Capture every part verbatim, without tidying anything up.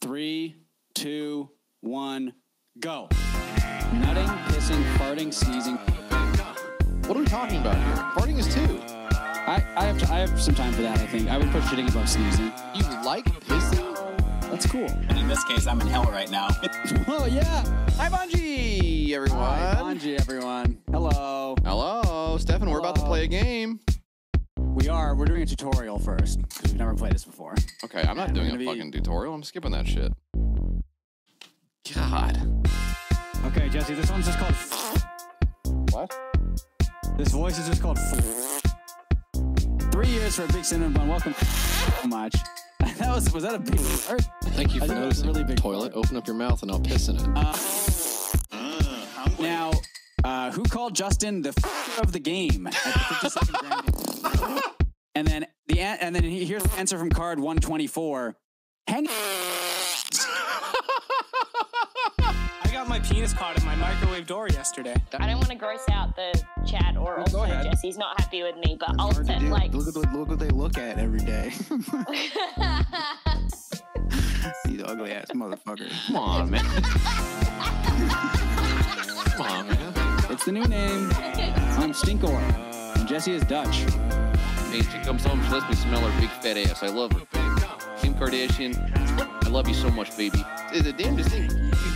Three, two, one, go. Nutting, pissing, farting, sneezing. What are we talking about here? Farting is two. I, I have I have some time for that, I think. I would put shitting above sneezing. You like pissing? That's cool. And in this case, I'm in hell right now. Oh, yeah. Hi, Bungie, everyone. Hi, Bungie, everyone. Hello. Hello, Stefan. We're about to play a game. We are. We're doing a tutorial first, because we've never played this before. Okay, I'm not And doing we're a gonna be- fucking tutorial. I'm skipping that shit. God. Okay, Jesse, this one's just called... What? This voice is just called... Three years for a big cinnamon bun. Welcome so much. That was... Was that a big word? Thank you I for think that was a noticing. really big Toilet, fart. open up your mouth and I'll piss in it. Uh, now, uh, who called Justin the f of the game at the fifty-second Grammy? And then the an- and then here's the answer from card one twenty-four. Hang. I got my penis caught in my microwave door yesterday. I don't want to gross out the chat or Go also ahead. Jesse's not happy with me, but I'll Hard to set do. like. Look at, the, look what they look at every day. These ugly ass motherfuckers. Come on, man. Come on, man. It's the new name. I'm Stinkor. And Jesse is Dutch. Hey, she comes home, she lets me smell her big fat ass. I love her. Kim Kardashian, I love you so much, baby. It's the damnedest thing.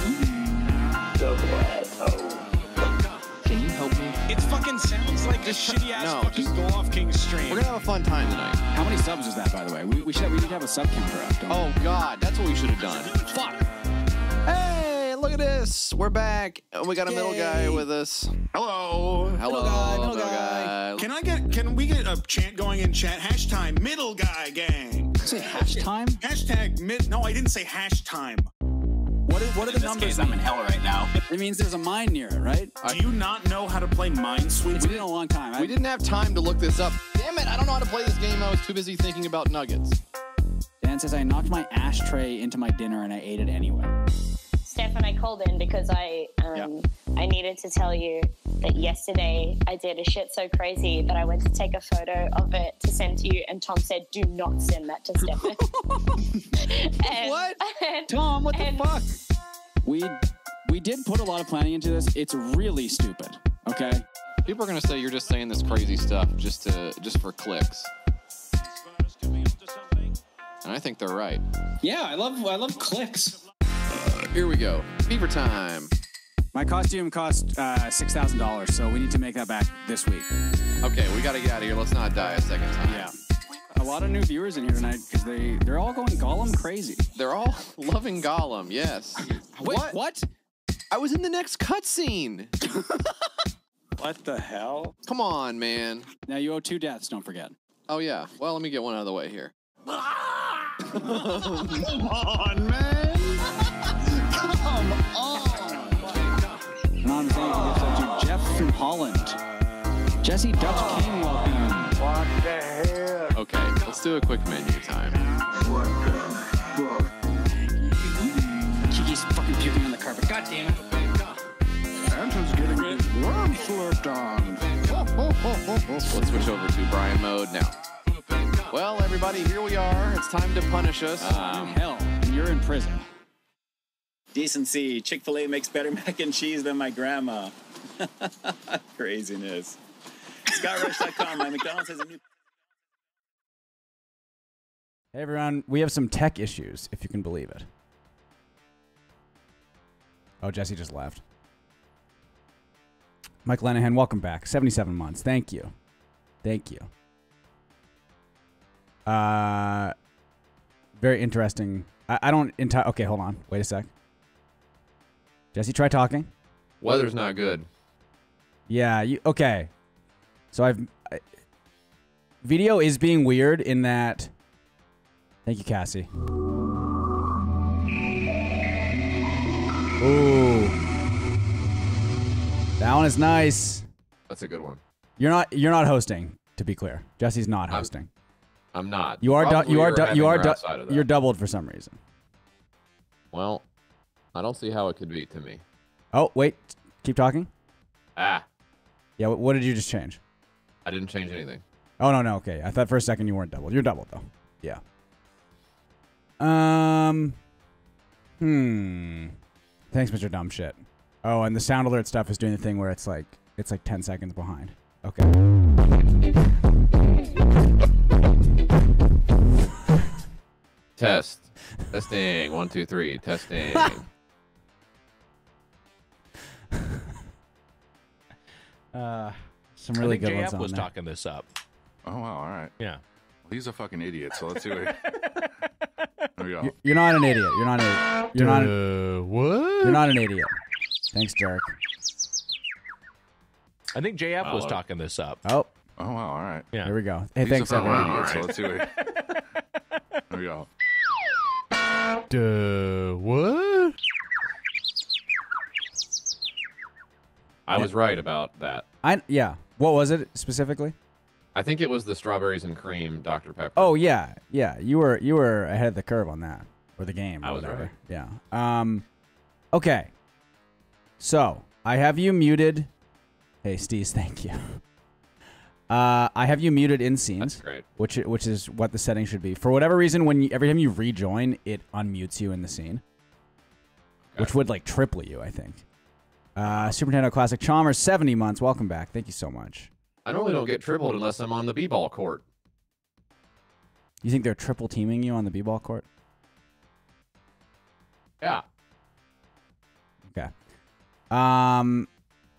Can you help me? It fucking sounds like a shitty ass no, fucking just- go off King stream. We're gonna have a fun time tonight. How many subs is that, by the way? We, we should have, we need to have a sub counter up. Don't we? Oh, God, that's what we should have done. Fuck. Hey, look at this. We're back. And we got a middle guy Yay. with us. Hello. Hello, guy, middle middle guy. guy. Can I get? Can we get a chant going in chat? Hashtag middle guy gang. Say hash time? Hashtag mid. No, I didn't say hash time. What, is, what are the In this numbers case, I'm in mean? hell right now. It means there's a mine near it, right? Do you not know how to play Minesweeper? We did it a long time. I- We didn't have time to look this up. Damn it, I don't know how to play this game. I was too busy thinking about nuggets. Dan says I knocked my ashtray into my dinner and I ate it anyway. Stefan, I called in because I um, I needed to tell you that yesterday I did a shit so crazy that I went to take a photo of it to send to you, and Tom said, "Do not send that to Stefan." And- What? and- Tom, what the and- fuck? We we did put a lot of planning into this. It's really stupid. Okay. People are gonna say you're just saying this crazy stuff just to just for clicks. And I think they're right. Yeah, I love I love clicks. Here we go. Beaver time. My costume cost uh, six thousand dollars, so we need to make that back this week. Okay, we gotta get out of here. Let's not die a second time. Yeah. A lot of new viewers in here tonight because they they're all going Gollum crazy. They're all loving Gollum, yes. Wait, what? I was in the next cutscene. What the hell? Come on, man. Now you owe two deaths. Don't forget. Oh yeah. Well, let me get one out of the way here. Come on, man. Come on. Anonymous Angel gives that to Jeff from Holland. Jesse Dutch King, welcome. Okay, let's do a quick menu time. Kiki's fucking puking on the carpet. God damn it. Anton's getting his worm slurped on. Let's switch over to Brian mode now. Well, everybody, here we are. It's time to punish us. Um, hell, and you're in prison. Decency. Chick-fil-A makes better mac and cheese than my grandma. Craziness. Scott Rush dot com. My McDonald's has a new... Hey everyone, we have some tech issues, if you can believe it. Oh, Jesse just left. Mike Lenahan, welcome back. seventy-seven months. Thank you. Thank you. Uh, very interesting. I, I don't entire. Okay, hold on. Wait a sec. Jesse, try talking. Weather's not good. Yeah. You okay? So I've I, video is being weird in that. Thank you, Cassie. Ooh, that one is nice. That's a good one. You're not. You're not hosting. To be clear, Jesse's not I'm- hosting. I'm not. You are. Du Probably you are. you're Du having you are. her Du outside of that. you're doubled for some reason. Well, I don't see how it could be to me. Oh wait, keep talking. Ah, Yeah. What, what did you just change? I didn't change anything. Oh no no. Okay, I thought for a second you weren't doubled. You're doubled though. Yeah. Um. Hmm. Thanks, Mister Dumb Shit. Oh, and the sound alert stuff is doing the thing where it's like it's like ten seconds behind. Okay. Test. Testing. One, two, three. Testing. uh, some really I think good J ones F on was there. talking this up. Oh, wow. All right. Yeah. Well, he's a fucking idiot, so let's see what. There we go. You- You're not an idiot. You're not an You're not. Uh, what? You're not an idiot. Thanks, Derek. I think J F was Oh. talking this up. Oh, Oh, wow. All right. Yeah. here we go. Hey, He's thanks, a fucking everyone. idiot, so let's see what. There we go. Duh, what? I was right about that. I yeah. What was it specifically? I think it was the strawberries and cream Doctor Pepper. Oh yeah, yeah. You were you were ahead of the curve on that, or the game. Or I was whatever. right. Yeah. Um. Okay. So I have you muted. Hey, Steez, thank you. Uh, I have you muted in scenes, That's great. which which is what the setting should be. For whatever reason, when you, every time you rejoin, it unmutes you in the scene, Okay. which would like triple you, I think. Uh, Super Nintendo Classic Chalmers, seventy months. Welcome back. Thank you so much. I normally don't get tripled unless I'm on the b-ball court. You think they're triple teaming you on the b-ball court? Yeah. Okay. Um.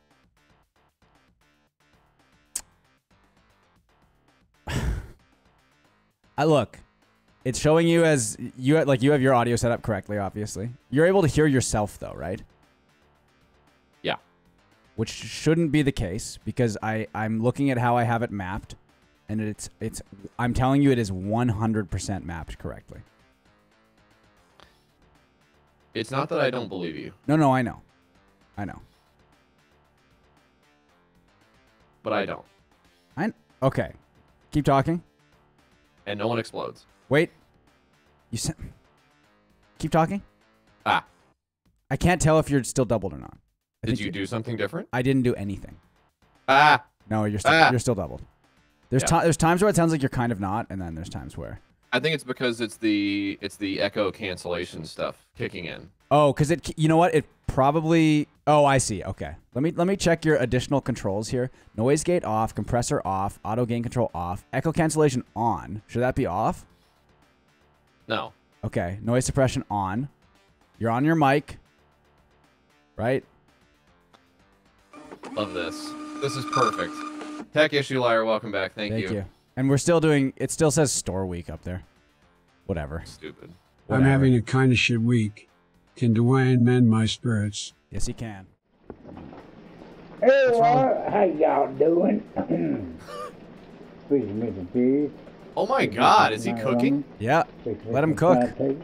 I look. It's showing you as you like you have your audio set up correctly. Obviously, you're able to hear yourself though, right? Yeah. Which shouldn't be the case because I I'm looking at how I have it mapped, and it's it's I'm telling you it is one hundred percent mapped correctly. It's not that I don't believe you, No, no, I know, I know. but I don't. I okay. Keep talking. And no one explodes. Wait. You said. Keep talking. Ah. I can't tell if you're still doubled or not. I Did think you do something different? I didn't do anything. Ah. No, you're still Ah. you're still doubled. There's Yeah. ti- there's times where it sounds like you're kind of not, and then there's times where. I think it's because it's the it's the echo cancellation stuff kicking in. Oh, because it. You know what? It probably. Oh, I see. Okay. Let me let me check your additional controls here. Noise gate off. Compressor off. Auto gain control off. Echo cancellation on. Should that be off? No. Okay. Noise suppression on. You're on your mic. Right. Love this. This is perfect. Tech Issue Liar, welcome back. Thank, Thank you. And we're still doing. It still says store week up there. Whatever. Stupid. Whatever. I'm having a kind of shit week. Can Dwayne mend my spirits? Yes, he can. Hey, what? How y'all doing? Please, Mister P. Oh my God, is he cooking? Yeah. Let him cook.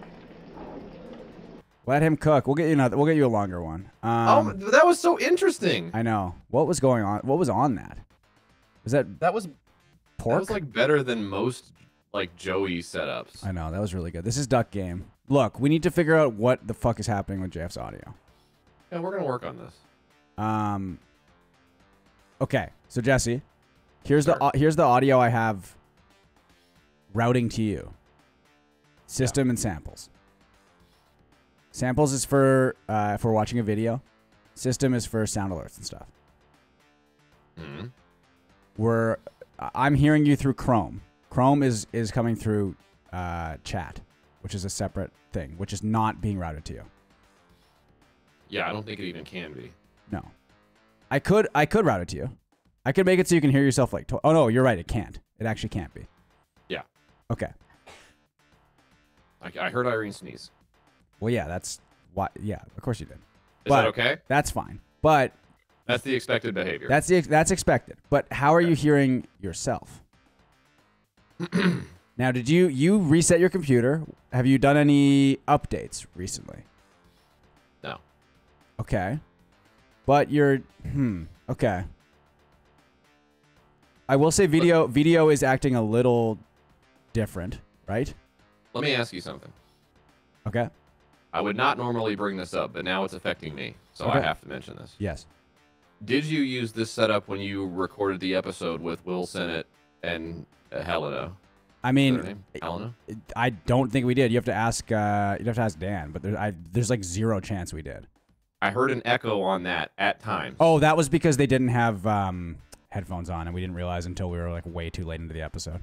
Let him cook. We'll get you another. We'll get you a longer one. Um, oh, that was so interesting. I know. What was going on? What was on that? Was that That was pork? that was like better than most like Joey setups. I know. That was really good. This is Duck Game. Look, we need to figure out what the fuck is happening with J F's audio. Yeah, we're gonna work on this. Um. Okay, so Jesse, here's the Sure. au- here's the audio I have routing to you. System and samples. Samples is for uh, for watching a video. System is for sound alerts and stuff. Mhm. We're I'm hearing you through Chrome. Chrome is is coming through uh, chat, which is a separate thing, which is not being routed to you. Yeah, I don't think it even can be. No, I could I could route it to you. I could make it so you can hear yourself like. To- oh no, you're right. It can't. It actually can't be. Yeah. Okay. I, I heard Irene sneeze. Well, yeah, that's why. Yeah, of course you did. Is But that okay? That's fine. But That's the expected behavior. that's the that's expected. But how are you hearing yourself? Now, did you you reset your computer? Have you done any updates recently? No. Okay. But you're hmm, okay. I will say video video is acting a little different, right? Let me ask you something. Okay. I would not normally bring this up, but now it's affecting me, so I Okay. have to mention this. Yes. Did you use this setup when you recorded the episode with Will Sennett and uh, Helena? I mean, I don't think we did. You have to ask. Uh, you have to ask Dan. But there, I, there's like zero chance we did. I heard an echo on that at times. Oh, that was because they didn't have um, headphones on, and we didn't realize until we were like way too late into the episode.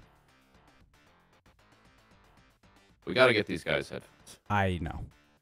We got to get these guys headphones. I know.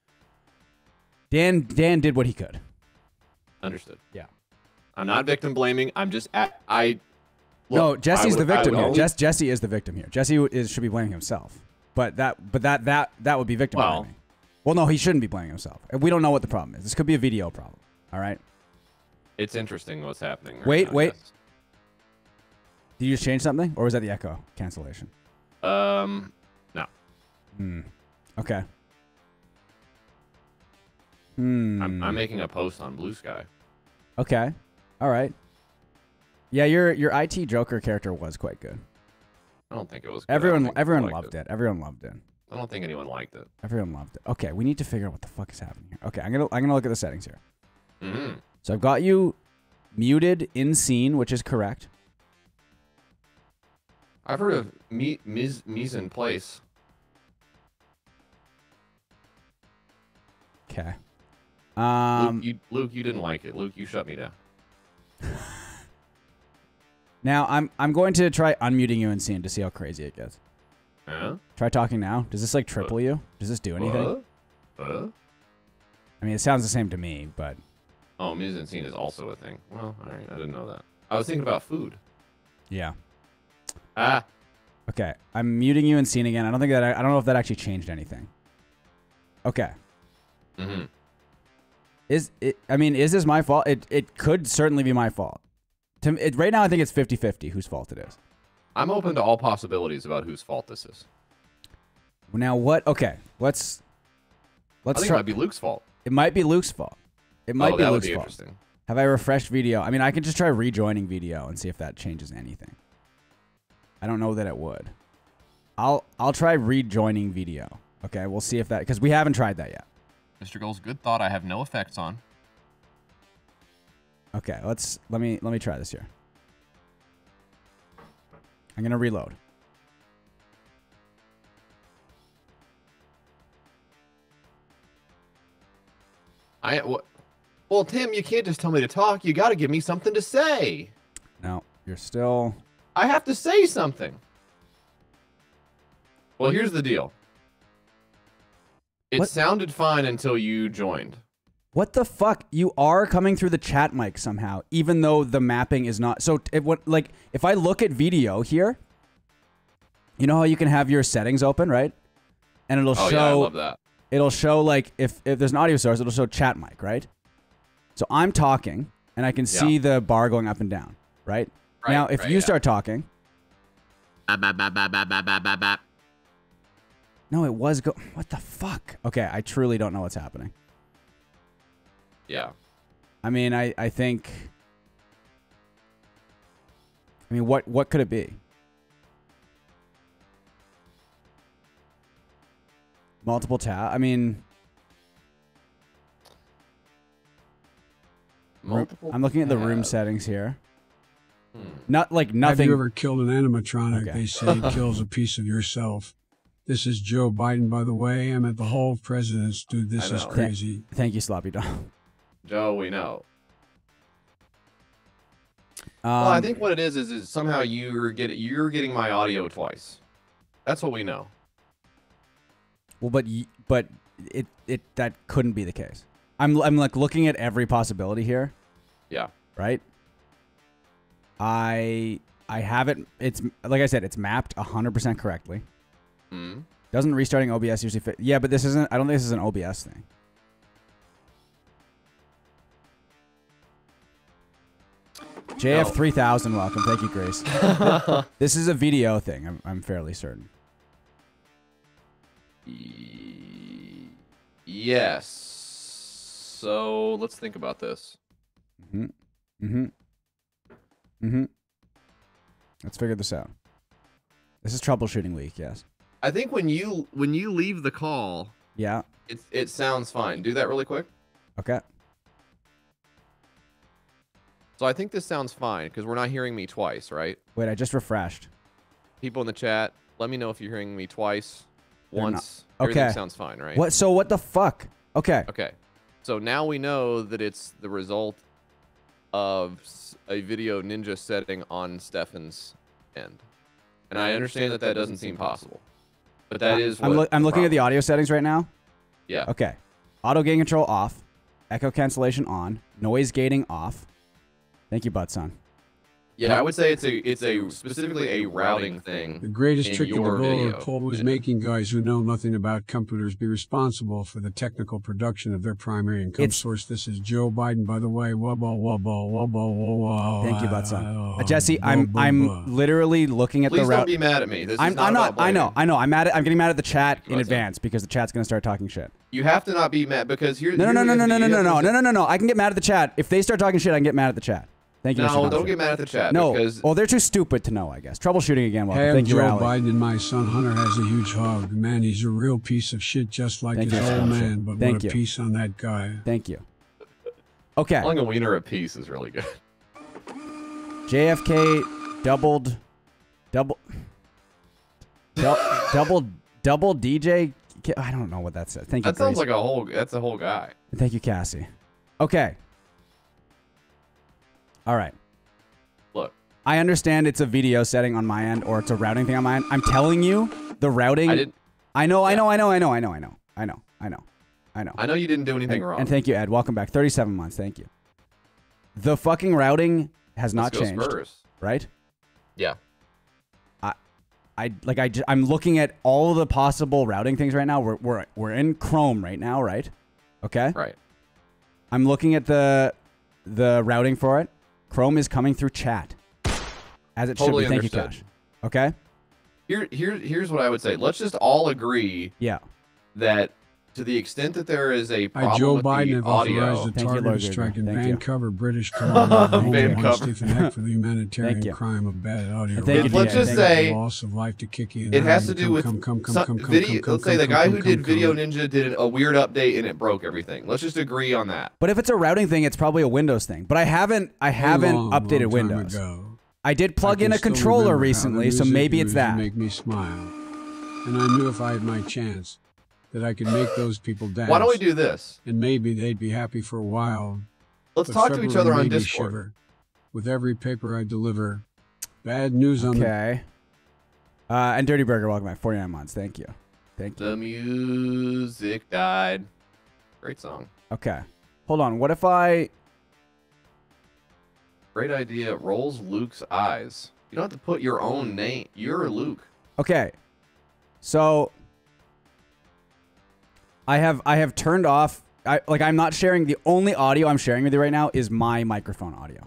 Dan Dan did what he could. Understood. Yeah. I'm not victim blaming. I'm just at, I. Look, no, Jesse's I would, the victim I here. would, Jess, Jesse is the victim here. Jesse is should be blaming himself. But that but that that that would be victim Well, blaming. Well, no, he shouldn't be blaming himself. We don't know what the problem is. This could be a video problem. All right. It's interesting what's happening. Right wait, now, wait. Did you just change something, or was that the echo cancellation? Um, no. Hmm. Okay. Hmm. I'm, I'm making a post on Blue Sky. Okay. All right. Yeah, your your I T Joker character was quite good. I don't think it was. Good. Everyone everyone liked loved it. it. Everyone loved it. I don't think anyone liked it. Everyone loved it. Okay, we need to figure out what the fuck is happening here. Okay, I'm gonna I'm gonna look at the settings here. Mm-hmm. So I've got you muted in scene, which is correct. I've heard of mise, mise, mise en place. Okay. Um, Luke you, Luke, you didn't like it. Luke, you shut me down. Now I'm I'm going to try unmuting you in scene to see how crazy it gets. Huh? Try talking now. Does this like triple uh, you? Does this do anything? Uh, uh? I mean, it sounds the same to me, but. Oh, mise en scene is also a thing. Well, all right, I didn't know that. I was thinking about food. Yeah. Ah. Okay, I'm muting you in scene again. I don't think that I, I don't know if that actually changed anything. Okay. Mm-hmm. Is it? I mean, is this my fault? It it could certainly be my fault. To it, right now, I think it's fifty fifty whose fault it is. I'm open to all possibilities about whose fault this is. Now what? Okay, let's let's. I think try. it might be Luke's fault. It might be Luke's fault. It might oh, be that Luke's would be fault. Interesting. Have I refreshed video? I mean, I can just try rejoining video and see if that changes anything. I don't know that it would. I'll I'll try rejoining video. Okay, we'll see if that because we haven't tried that yet. Mister Goals, good thought. I have no effects on. Okay, let's let me let me try this here. I'm gonna reload. I what? Well, Tim, you can't just tell me to talk. You got to give me something to say. No, you're still. I have to say something. Well, here's the deal. It What? sounded fine until you joined. What the fuck? You are coming through the chat mic somehow, even though the mapping is not. So, it, what, like, if I look at video here, you know how you can have your settings open, right? And it'll Oh, show. yeah, I love that. It'll show like if if there's an audio source, it'll show chat mic, right? So I'm talking, and I can see Yeah. the bar going up and down, right? Right, now, if right, you yeah. start talking, Bap, bap, bap, bap, bap, bap, bap, bap, bap. no, it was go. What the fuck? Okay, I truly don't know what's happening. Yeah. I mean, I, I think. I mean, what what could it be? Multiple tab. I mean, Multiple I'm looking at the room tabs. settings here. Hmm. Not like Have nothing. you ever killed an animatronic? Okay. They say kills a piece of yourself. This is Joe Biden, by the way. I'm at the Hall of Presidents. Dude, this I is know. crazy. Thank you, Sloppy Dog. Joe, we know. Um, Well, I think what it is is, is somehow you're getting you're getting my audio twice. That's what we know. Well, but y- but it it that couldn't be the case. I'm I'm like looking at every possibility here. Yeah. Right. I I have it. It's like I said. It's mapped one hundred percent correctly. Hmm. Doesn't restarting O B S usually fit? Yeah, but this isn't. I don't think this is an O B S thing. J F three thousand, welcome. Thank you, Grace. This is a video thing. I'm I'm fairly certain. Yes. So let's think about this. Mm-hmm. Mm-hmm. Mm-hmm. Let's figure this out. This is troubleshooting week, yes. I think when you when you leave the call, Yeah. it it sounds fine. Do that really quick. Okay. So I think this sounds fine because we're not hearing me twice, right? Wait, I just refreshed. People in the chat, Let me know if you're hearing me twice, They're once. not. Everything Okay. sounds fine, right? What? So what the fuck? Okay. Okay. So now we know that it's the result of s- a video ninja setting on Stefan's end. And I understand that that doesn't seem possible. But that is what I'm, loo- I'm the looking at problem- the audio settings right now. Yeah. Okay. Auto gain control off. Echo cancellation on. Noise gating off. Thank you, butt son. Yeah, I would say it's a it's a specifically a routing thing. The greatest in trick of the your bull or video. pull was making guys who know nothing about computers be responsible for the technical production of their primary income It's- source. This is Joe Biden, by the way. Wubba, wubba, wubba, wubba. Thank you, butt son. Oh, Uh, Jesse, I'm bubba. I'm literally looking at Please the route. don't be mad at me. This is I'm, not I'm not. about I know. blaming. I know. I'm mad at. I'm getting mad at the chat in Butt son. advance because the chat's gonna start talking shit. You have to not be mad because here. No, no, no, here no, is no, the- no, no, you no, have no, to- no, no, no, no. I can get mad at the chat if they start talking shit. I can get mad at the chat. Thank you. No, Mister don't Thompson. get mad at the chat No. because Well, they're too stupid to know. I guess troubleshooting again. Welcome. Hey, I'm Thank you, Joe Rally. Biden, and my son Hunter has a huge hog. Man, he's a real piece of shit, just like Thank his you, old Mister man. Thompson. But Thank what a you. piece on that guy. Thank you. Okay. calling a wiener a piece is really good. J F K doubled, double, dou- double, double D J. I don't know what that says. Thank you. That sounds Grace. like a whole. That's a whole guy. Thank you, Cassie. Okay. All right. Look, I understand it's a video setting on my end or it's a routing thing on my end. I'm telling you, the routing. I didn't. I know, I know, I know, I know, I know, I know, I know, I know, I know. I know you didn't do anything and, wrong. And thank you, Ed. Welcome back. thirty-seven months. Thank you. The fucking routing has not Let's go changed. Spurs. Right? Yeah. I, I like I j- I'm looking at all the possible routing things right now. We're we're we're in Chrome right now, right? Okay. Right. I'm looking at the the routing for it. Chrome is coming through chat, as it Totally should be. Thank you, understood. Cash. Okay. Here, here, here's what I would say. Let's just all agree Yeah. that to the extent that there is a problem I, Joe with Biden, the have audio, authorized a Thank you, targeted Lord Goodman. strike in Thank you. Vancouver, British Columbia. Vancouver. Stephen Heck for the humanitarian Thank you. crime of bad audio. Thank you, let's D A. just Thank say The loss of life to Kiki and it has to Ivan. do Come, with come, come, come, some come, come, video. come, Let's say come, the come, guy come, who come, did Video come. Ninja did a weird update and it broke everything. Let's just agree on that. But if it's a routing thing, it's probably a Windows thing. But I haven't I A haven't long, updated long time Windows. ago. I did plug I in can a still controller remember how the recently, so music maybe it's used to that. make me smile. And I knew if I had my chance that I could make those people dance. Why don't we do this? And maybe they'd be happy for a while. Let's but talk to each February other on made me Discord. shiver. With every paper I deliver, bad news on the Okay. Uh, and Dirty Burger, welcome back. forty-nine months. Thank you. Thank you. The music died. Great song. Okay. Hold on. What if I... Great idea. Rolls Luke's eyes. You don't have to put your own name. You're Luke. Okay. So... I have I have turned off... I, like, I'm not sharing... The only audio I'm sharing with you right now is my microphone audio.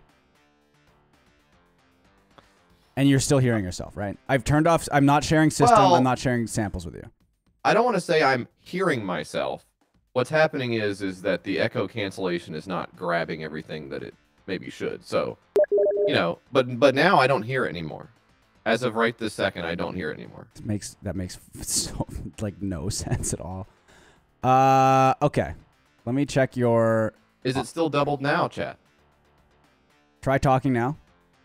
And you're still hearing yourself, right? I've turned off... I'm not sharing system. Well- I'm not sharing samples with you. I don't want to say I'm hearing myself. What's happening is is that the echo cancellation is not grabbing everything that it maybe should. So, you know, but but now I don't hear it anymore. As of right this second, I don't hear it anymore. It makes that makes so like no sense at all. Uh, okay. Let me check your. Is it still doubled now, chat? Try talking now.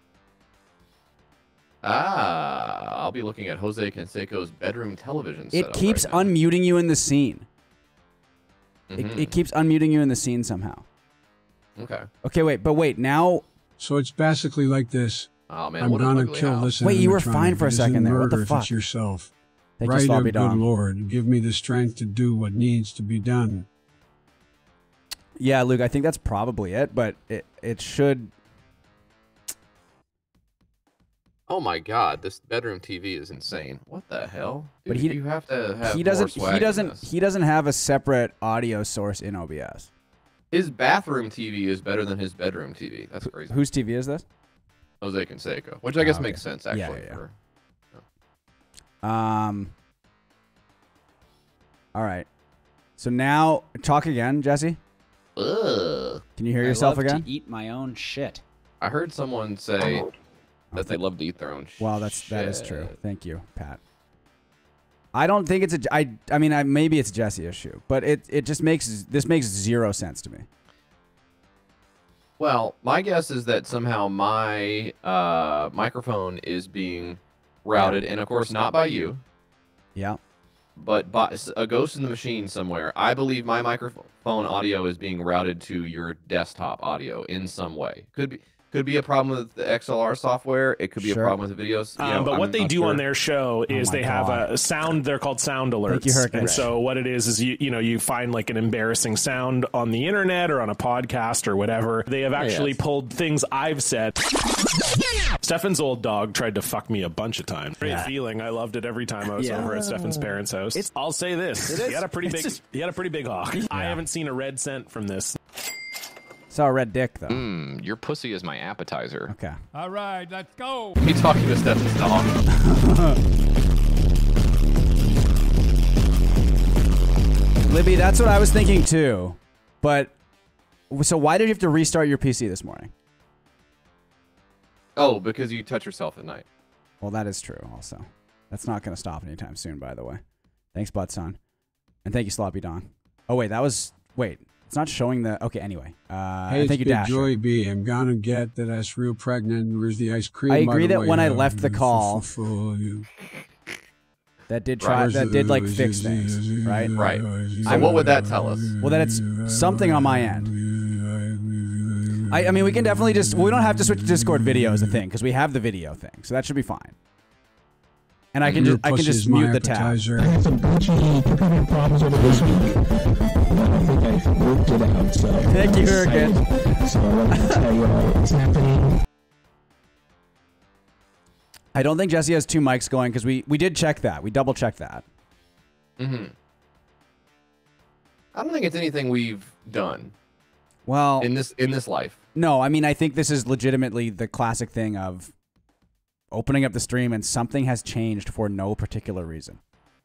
Ah, I'll be looking at Jose Canseco's bedroom television It setup keeps right now. unmuting you in the scene. Mhm. It, it keeps unmuting you in the scene somehow. Okay. Okay, wait, but wait, now. So it's basically like this. Oh man, I'm what an gonna ugly kill house. this. Wait, you were animatronic. fine for a It isn't second there. What the murder if fuck? It's yourself. Thank you, right Sloppy up, good Dom. Lord, give me the strength to do what needs to be done. Yeah, Luke, I think that's probably it, but it it should. Oh my God, this bedroom T V is insane. What the hell? Dude, But he you have to have he more doesn't swag he than doesn't this. he doesn't have a separate audio source in O B S. His bathroom T V is better than his bedroom T V. That's crazy. Whose T V is this? Jose Canseco, which I guess Oh, okay. makes sense Yeah, actually. yeah, yeah. For, Um. All right. So now talk again, Jesse. Ugh. Can you hear I yourself love again? to eat my own shit. I heard someone say that they love to eat their own shit. Wow, that's that is true. Thank you, Pat. I don't think it's a. I I mean, I, maybe it's a Jesse issue, but it it just makes this makes zero sense to me. Well, my guess is that somehow my uh, microphone is being routed, and of course not by you. Yeah. But by a ghost in the machine somewhere. I believe my microphone audio is being routed to your desktop audio in some way. Could be could be a problem with the X L R software. It could be Sure. a problem with the videos. You Um, know, but I'm what they not do sure. on their show is Oh my they have God. a sound. They're called sound alerts. Thank you, Hurricane. And so what it is is you you know you find like an embarrassing sound on the internet or on a podcast or whatever. They have actually yes. pulled things I've said. Stefan's old dog tried to fuck me a bunch of times. Great feeling. I loved it every time I was Yeah. over at Stefan's parents' house. It's- I'll say this: he had a pretty It's big just- he had a pretty big hawk. I haven't seen a red cent from this. Saw a red dick though. Mm, your pussy is my appetizer. Okay. All right, let's go. Me talking to Stefan's dog. Libby, that's what I was thinking too. But so why did you have to restart your P C this morning? Oh, because you touch yourself at night. Well, that is true also. That's not going to stop anytime soon, by the way. Thanks, Buttson. And thank you, Sloppy Dong. Oh, wait, that was... Wait, it's not showing the... Okay, anyway. Uh, Hey, it's thank you, Big Dasher. Joy B. I'm gonna get that that's real pregnant. Where's the ice cream? I by agree the that way? when I Uh, left the call, for- for you. that did try... That did, like, fix things, right? Right. So what would that tell us? Well, that it's something on my end. I, I mean, we can definitely just... We don't have to switch to Discord video as a thing, because we have the video thing, so that should be fine. And I can Your just I can pussy's just my mute the tab. appetizer. I had some glitchy computer problems over this week. But I think I worked it out. So Thank you, Hurricane. So I wanted to tell you all what's happening. I don't think Jesse has two mics going because we, we did check that. We double checked that. Mm-hmm. I don't think it's anything we've done. Well, in this in this life. No, I mean I think this is legitimately the classic thing of opening up the stream and something has changed for no particular reason.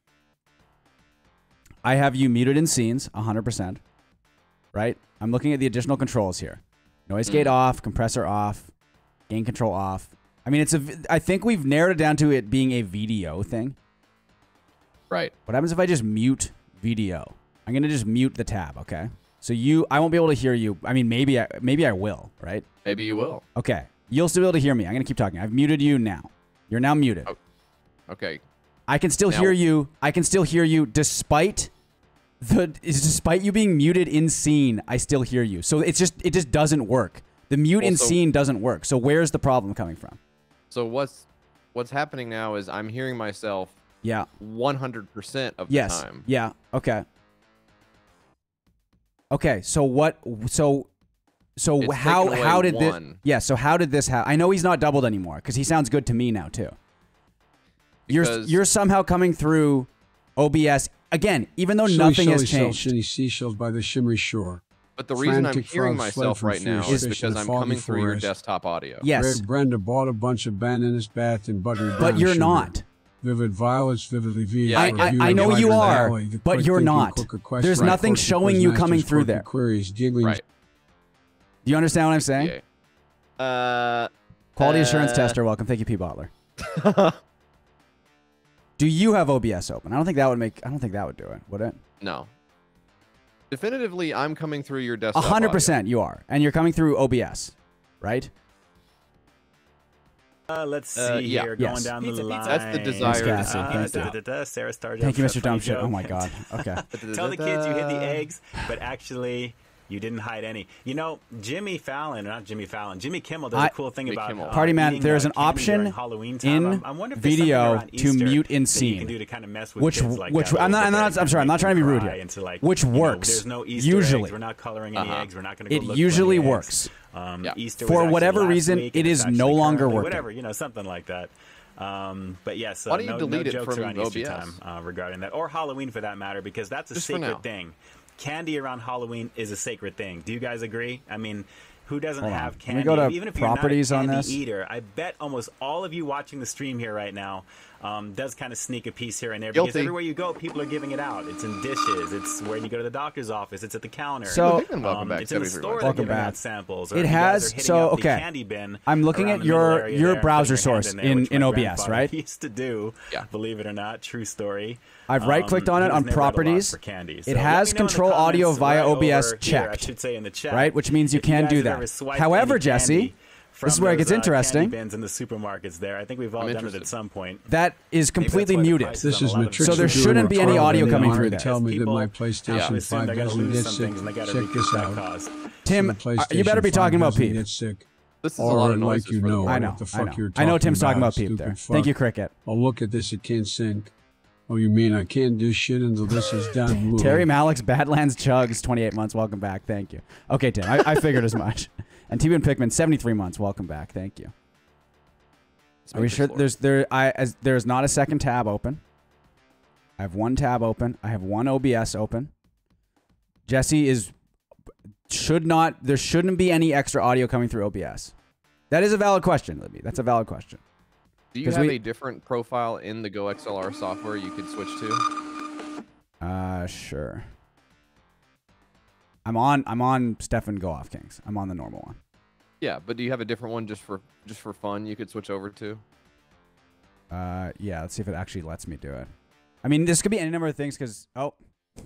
I have you muted in scenes one hundred percent. Right? I'm looking at the additional controls here. Noise gate Mm. off, compressor off, gain control off. I mean, it's a. I think we've narrowed it down to it being a video thing. Right. What happens if I just mute video? I'm gonna just mute the tab. Okay. So you, I won't be able to hear you. I mean, maybe I, maybe I will. Right. Maybe you will. Okay. You'll still be able to hear me. I'm gonna keep talking. I've muted you now. You're now muted. Oh, okay. I can still Now- hear you. I can still hear you despite the despite you being muted in scene. I still hear you. So it's just it just doesn't work. The mute Well, in so- scene doesn't work. So where's the problem coming from? So what's what's happening now is I'm hearing myself Yeah. one hundred percent of the Yes. time. Yeah. Okay. Okay. So what? So so It's how taken away how did this? one. Yeah. So how did this happen? I know he's not doubled anymore because he sounds good to me now too. You're Because- you're somehow coming through O B S again, even though Silly, nothing silly, has silly, changed. Shitty seashells by the shimmery shore. But the reason I'm Frantic hearing frogs myself fled right from now fierce is fish in because the I'm foggy coming through your forest. desktop audio. Yes. Red Brenda bought a bunch of Ben in his bath in buttery brown But you're sugar. not. Vivid violets, vividly V. Yeah, I, I, I know you are, but you're not. There's nothing showing you coming through there. Queries, giggling. Right. Do you understand what I'm saying? Yeah. Uh, Quality uh, assurance tester, welcome. Thank you, P. Butler. Do you have O B S open? I don't think that would make. I don't think that would do it. Would it? No. Definitively, I'm coming through your A desktop. hundred audio. percent, you are, and you're coming through O B S, right? Uh, let's see Uh, yeah. here, Yes. going down Pizza, the pizza. line. That's the desired- Thanks, Cassie. Uh, Thank you. da, da, da, Sarah Star Thank you, Jones, Mister funny Dumbshit. joke. Oh my God. Okay. Tell the kids you hid the eggs, but actually you didn't hide any. You know, Jimmy Fallon, or not Jimmy Fallon, Jimmy Kimmel does I- a cool thing Jimmy about Kimmel. uh, Party man, eating, there's uh, an candy option during Halloween time. in I'm- I'm wondering if there's something video around to Easter mute in that you can scene. do to kind of mess with Which, kids like which that a I'm not. little I'm bit not. that I'm sorry. I'm kinda not trying to be make rude them here. cry into, like, Which you know, works there's no Easter usually. eggs. We're not coloring any Uh-huh. eggs. We're not going to go It look usually for any works. eggs. Um, Yeah. Easter For was actually whatever last reason, week, it and is it's no actually longer currently- working. Whatever, you know, something like that. Um, but yes, Why uh, don't you no, delete no it jokes from around O Easter B S? time uh, regarding that, or Halloween for that matter, because that's a Just for now. sacred thing. Candy around Halloween is a sacred thing. Do you guys agree? I mean, who doesn't Hold on. have Let me candy? go to Even if properties you're on not a this. candy eater, I bet almost all of you watching the stream here right now um, does kind of sneak a piece here and there, because Guilty. everywhere you go, people are giving it out. It's in dishes. It's when you go to the doctor's office. It's at the counter. So- Hey, welcome um, back, it's in the seventy-three store. bucks. They're Welcome giving back. out samples. Or It if you guys has- are hitting so, up the okay. candy bin I'm looking around at the middle your- area your there, browser putting your hand source there, in- which in my O B S, grandfather right? Used to do. Yeah. Believe it or not, true story. I've right-clicked on Um, it he was on never at a loss properties. for candy. It So let has me know in the control audio comments via right O B S over here, I checked. should say in the chat, Right, which means you if can guys do have that. ever swiped However, any Jesse, candy from This is where it those, gets uh, interesting. candy bins in the supermarkets there. I think we've all I'm done interested. it at some point. That is Maybe that's completely why the muted. prices This on is a lot of Matrix. So there doing shouldn't be any twelve, audio and coming they through wanna this. Tell me that People my PlayStation actually assume five they're gonna doesn't lose get some sick. things and they gotta Check recoup this that out. cost. Tim, The uh, you PlayStation better be five talking about doesn't Peep. get sick. This is a Or lot of like noises you for the know, I board. know. what the I fuck know. you're I know talking Tim's talking about stupid Peep there. fuck. Thank you, Cricket. Oh, look at this. It can't sync. Oh, you mean I can't do shit until this is done? Terry Malik's Badlands Chugs, twenty-eight months. Welcome back. Thank you. Okay, Tim, I, I figured as much. And T-Boone Pickman, seventy-three months. Welcome back. Thank you. Are we sure there's there I as there's not a second tab open? I have one tab open. I have one O B S open. Jesse is should not there shouldn't be any extra audio coming through O B S. That is a valid question, Libby. That's a valid question. Do you 'Cause have we- a different profile in the Go X L R software you could switch to? Uh sure. I'm on I'm on Stefan Go Off Kings. I'm on the normal one. Yeah, but do you have a different one just for just for fun you could switch over to? Uh yeah, let's see if it actually lets me do it. I mean, this could be any number of things cuz oh,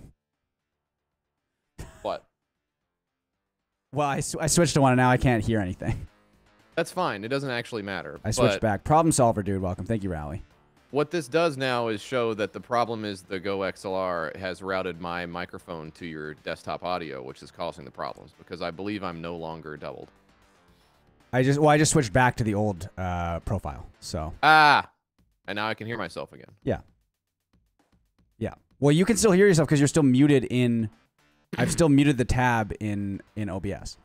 What? well, I, sw- I switched to one and now I can't hear anything. That's fine. It doesn't actually matter. I switched but back. Problem solver, dude. Welcome. Thank you, Rally. What this does now is show that the problem is the Go X L R has routed my microphone to your desktop audio, which is causing the problems because I believe I'm no longer doubled. I just well, I just switched back to the old uh, profile. So Ah, and now I can hear myself again. yeah, yeah. Well, you can still hear yourself because you're still muted in. I've still muted the tab in in O B S.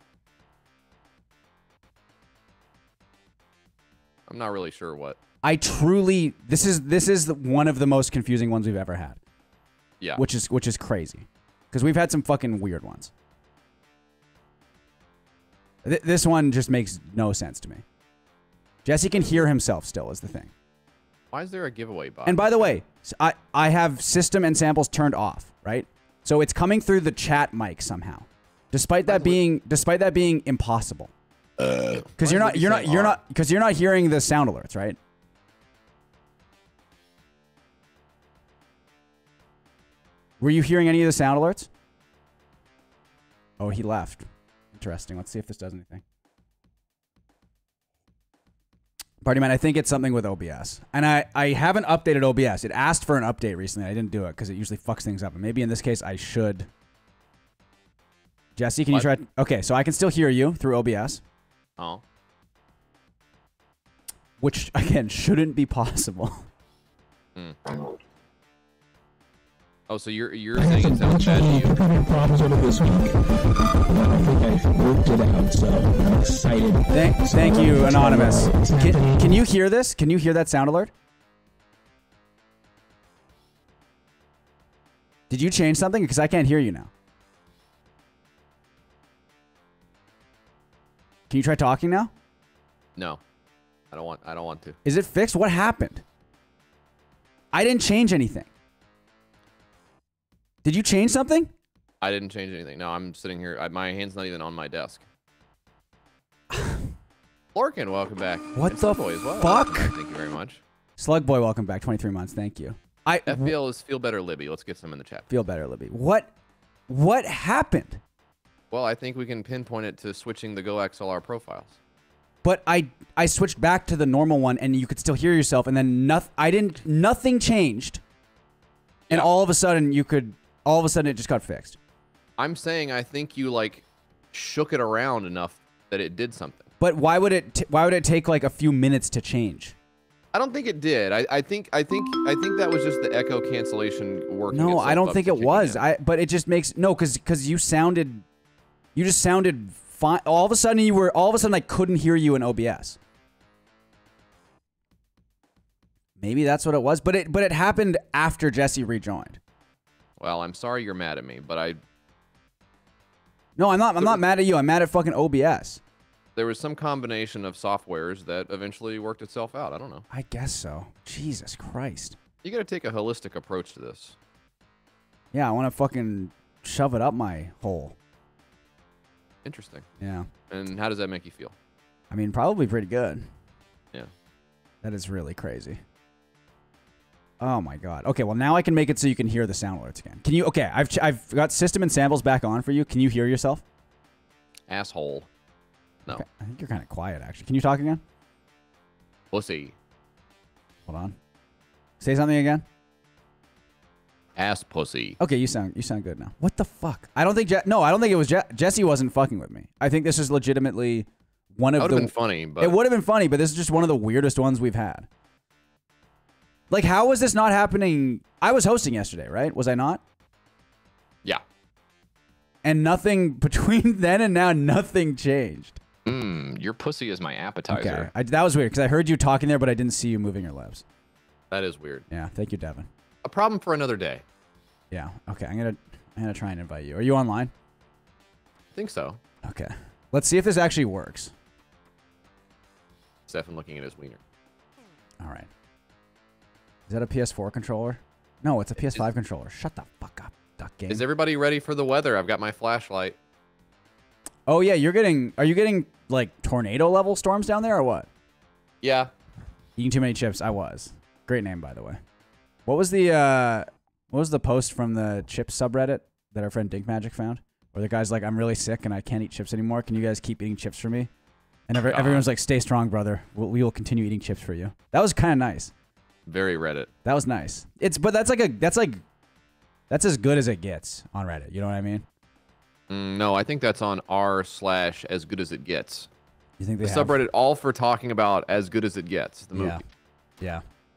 I'm not really sure what. I truly this is this is the, one of the most confusing ones we've ever had. Yeah. Which is which is crazy, because we've had some fucking weird ones. Th- this one just makes no sense to me. Jesse can hear himself still is the thing. Why is there a giveaway button? And by the way, s- I, I have system and samples turned off, right? So it's coming through the chat mic somehow, despite that being despite that being impossible. Because you're not you're not you're not because you're not hearing the sound alerts, right? Were you hearing any of the sound alerts? Oh, he left. Interesting. Let's see if this does anything. Party man, I think it's something with O B S. And I, I haven't updated O B S. It asked for an update recently. I didn't do it because it usually fucks things up. And maybe in this case I should. Jesse, can What? you try? Okay, so I can still hear you through O B S. Oh. Which, again, shouldn't be possible. Hmm. Oh, so you're you're saying it sounds bad to you? I've had problems with it this week. I think I've worked it out, so I'm excited. Thank, thank you, Anonymous. Can, can you hear this? Can you hear that sound alert? Did you change something? Because I can't hear you now. Can you try talking now? No, I don't want. I don't want to. Is it fixed? What happened? I didn't change anything. Did you change something? I didn't change anything. No, I'm sitting here. I, my hand's not even on my desk. Lorcan, welcome back. What And the Slugboy as well. fuck? Welcome back. Thank you very much. Slugboy, welcome back. twenty-three months. Thank you. I F B L is feel better, Libby. Let's get some in the chat. feel better, Libby. What? What happened? Well, I think we can pinpoint it to switching the Go X L R profiles. But I I switched back to the normal one, and you could still hear yourself. And then nothing. I didn't. Nothing changed. And all of a sudden, you could. All of a sudden, it just got fixed. I'm saying I think you like shook it around enough that it did something. But why would it? T- why would it take like a few minutes to change? I don't think it did. I, I think I think I think that was just the echo cancellation working. No, itself I don't up think to it kicking was. in. I. But it just makes no, because because you sounded, you just sounded fine. All of a sudden, you were. All of a sudden, I couldn't hear you in O B S. Maybe that's what it was. But it but it happened after Jesse rejoined. Well, I'm sorry you're mad at me, but I No, I'm not. I'm not mad at you. I'm mad at fucking O B S. there was some combination of softwares that eventually worked itself out. I don't know. I guess so. Jesus Christ. You got to take a holistic approach to this. Yeah, I want to fucking shove it up my hole. Interesting. Yeah. And how does that make you feel? I mean, probably pretty good. Yeah. That is really crazy. Oh my god. Okay, well now I can make it so you can hear the sound alerts again. Can you? Okay, I've ch- I've got system and samples back on for you. Can you hear yourself? Asshole. No. Okay, I think you're kind of quiet, actually. Can you talk again? Pussy. Hold on. Say something again. Ass pussy. Okay, you sound you sound good now. What the fuck? I don't think Je- no, I don't think it was Je- Jesse wasn't fucking with me. I think this is legitimately one of That the. would have been funny, but It would have been funny, but this is just one of the weirdest ones we've had. Like, how was this not happening? I was hosting yesterday, right? Was I not? Yeah. And nothing between then and now, nothing changed. Mmm, your pussy is my appetizer. Okay, I, that was weird because I heard you talking there, but I didn't see you moving your lips. That is weird. Yeah, thank you, Devin. A problem for another day. Yeah. Okay, I'm gonna I'm gonna try and invite you. Are you online? I think so. Okay. Let's see if this actually works. Stefan looking at his wiener. All right. Is that a P S four controller? No, it's a P S five controller. Shut the fuck up, duck game. Is everybody ready for the weather? I've got my flashlight. Oh yeah, you're getting. Are you getting like tornado level storms down there or what? Yeah. Eating too many chips. I was. Great name, by the way. What was the uh, what was the post from the chips subreddit that our friend Dink Magic found? Where the guy's like, "I'm really sick and I can't eat chips anymore. Can you guys keep eating chips for me?" And every, everyone's like, "Stay strong, brother. We'll, we will continue eating chips for you." That was kind of nice. Very Reddit. That was nice. It's but that's like a that's like that's as good as it gets on Reddit. You know what I mean? Mm, no, I think that's on r slash as good as it gets. You think they the have? subreddit all for talking about as good as it gets. The movie. Yeah. Yeah.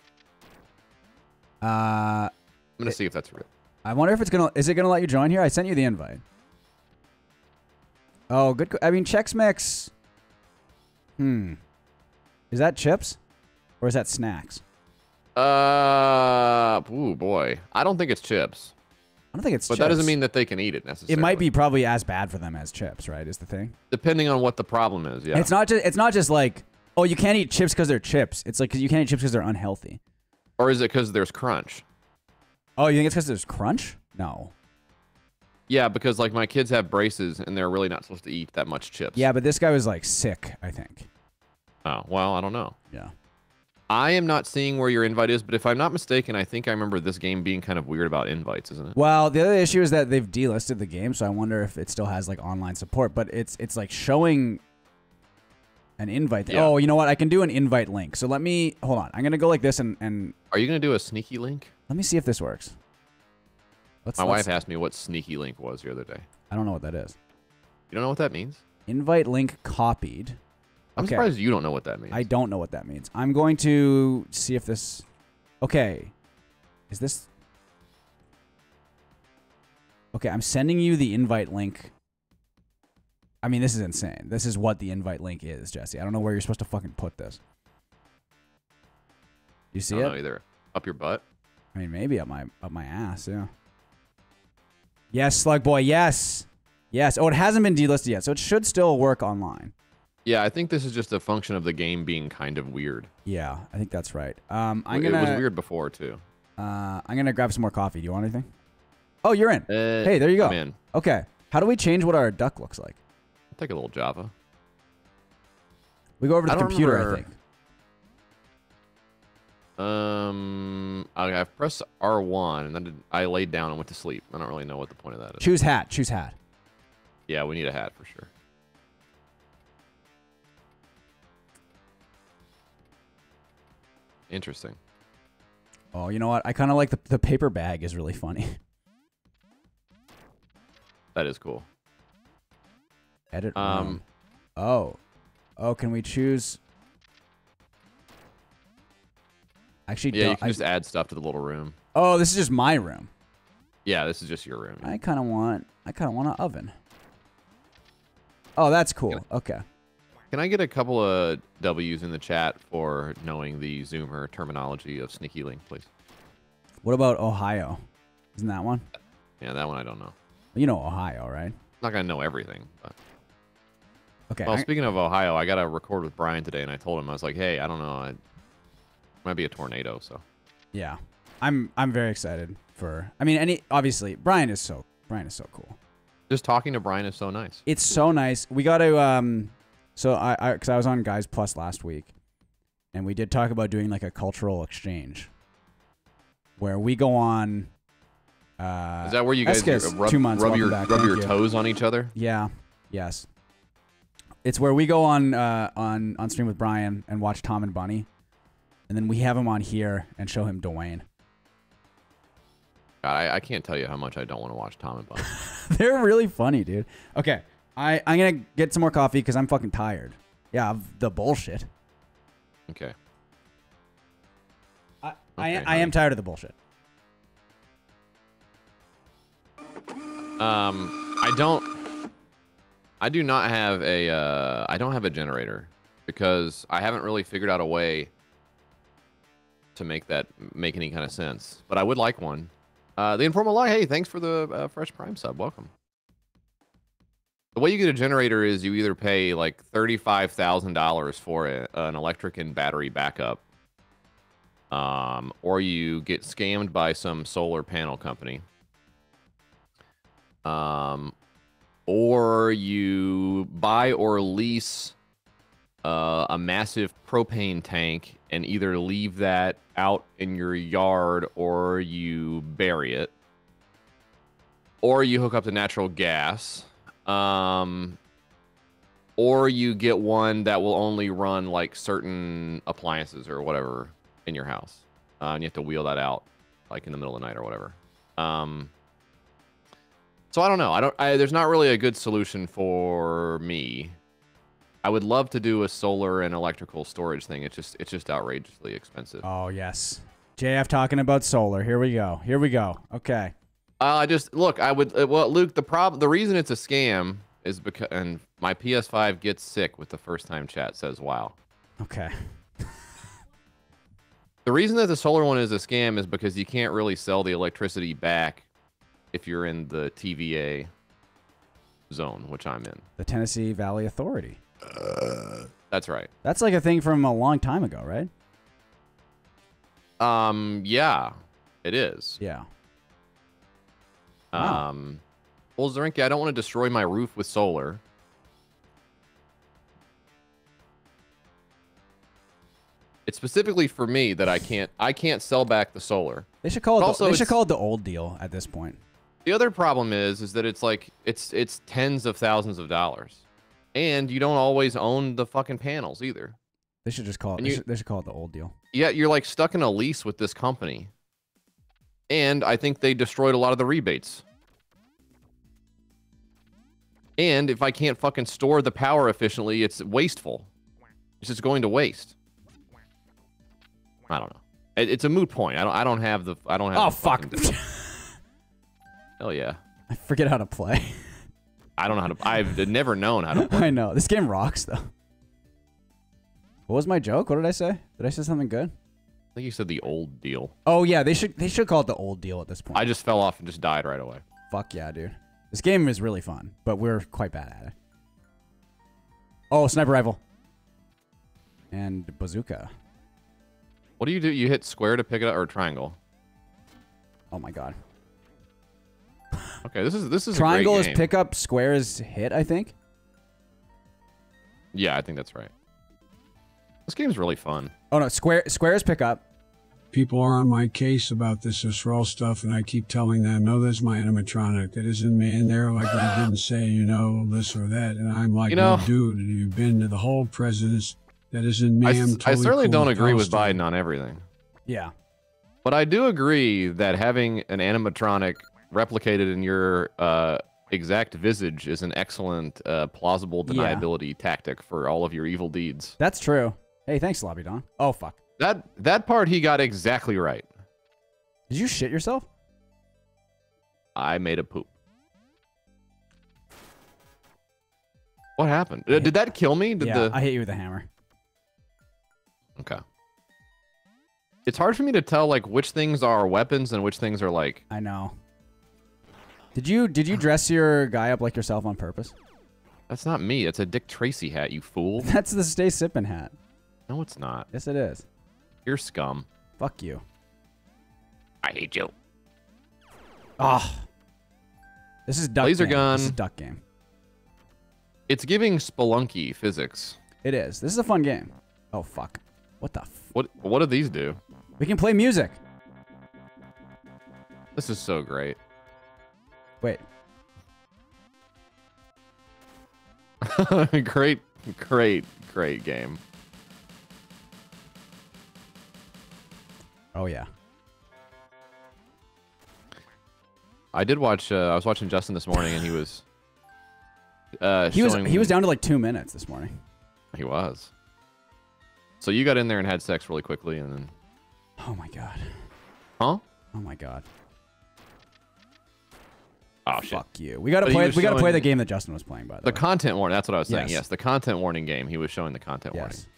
Uh, I'm gonna see if that's real. I wonder if it's gonna. Is it gonna let you join here? I sent you the invite. Oh, good. I mean, Chex Mix. Hmm. Is that chips, or is that snacks? Uh, ooh boy, I don't think it's chips. I don't think it's. But chips. that doesn't mean that they can eat it necessarily. It might be probably as bad for them as chips, right? Is the thing. Depending on what the problem is. Yeah. And it's not just. It's not just like, oh, you can't eat chips because they're chips. It's like you can't eat chips because they're unhealthy. Or is it because there's crunch? Oh, you think it's because there's crunch? No. Yeah, because like my kids have braces and they're really not supposed to eat that much chips. Yeah, but this guy was like sick, I think. Oh, well, I don't know. Yeah. I am not seeing where your invite is, but if I'm not mistaken, I think I remember this game being kind of weird about invites, isn't it? Well, the other issue is that they've delisted the game, so I wonder if it still has like online support. But it's it's like showing an invite. Yeah. Oh, you know what? I can do an invite link. So let me hold on. I'm gonna go like this and and. Are you gonna do a sneaky link? Let me see if this works. Let's, My let's, wife asked me what sneaky link was the other day. I don't know what that is. You don't know what that means? Invite link copied. I'm Okay. surprised you don't know what that means. I don't know what that means. I'm going to see if this. Okay. Is this. Okay, I'm sending you the invite link. I mean, this is insane. This is what the invite link is, Jesse. I don't know where you're supposed to fucking put this. You see I don't it? know either. Up your butt? I mean, maybe up my up my ass, yeah. Yes, Slug Boy, yes. Yes. Oh, it hasn't been delisted yet, so it should still work online. Yeah, I think this is just a function of the game being kind of weird. Yeah, I think that's right. Um, I'm it gonna. was weird before too. Uh, I'm gonna grab some more coffee. Do you want anything? Oh, you're in. Uh, hey, there you go. I'm in. Okay. How do we change what our duck looks like? I'll take a little Java. We go over to I the don't computer, remember- I think. Um, I, I've pressed R one and then did- I laid down and went to sleep. I don't really know what the point of that is. Choose hat. Choose hat. Yeah, we need a hat for sure. Interesting. Oh, you know what? I kind of like the the paper bag is really funny. That is cool. Edit. Um. room. Oh. Oh, can we choose? Actually, Yeah, don't- you can I- just add stuff to the little room. Oh, this is just my room. Yeah, this is just your room. I kind of want. I kind of want an oven. Oh, that's cool. Okay. Can I get a couple of W's in the chat for knowing the Zoomer terminology of sneaky link, please? What about Ohio? Isn't that one? Yeah, that one I don't know. You know Ohio, right? I'm not gonna know everything. But... Okay. Well, I- speaking of Ohio, I got to record with Brian today, and I told him I was like, "Hey, I don't know, I... it might be a tornado." So. Yeah, I'm. I'm very excited for. I mean, any obviously Brian is so. Brian is so cool. Just talking to Brian is so nice. It's so nice. We got to. Um. So I, I, because I was on Guys Plus last week, and we did talk about doing like a cultural exchange, where we go on. Uh, Is that where you guys Eskis, rub, two months, rub welcome your back. rub Thank your you. toes on each other? Yeah. Yes. It's where we go on uh, on on stream with Brian and watch Tom and Bunny, and then we have him on here and show him Dwayne. God, I, I can't tell you how much I don't want to watch Tom and Bunny. They're really funny, dude. Okay, I I'm gonna get some more coffee because I'm fucking tired. Yeah, of the bullshit. Okay. I Okay, I, I honey. am tired of the bullshit. Um, I don't. I do not have a. Uh, I don't have a generator because I haven't really figured out a way to make that make any kind of sense. But I would like one. Uh, the informal lie. Hey, thanks for the uh, fresh Prime sub. Welcome. The way you get a generator is you either pay like thirty-five thousand dollars for a, an electric and battery backup, um, or you get scammed by some solar panel company. Um, or you buy or lease uh, a massive propane tank and either leave that out in your yard or you bury it, or you hook up to natural gas, um, or you get one that will only run like certain appliances or whatever in your house, uh, and you have to wheel that out like in the middle of the night or whatever. Um, So I don't know. I don't. I, there's not really a good solution for me. I would love to do a solar and electrical storage thing. It's just it's just outrageously expensive. Oh yes, J F talking about solar. Here we go. Here we go. Okay. Uh, I just look. I would. Uh, well, Luke, the problem, the reason it's a scam is because, and my P S five gets sick with the first time chat says wow. Okay. The reason that the solar one is a scam is because you can't really sell the electricity back if you're in the T V A zone, which I'm in. The Tennessee Valley Authority. Uh, that's right. That's like a thing from a long time ago, right? Um, yeah, it is. Yeah. Wow. Um, well, Zarinki, I don't want to destroy my roof with solar. It's specifically for me that I can't I can't sell back the solar. They should call it. But The, also they should it's- call it the old deal at this point. The other problem is is that it's like it's it's tens of thousands of dollars, and you don't always own the fucking panels either. They should just call it. And They, you- should, they should call it the old deal. Yet you're like stuck in a lease with this company, and I think they destroyed a lot of the rebates. And if I can't fucking store the power efficiently, it's wasteful. It's just going to waste. I don't know. It, it's a moot point. I don't. I don't have the. I don't have. Oh the fuck! fucking- Hell yeah. I forget how to play. I don't know how to. I've never known how to play. I know this game rocks though. What was my joke? What did I say? Did I say something good? I think you said the old deal. Oh yeah, they should they should call it the old deal at this point. I just fell off and just died right away. Fuck yeah, dude. This game is really fun, but we're quite bad at it. Oh, sniper rifle. And bazooka. What do you do? You hit square to pick it up or triangle? Oh my god. Okay, this is this is Triangle a is great game. pick up, square is hit, I think. Yeah, I think that's right. This game's really fun. Oh no, square square is pick up. People are on my case about this Israel stuff, and I keep telling them, no, that's my animatronic. That isn't me. And they're like, I didn't say, you know, this or that. And I'm like, You know- no, dude, you've been to the whole president's. That isn't me. I, I'm s- I totally certainly cool don't with agree with Palestine. Biden on everything. Yeah. But I do agree that having an animatronic replicated in your uh, exact visage is an excellent, uh, plausible Yeah. deniability tactic for all of your evil deeds. That's true. Hey, thanks, Lobby Don. Oh fuck. That that part he got exactly right. Did you shit yourself? I made a poop. What happened? Uh, Did that kill me? Did yeah, the... I hit you with a hammer. Okay. It's hard for me to tell like which things are weapons and which things are like. I know. Did you did you dress your guy up like yourself on purpose? That's not me. It's a Dick Tracy hat, you fool. That's the Stay Sippin' hat. No, it's not. Yes, it is. You're scum. Fuck you. I hate you. Ah. This is duck Laser game. gun. This is duck game. It's giving Spelunky physics. It is. This is a fun game. Oh fuck. What the? F What What do these do? we can play music. This is so great. Wait. Great Great, great game. Oh, yeah. I did watch, uh, I was watching Justin this morning, and he was... Uh, he was showing... he was down to like two minutes this morning. He was. So you got in there and had sex really quickly, and then... Oh, my God. Huh? Oh, my God. Oh, shit. Fuck you. We gotta But he play. was We gotta play showing the game that Justin was playing. By the, The way. content warning. That's what I was saying. Yes. Yes, the content warning game. He was showing the content warning. Yes.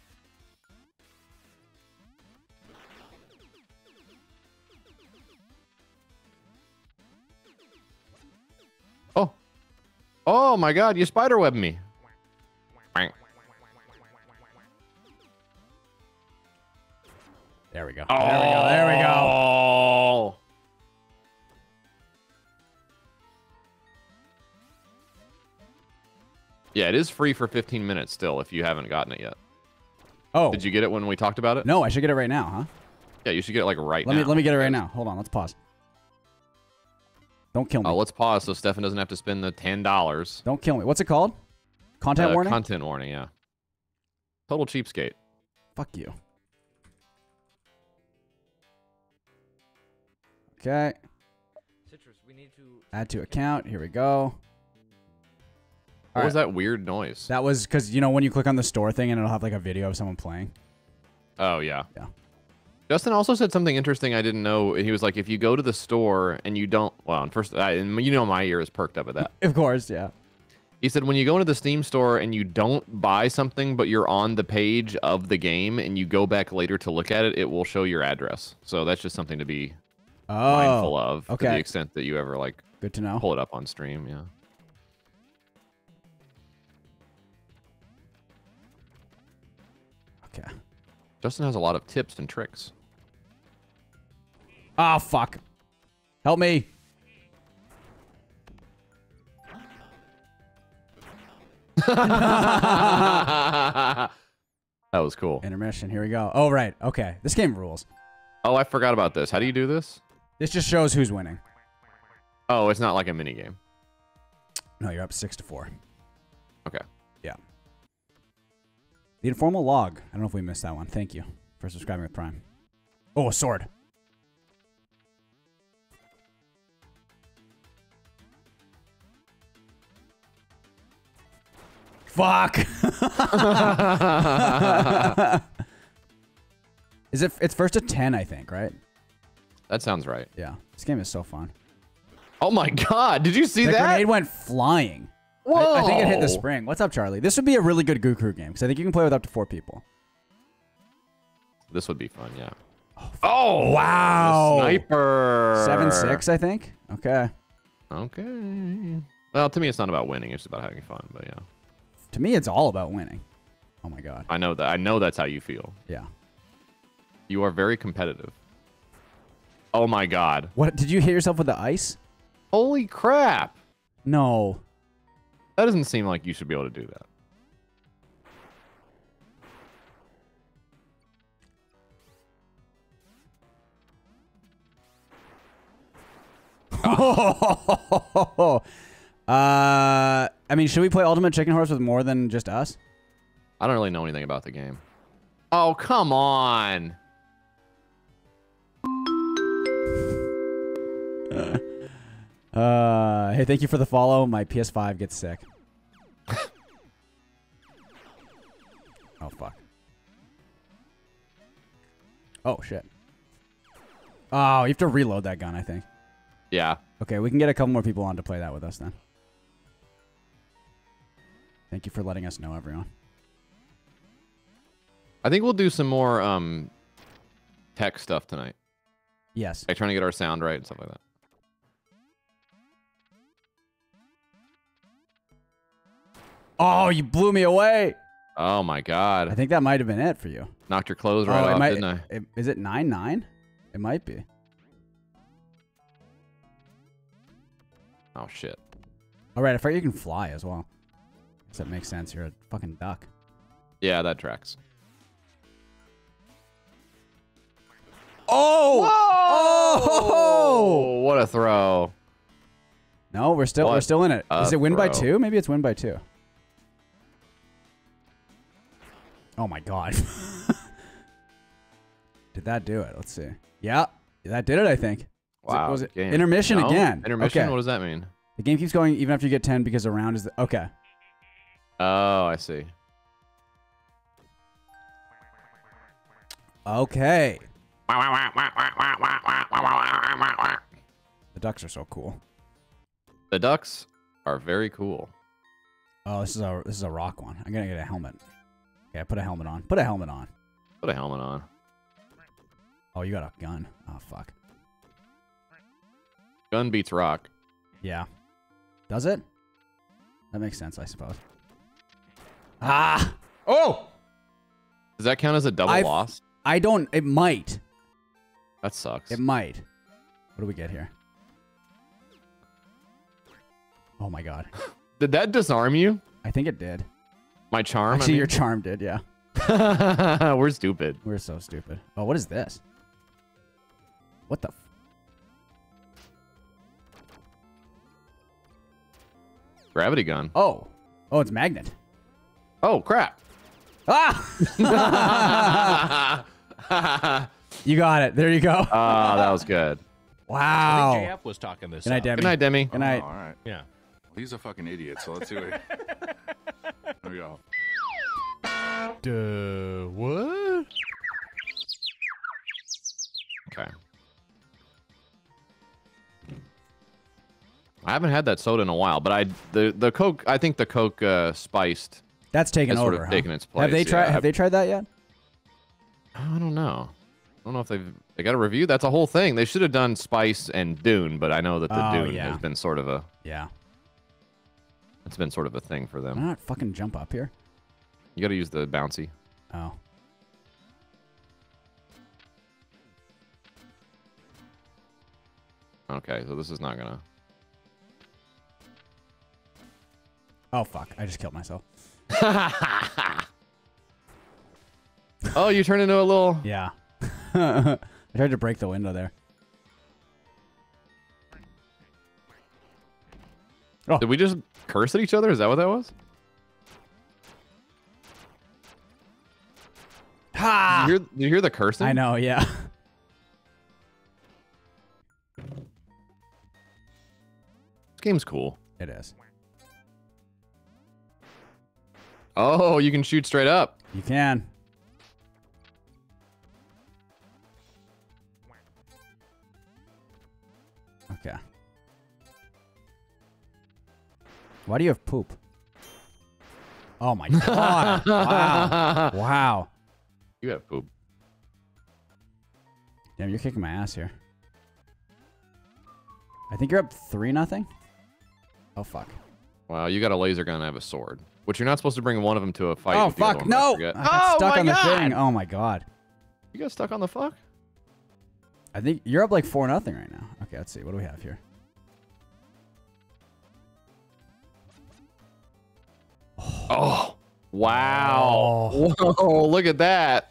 Oh. Oh my God! You spiderwebbed me. There we go. Oh. There we go. There we go. Yeah, it is free for fifteen minutes still if you haven't gotten it yet. Oh. Did you get it when we talked about it? No, I should get it right now, huh? Yeah, you should get it like right Let now. me let me get it right now. Hold on. Let's pause. Don't kill me. Oh, let's pause so Stefan doesn't have to spend the ten dollars. Don't kill me. What's it called? Content uh, warning? Content warning, yeah. Total cheapskate. Fuck you. Okay. Citrus, we need to Add to account. Here we go. What All was right. that weird noise? That was because, you know, when you click on the store thing and it'll have like a video of someone playing. Oh, yeah. Yeah. Justin also said something interesting I didn't know. He was like, if you go to the store and you don't, well, first, I, and you know my ear is perked up at that. Of course, yeah. He said when you go into the Steam store and you don't buy something, but you're on the page of the game and you go back later to look at it, it will show your address. So that's just something to be Oh, mindful of okay. to the extent that you ever like Good to know. pull it up on stream. Yeah. Okay. Justin has a lot of tips and tricks. Oh, fuck. Help me. That was cool. Intermission. Here we go. Oh, right. Okay. This game rules. Oh, I forgot about this. How do you do this? This just shows who's winning. Oh, it's not like a mini game. No, you're up six to four. Okay. Yeah. The informal log. I don't know if we missed that one. Thank you for subscribing with Prime. Oh, a sword. Fuck. Is it? It's first to ten, I think, right? That sounds right. Yeah. This game is so fun. Oh my God! Did you see the that? grenade went flying. Whoa! I, I think it hit the spring. What's up, Charlie? This would be a really good Goo Crew game because I think you can play with up to four people. This would be fun, yeah. Oh, wow. The sniper. seven six, I think. Okay. Okay. Well, to me, it's not about winning. It's about having fun, but yeah. To me, it's all about winning. Oh, my God. I know that. I know that's how you feel. Yeah. You are very competitive. Oh, my God. What? Did you hit yourself with the ice? Holy crap. No. That doesn't seem like you should be able to do that. uh, I mean, should we play Ultimate Chicken Horse with more than just us? I don't really know anything about the game. Oh, come on. Uh, hey, thank you for the follow. My P S five gets sick. Oh, fuck. Oh, shit. Oh, you have to reload that gun, I think. Yeah. Okay, we can get a couple more people on to play that with us then. Thank you for letting us know, everyone. I think we'll do some more um, tech stuff tonight. Yes. Like trying to get our sound right and stuff like that. Oh, you blew me away. Oh, my God. I think that might have been it for you. Knocked your clothes right oh, off, might, didn't I? It, is it nine nine? It might be. Oh, shit. All right, I forget you can fly as well. Does that make sense? You're a fucking duck. Yeah, that tracks. Oh! Oh! What a throw. No, we're still What we're still in it. a Is it win by throw. two? Maybe it's win by two. Oh my god. Did that do it? Let's see. Yeah, that did it, I think. Wow. Was it, was it game. intermission No? again? Intermission? Okay. What does that mean? The game keeps going even after you get ten because the round is the, okay. Oh, I see. Okay. The ducks are so cool. The ducks are very cool. Oh, this is a this is a rock one. I'm gonna get a helmet. Okay, put a helmet on. Put a helmet on. Put a helmet on. Oh, you got a gun. Oh fuck. Gun beats rock. Yeah. Does it? That makes sense, I suppose. Ah! Oh! Does that count as a double I've- loss? I don't. It might. That sucks. It might. What do we get here? Oh my god. Did that disarm you? I think it did. My charm? Actually, I mean? your charm did, yeah. We're stupid. We're so stupid. Oh, what is this? What the? F Gravity gun. oh. Oh, it's magnet. Oh, crap. Ah! You got it. There you go. Ah, that was good. Wow. I think J F was talking this Good night, up. Demi. Good night, Demi. Good night. Oh, all right. Yeah. He's a fucking idiot, so let's see what. There we go. Duh, what? Okay. I haven't had that soda in a while, but I the the Coke. I think the Coke uh, spiced. That's taken has over. Sort of huh? taken its place. Have they tried? yeah. Have they tried that yet? I don't know. I don't know if they've they got a review. That's a whole thing. They should have done Spice and Dune, but I know that the Oh, Dune yeah. has been sort of a Yeah. it's been sort of a thing for Why them. not fucking jump up here? You got to use the bouncy. Oh. Okay, so this is not gonna. Oh fuck! I just killed myself. Oh, you turned into a little. Yeah. I tried to break the window there. Oh. Did we just curse at each other? Is that what that was? Ha! Did you hear, did you hear the cursing? I know. Yeah. This game's cool. It is. Oh, you can shoot straight up. You can. Okay. Why do you have poop? Oh my god. Wow. Wow. You have poop. Damn, you're kicking my ass here. I think you're up three nothing. Oh fuck. Wow, you got a laser gun and I have a sword. Which you're not supposed to bring one of them to a fight. Oh with the other fuck! one, I No! forget. I got Oh stuck my on the God! thing. Oh my god. You got stuck on the fuck? I think you're up like four nothing right now. Okay, let's see. What do we have here? Oh, wow. Whoa, look at that.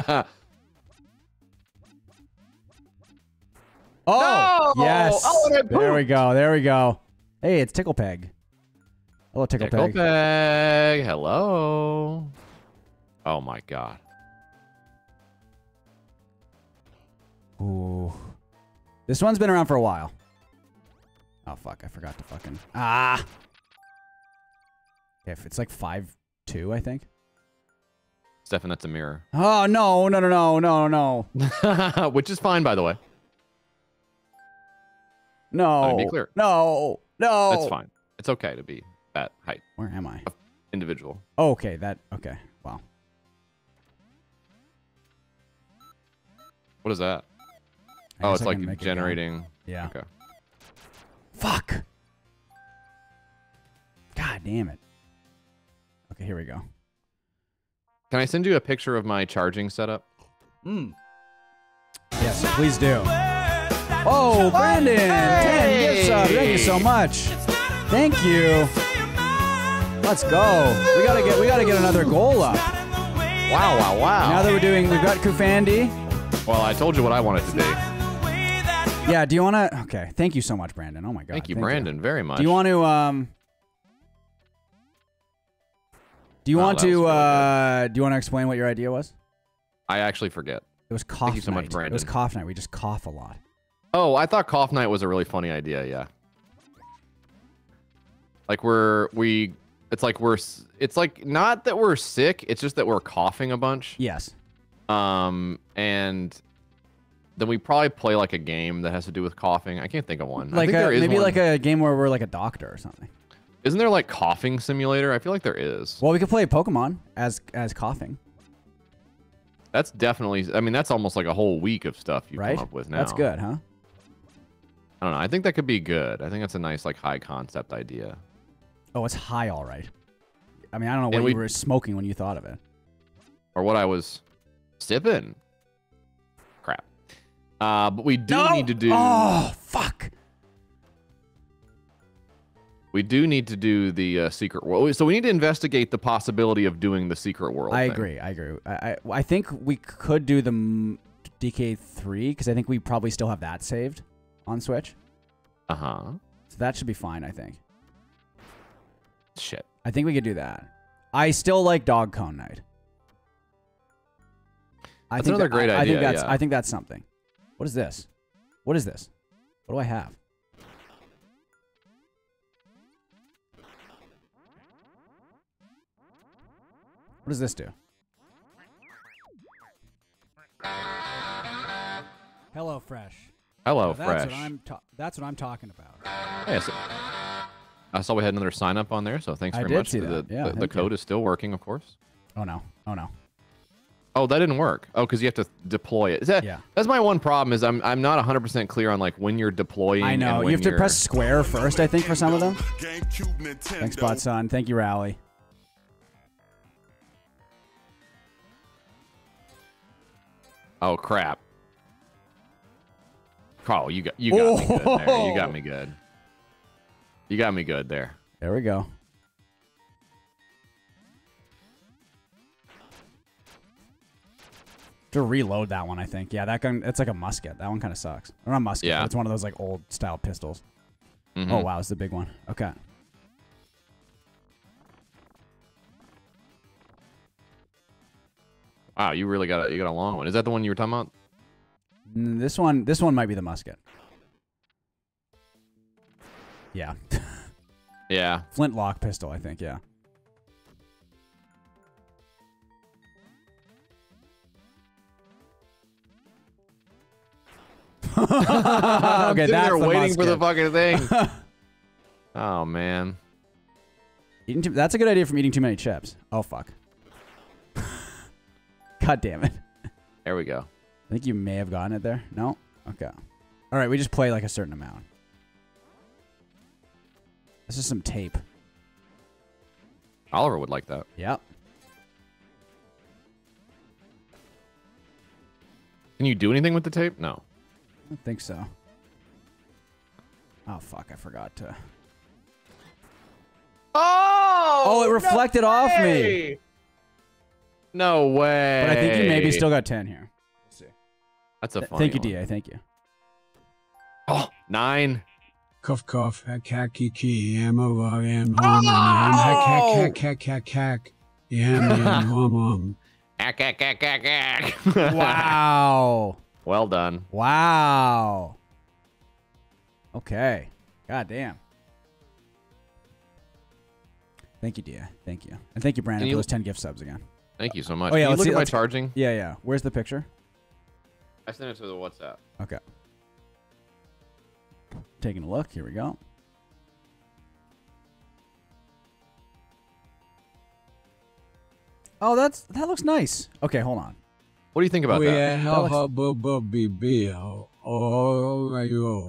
Oh, No! yes. Oh, and I there we pooped. go. There we go. Hey, it's Tickle Peg. Hello, Tickle, Tickle Peg. Peg. Hello. Oh my god. Ooh. This one's been around for a while. Oh, fuck. I forgot to fucking... Ah! Okay, if it's like five two, I think. Stefan, that's a mirror. Oh, no, no, no, no, no, no. Which is fine, by the way. No. Let me be clear. No. No. That's fine. It's okay to be that height. Where am I? Individual. Oh, okay, that... Okay, wow. What is that? I Oh, guess it's I can make like it go. generating. Yeah. Okay. Fuck. God damn it. Okay, here we go. Can I send you a picture of my charging setup? Mm. Yes, please do. Oh, Brandon! ten gift sub. Thank you so much. Thank you. Let's go. We gotta get we gotta get another goal up. Wow, wow, wow. Now that we're doing, we've got Kufandi. Well, I told you what I wanted to do. Yeah, do you want to? Okay, thank you so much, Brandon. Oh my god. Thank you, Brandon, very much. Do you want to? Um. Do you Oh, want that was to really uh, do you want to explain what your idea was? I actually forget. It was cough Thank you so night. much, Brandon. It was cough night. We just cough a lot. Oh, I thought cough night was a really funny idea. Yeah. Like we're we, it's like we're s- it's like not that we're sick. It's just that we're coughing a bunch. Yes. Um, and then we probably play like a game that has to do with coughing. I can't think of one. I Like think a, there is maybe one. like a game where we're like a doctor or something. Isn't there like coughing simulator? I feel like there is. Well, we could play Pokemon as as coughing. That's definitely. I mean, that's almost like a whole week of stuff you Right? come up with now. That's good, huh? I don't know. I think that could be good. I think that's a nice like high concept idea. Oh, it's high, all right. I mean, I don't know what And you we- were smoking when you thought of it. Or what I was sipping. Crap. Uh, but we do need to do. Oh, fuck. We do need to do the uh, secret world. So we need to investigate the possibility of doing the secret world. I thing. agree. I agree. I I, I think we could do the m- D K three because I think we probably still have that saved on Switch. Uh huh. So that should be fine. I think. Shit. I think we could do that. I still like Dog Cone Night. I That's think another that- great I, I idea, think that's. yeah. I think that's something. What is this? What is this? What do I have? What does this do? Hello Fresh. Hello, Now, that's Fresh. What I'm ta- that's what I'm talking about. Yeah, so- I saw we had another sign up on there, so thanks I very did much. see the, that. Yeah, the, the thank you. code is still working, of course. Oh no! Oh no! Oh, that didn't work. Oh, because you have to deploy it. Is that, Yeah. That's my one problem is I'm I'm not one hundred percent clear on like when you're deploying. I know. and You when have to you're- press square first, I think, for some of them. Thanks, Bot Son. Thank you, Rally. Oh crap! Carl, you got you got me good there. You got me good. You got me good there. There we go. To reload that one, I think. Yeah, that gun. It's like a musket. That one kind of sucks. Or not musket. Yeah. But it's one of those like old style pistols. Mhm. Oh wow, it's the big one. Okay. Wow, you really got a, you got a long one. Is that the one you were talking about? Mm, This one. This one might be the musket. Yeah. Yeah. Flintlock pistol, I think. Yeah. I'm Okay, sitting that's there the waiting for the musket. fucking thing. Oh man. Eating too, that's a good idea from eating too many chips. Oh fuck. God damn it. There we go. I think you may have gotten it there. No? Okay. All right, we just play like a certain amount. This is some tape. Oliver would like that. Yep. Can you do anything with the tape? No. I don't think so. Oh fuck, I forgot to. Oh! Oh, it reflected off me. No way. But I think you maybe still got ten here. Let's see. That's a Th- funny Thank you, one. D A. Thank you. Oh, nine. Cuff cuff, hack hack kiki, am a log, am hum, am hack hack hack hack hack hack, yam yam hum hum. Hack, hack, hack, hack, hack. Wow. Well done. Wow. Okay. God damn. Thank you, Dia. Thank you. And thank you, Brandon, Can you- for those ten gift subs again. Thank you so much. Oh, yeah, Can you let's look see- at my let's- charging? Yeah, yeah. Where's the picture? I sent it to the WhatsApp. Okay. Taking a look. Here we go. Oh, that's that looks nice. Okay, hold on. What do you think about Oh that? yeah, how looks- how bu bu be be oh oh you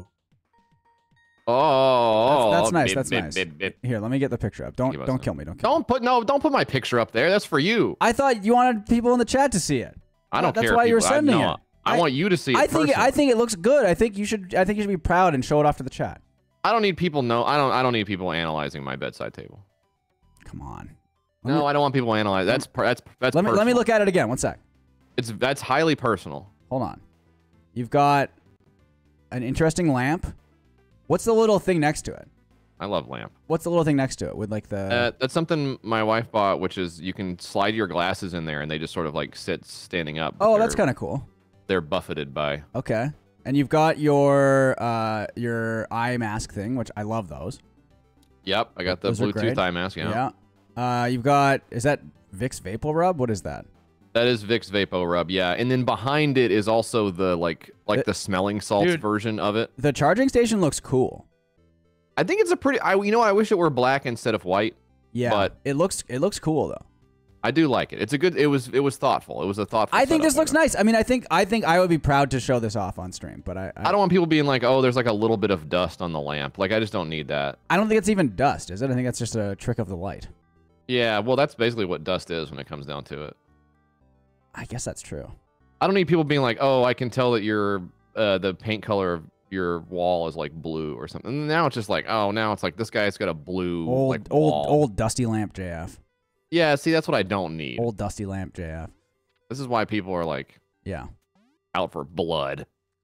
Oh, That's, that's nice. bip, That's bip, nice. bip, bip. Here, let me get the picture up. Don't Give us don't some. kill me. Don't kill me. Don't put no. Don't put my picture up there. That's for you. I thought you wanted people in the chat to see it. I don't That's care. why if you were people- I- sending no, it. I, want you to see it. I think I personally. think it looks good. I think you should. I think you should be proud and show it off to the chat. I don't need people know. I don't. I don't need people analyzing my bedside table. Come on. Let No, me- I don't want people analyzing. That's per- that's that's. Let me let me personal. look at it again. One sec. It's that's highly personal. Hold on. You've got an interesting lamp. What's the little thing next to it? I love lamp. What's the little thing next to it with like the? Uh, that's something my wife bought, which is you can slide your glasses in there and they just sort of like sit standing up. Oh, that's kind of cool. They're buffeted by. Okay, and you've got your uh your eye mask thing, which I love those. Yep, I got the Those are Bluetooth great. eye mask. Yeah. Yeah. Uh, you've got is that Vicks Vapor Rub? What is that? That is Vicks Vapo Rub, yeah. And then behind it is also the like like It- the smelling salts Dude. version of it. The charging station looks cool. I think it's a pretty. I you know what, I wish it were black instead of white. Yeah, But it looks it looks cool though. I do like it. It's a good. It was it was thoughtful. It was a thoughtful. I think setup this there. looks nice. I mean, I think I think I would be proud to show this off on stream, but I I, I don't want people being like, oh, there's like a little bit of dust on the lamp. Like I just don't need that. I don't think it's even dust, is it? I think that's just a trick of the light. Yeah, well, that's basically what dust is when it comes down to it. I guess that's true. I don't need people being like, oh, I can tell that your uh, the paint color of your wall is like blue or something. And now it's just like, oh, now it's like this guy's got a blue Old like old wall. old dusty lamp J F. Yeah, see, that's what I don't need. Old dusty lamp J F. This is why people are like, Yeah. out for blood.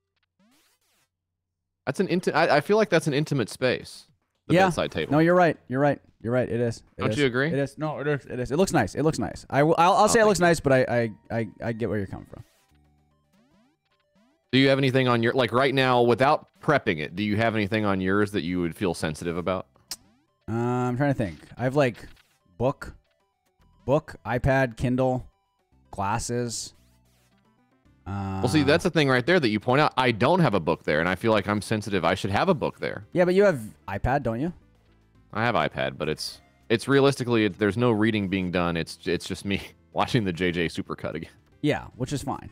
That's an inti- I, I feel like that's an intimate space. The yeah. bedside table. No, you're right. You're right. You're right. It is. It Don't is. you agree? It is. No, it is. It is. It looks nice. It looks nice. I will. I'll, I'll say it thank looks nice, but I, I, I, I get where you're coming from. Do you have anything on your like right now without prepping it? Do you have anything on yours that you would feel sensitive about? Uh, I'm trying to think. I have like book, book, iPad, Kindle, glasses. Uh, Well, see, that's the thing right there that you point out. I don't have a book there, and I feel like I'm sensitive. I should have a book there. Yeah, but you have iPad, don't you? I have iPad, but it's it's realistically it, there's no reading being done. It's it's just me watching the J J Supercut again. Yeah, which is fine.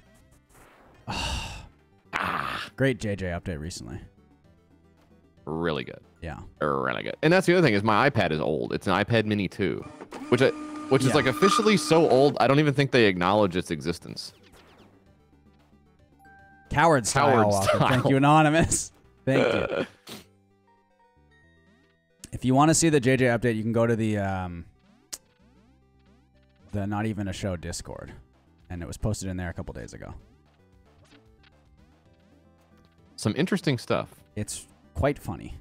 Great J J update recently. Really good. Yeah. Really good. And that's the other thing is my iPad is old. It's an iPad Mini two, which I, which Yeah. is like officially so old. I don't even think they acknowledge its existence. Coward style. Coward Walker. style. Thank you, Anonymous. Thank you. If you want to see the J J update, you can go to the um, the Not Even a Show Discord, and it was posted in there a couple days ago. Some interesting stuff. It's quite funny.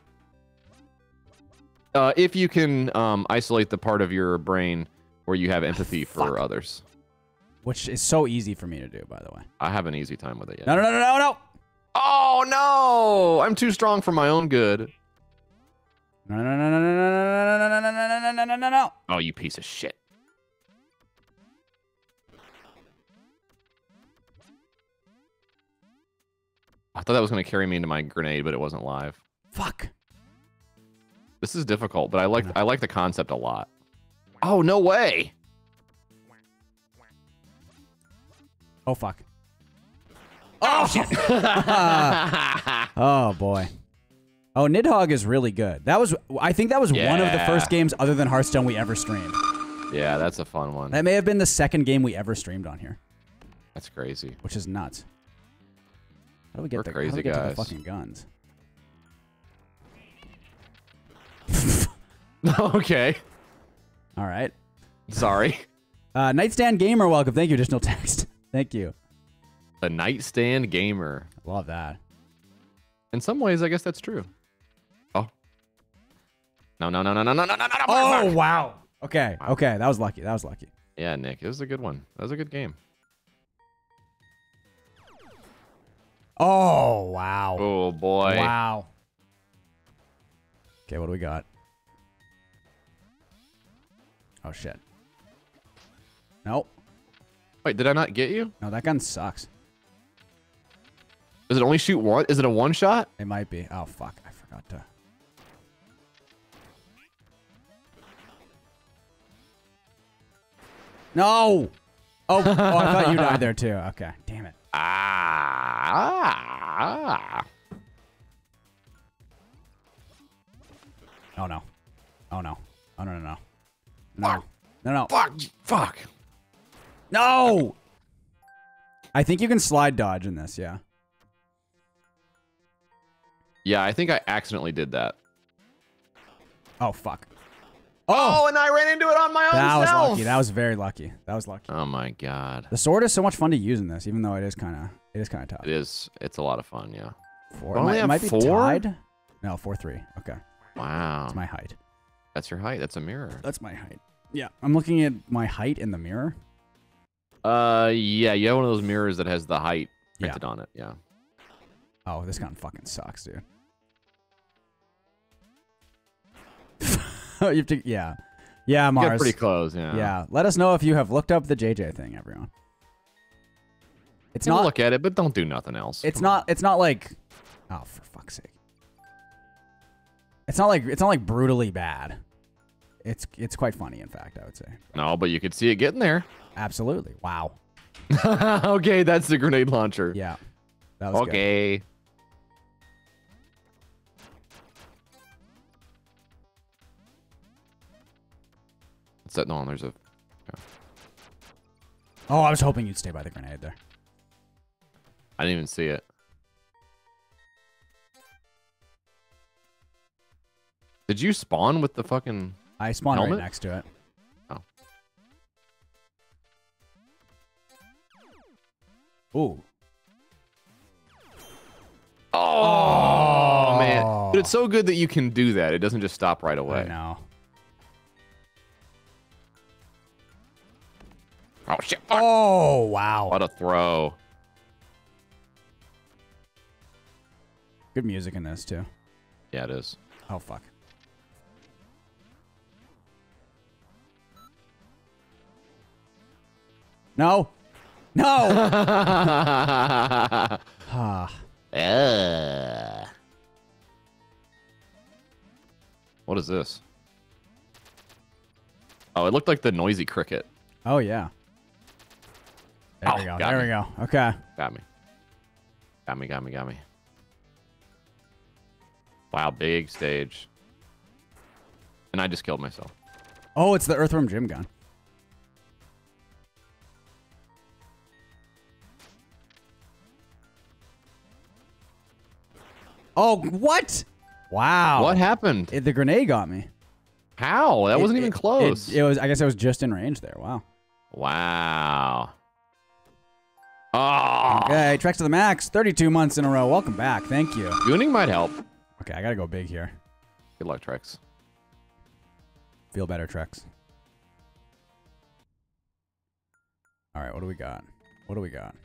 Uh, if you can um, isolate the part of your brain where you have empathy for Fuck. others. Which is so easy for me to do, by the way. I have an easy time with it yet. No, no, no, no, no, no. Oh, no! I'm too strong for my own good. No, no, no, no, no, no, no, no, no, no, no, no, no, no, no, no. Oh, you piece of shit. I thought that was going to carry me into my grenade, but it wasn't live. Fuck. This is difficult, but I like I like the concept a lot. Oh, no way! Oh, fuck. Oh, shit. Oh, boy. Oh, Nidhogg is really good. That was, I think that was one of the Yeah. first games other than Hearthstone we ever streamed. Yeah, that's a fun one. That may have been the second game we ever streamed on here, That's crazy. which is nuts. How do we get, We're the, crazy how do we get to the guys. fucking guns? Okay. All right. Sorry. Uh, Nightstand Gamer, welcome. Thank you. Additional text. Thank you. The nightstand gamer. Love that. In some ways, I guess that's true. Oh. No, no, no, no, no, no, no, no, no. Oh, wow. Okay. Okay. That was lucky. That was lucky. Yeah, Nick, it was a good one. That was a good game. Oh, wow. Oh, boy. Wow. Okay, what do we got? Oh, shit. Nope. Wait, did I not get you? No, that gun sucks. Does it only shoot one? Is it a one shot? It might be. Oh, fuck. I forgot to. No! Oh, oh, I thought you died there, too. Okay. Damn it. Ah. Oh, no. Oh, no. Oh, no, no, no. No. Fuck. No, no. Fuck. Fuck. No! I think you can slide dodge in this, yeah. Yeah, I think I accidentally did that. Oh, fuck. Oh, and I ran into it on my own That was self. lucky. That was very lucky. That was lucky. Oh my god. The sword is so much fun to use in this, even though it is kind of it is kind of tough. It is. It's a lot of fun. Yeah. Four. We It only might, it have might be four? tied. No, four three. Okay. Wow. That's my height. That's your height. That's a mirror. That's my height. Yeah, I'm looking at my height in the mirror. Uh, yeah, you have one of those mirrors that has the height Yeah. printed on it. Yeah. Oh, this gun fucking sucks, dude. you have to, yeah. Yeah, You Mars. got pretty close, yeah. Yeah. Let us know if you have looked up the J J thing, everyone. It's Have a not look at it, but don't do nothing else. It's Come not it's not like oh, for fuck's sake. It's not like it's not like brutally bad. It's it's quite funny, in fact, I would say. on. No, but you could see it getting there. Absolutely. Wow. Okay, that's the grenade launcher. Yeah. That was okay. good. What's that? No, there's a. Oh, I was hoping you'd stay by the grenade there. I didn't even see it. Did you spawn with the fucking? I spawned helmet? right next to it. Oh. Ooh. Oh, man. But it's so good that you can do that. It doesn't just stop right away. I know. Oh, shit. Fuck. Oh, wow. What a throw. Good music in this, too. Yeah, it is. Oh, fuck. No. No. Ah. Uh. What is this? Oh, it looked like the noisy cricket. Oh, yeah. There Oh, we go. got There me. we go. Okay. Got me. Got me, got me, got me. Wow, big stage. And I just killed myself. Oh, it's the Earthworm Jim gun. Oh, what? Wow. What happened? It, the grenade got me. How? That It- wasn't it- even close. It, it was. I guess it was just in range there. Wow. Wow. Oh. Okay, Trex to the max. thirty-two months in a row. Welcome back. Thank you. Gooning might help. Okay, I gotta go big here. Good luck, Trex. Feel better, Trex. All right, what do we got? What do we got?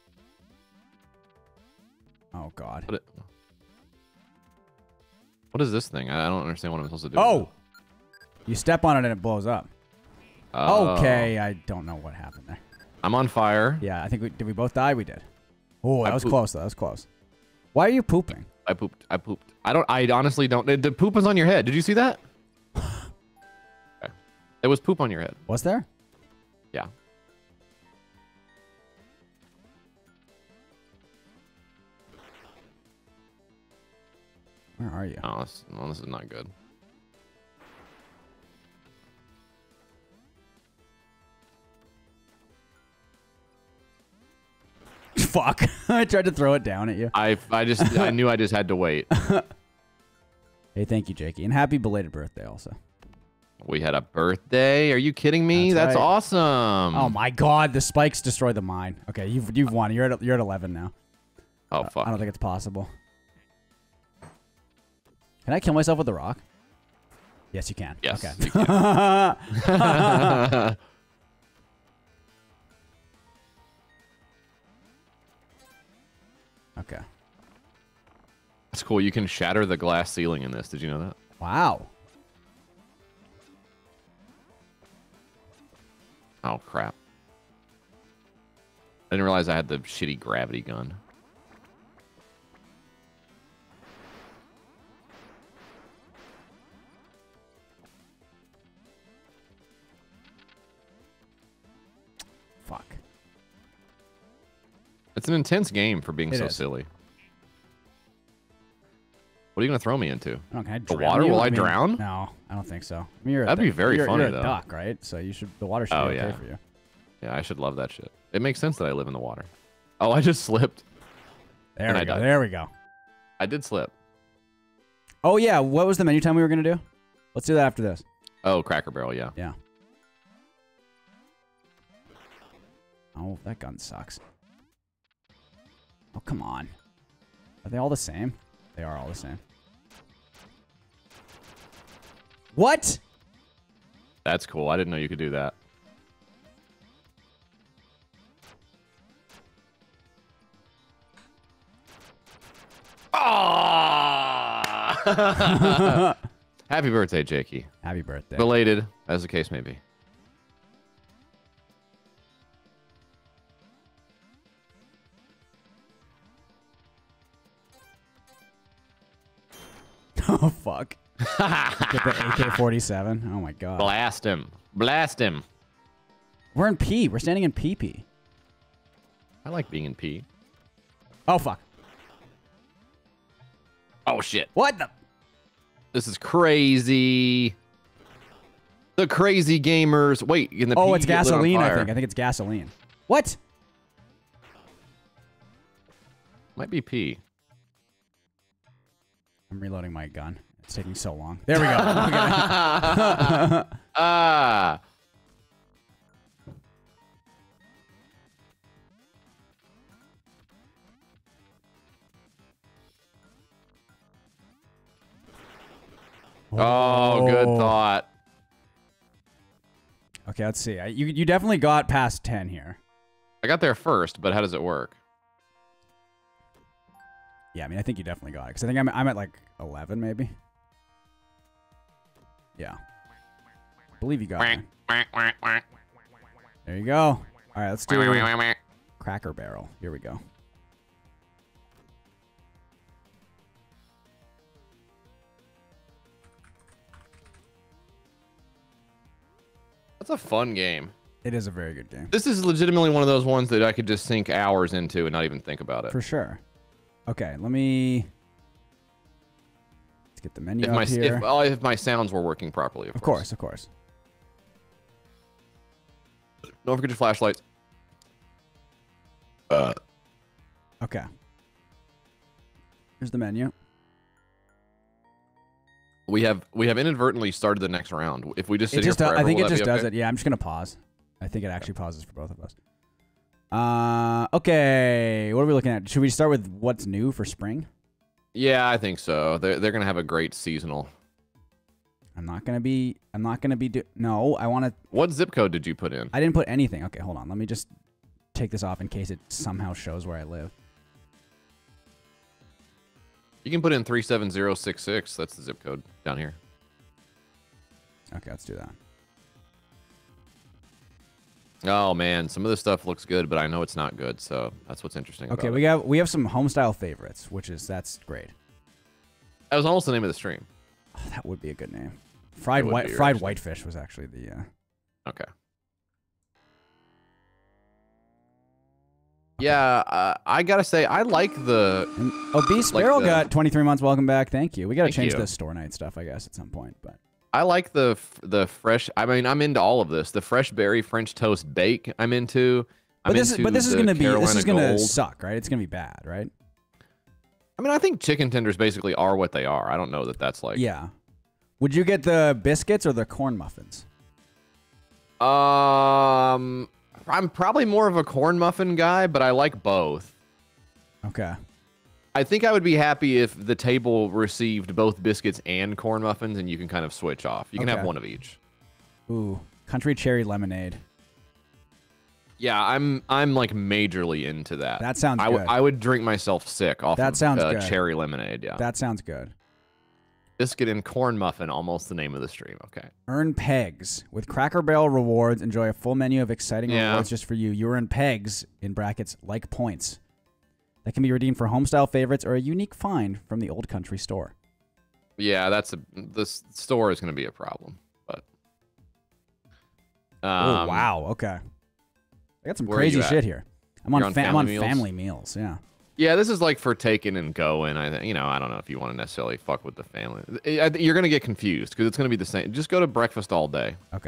Oh God. What, it, what is this thing? I I don't understand what I'm supposed to do. Oh, you step on it and it blows up. Oh. Okay, I don't know what happened there. I'm on fire. Yeah, I think we did. We both die. We did. Oh, that I was pooped. close. Though. That was close. Why are you pooping? I pooped. I pooped. I don't. I honestly don't. The the poop was on your head. Did you see that? Okay. There was poop on your head. Was there? Yeah. Where are you? Oh, this, no, this is not good. Fuck! I tried to throw it down at you. I I just I knew I just had to wait. Hey, thank you, Jakey, and happy belated birthday, also. We had a birthday. Are you kidding me? That's That's, right. awesome. Oh my God! The spikes destroyed the mine. Okay, you've you've won. You're at you're at eleven now. Oh fuck! I don't think it's possible. Can I kill myself with the rock? Yes, you can. Yes, Okay. you can. Okay. That's cool. You can shatter the glass ceiling in this. Did you know that? Wow. Oh crap! I didn't realize I had the shitty gravity gun. Fuck. It's an intense game for being It so is. silly. What are you gonna throw me into? I don't, can I The drown water? you? Will I mean, drown? No, I don't think so. I mean, you're a That'd be duck- very you're, funny, you're a though. duck, right? So you should. The water should Oh, be okay yeah. for you. Yeah, I should love that shit. It makes sense that I live in the water. Oh, I just slipped. There And we I go. died. There we go. I did slip. Oh yeah, what was the menu time we were gonna do? Let's do that after this. Oh, Cracker Barrel, yeah. Yeah. Oh, that gun sucks. Oh, come on. Are they all the same? They are all the same. What? That's cool. I didn't know you could do that. Oh! Happy birthday, Jakey. Happy birthday. Belated, as the case may be. Oh, fuck. Get the A K forty-seven. Oh, my God. Blast him. Blast him. We're in P. We're standing in P P. I like being in P. Oh, fuck. Oh, shit. What the? This is crazy. The crazy gamers. Wait, in the Oh, P it's you get lit on gasoline, I fire. think. I think it's gasoline. What? Might be P. I'm reloading my gun. It's taking so long. There we go. Ah. Oh, good thought. Okay, let's see. I, you you definitely got past ten here. I got there first, but how does it work? Yeah, I mean, I think you definitely got it. Because I think I'm, I'm at like eleven, maybe. Yeah. I believe you got it. There you go. All right, let's do Cracker Barrel. Here we go. That's a fun game. It is a very good game. This is legitimately one of those ones that I could just sink hours into and not even think about it. For sure. Okay, let me... Let's get the menu If up my, here. if, oh, if my sounds were working properly, of, Of course. course, of course. Don't forget your flashlights. Uh. Okay. Here's the menu. We have we have inadvertently started the next round. If we just sit It just, here uh, forever, I think will it that just be does okay? it. Yeah, I'm just going to pause. I think it actually pauses for both of us. Uh, okay. What are we looking at? Should we start with what's new for spring? Yeah, I think so. They're they're gonna have a great seasonal. I'm not gonna be. I'm not gonna be. Do no, I want to. What zip code did you put in? I didn't put anything. Okay, hold on. Let me just take this off in case it somehow shows where I live. You can put in three seven zero six six. That's the zip code down here. Okay, let's do that. Oh man, some of this stuff looks good, but I know it's not good. So that's what's interesting. Okay, about we it. have we have some homestyle favorites, which is that's great. That was almost the name of the stream. Oh, that would be a good name. Fried would white be, fried actually. whitefish was actually the. Uh... Okay. Yeah, uh, I gotta say I like the. And, oh, B Sparrow the- got twenty-three months. Welcome back. Thank you. We got to Thank change you. the store night stuff, I guess, at some point. But I like the f- the fresh. I mean, I'm into all of this. The fresh berry French toast bake. I'm into. I'm but this is into but this is the gonna be this Carolina is gonna Gold. suck, right? It's gonna be bad, right? I mean, I think chicken tenders basically are what they are. I don't know that that's like. Yeah. Would you get the biscuits or the corn muffins? Um, I'm probably more of a corn muffin guy, but I like both. Okay. I think I would be happy if the table received both biscuits and corn muffins, and you can kind of switch off. You can Okay. have one of each. Ooh, country cherry lemonade. Yeah, I'm I'm like majorly into that. That sounds I, w- good. I would drink myself sick off That of sounds uh, good. cherry lemonade. Yeah, That sounds good. biscuit and corn muffin, almost the name of the stream. Okay. Earn pegs with Cracker Barrel rewards. Enjoy a full menu of exciting Yeah. rewards just for you. You earn pegs in brackets like points that can be redeemed for homestyle favorites or a unique find from the Old Country store. Yeah, that's a this store is going to be a problem, but. oh Um, wow! Okay, I got some where are crazy you at? shit here. I'm on, You're on fa- I'm on Family Meals? family meals. Yeah. Yeah, this is like for taking and going. I think you know. I don't know if you want to necessarily fuck with the family. I- I- You're gonna get confused because it's gonna be the same. Just go to breakfast all day. Okay.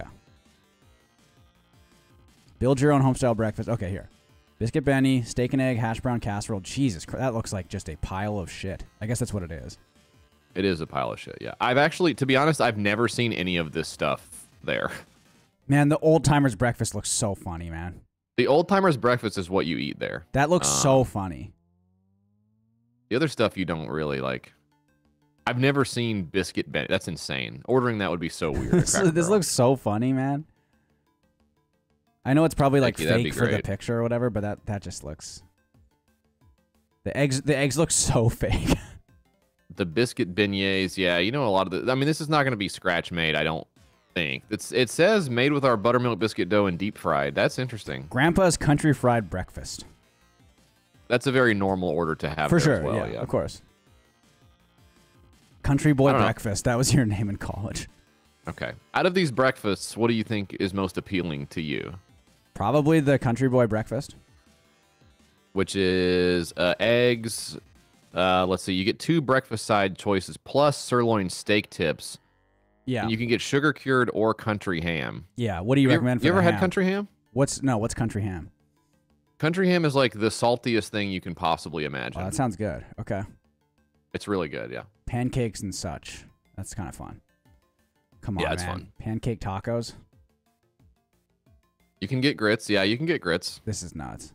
Build your own homestyle breakfast. Okay, here. Biscuit Benny, steak and egg, hash brown casserole. Jesus Christ, that looks like just a pile of shit. I guess that's what it is. It is a pile of shit. Yeah, I've actually, to be honest, I've never seen any of this stuff there. Man, the old timers breakfast looks so funny, man. The old timers breakfast is what you eat there. That looks Um, so funny. The other stuff you don't really like. I've never seen biscuit bent. That's insane. Ordering that would be so weird. at this Cracker this Barrel. looks so funny, man. I know it's probably like Thank you, that'd be fake for the great. picture or whatever, but that that just looks. The eggs the eggs look so fake. The biscuit beignets, yeah, you know a lot of the. I mean, this is not going to be scratch made. I don't think it's. It says made with our buttermilk biscuit dough and deep fried. That's interesting. Grandpa's country fried breakfast. That's a very normal order to have For there sure, as well, yeah, yeah, of course. Country boy I don't know. breakfast. That was your name in college. Okay. Out of these breakfasts, what do you think is most appealing to you? Probably the country boy breakfast. Which is uh, eggs. Uh, let's see. You get two breakfast side choices plus sirloin steak tips. Yeah. And you can get sugar cured or country ham. Yeah. What do you, You recommend ever- for you the ever had ham? country ham? What's no? What's country ham? Country ham is like the saltiest thing you can possibly imagine. Oh, that sounds good. Okay. It's really good, yeah. Pancakes and such. That's kind of fun. Come on, Yeah, it's man. fun. Pancake tacos. You can get grits. Yeah, you can get grits. This is nuts.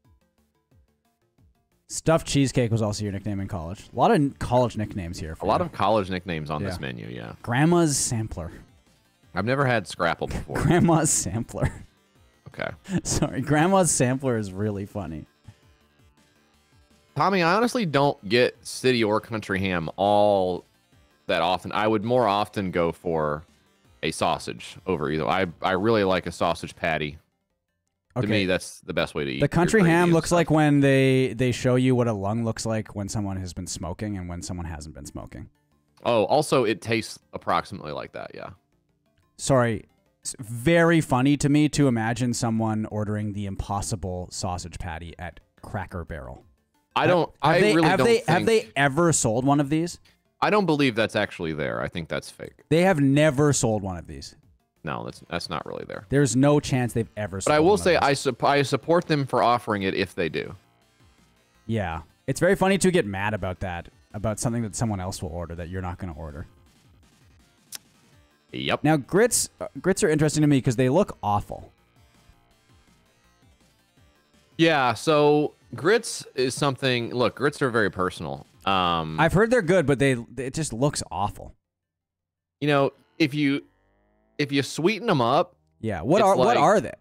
Stuffed cheesecake was also your nickname in college. A lot of college nicknames here. For A lot you. of college nicknames on Yeah. this menu, yeah. Grandma's sampler. I've never had Scrapple before. Grandma's sampler. Okay. Sorry, Grandma's sampler is really funny. Tommy, I honestly don't get city or country ham all that often. I would more often go for a sausage over either. I, I really like a sausage patty. To Okay. me, that's the best way to eat. The your country gravy ham and looks stuff. like when they they show you what a lung looks like when someone has been smoking and when someone hasn't been smoking. Oh, also, it tastes approximately like that, yeah. Sorry, it's very funny to me to imagine someone ordering the Impossible sausage patty at Cracker Barrel. I don't. Have I they, really have don't they think, have they ever sold one of these? I don't believe that's actually there. I think that's fake. They have never sold one of these. No, that's that's not really there. There's no chance they've ever sold But I will one of say these. I, sup- I support them for offering it if they do. Yeah. It's very funny to get mad about that, about something that someone else will order that you're not going to order. Yep. Now, grits uh, grits are interesting to me because they look awful. Yeah, so grits is something. Look, grits are very personal. Um, I've heard they're good, but they it just looks awful. you know, if you if you sweeten them up, Yeah. What It's are what like- are they?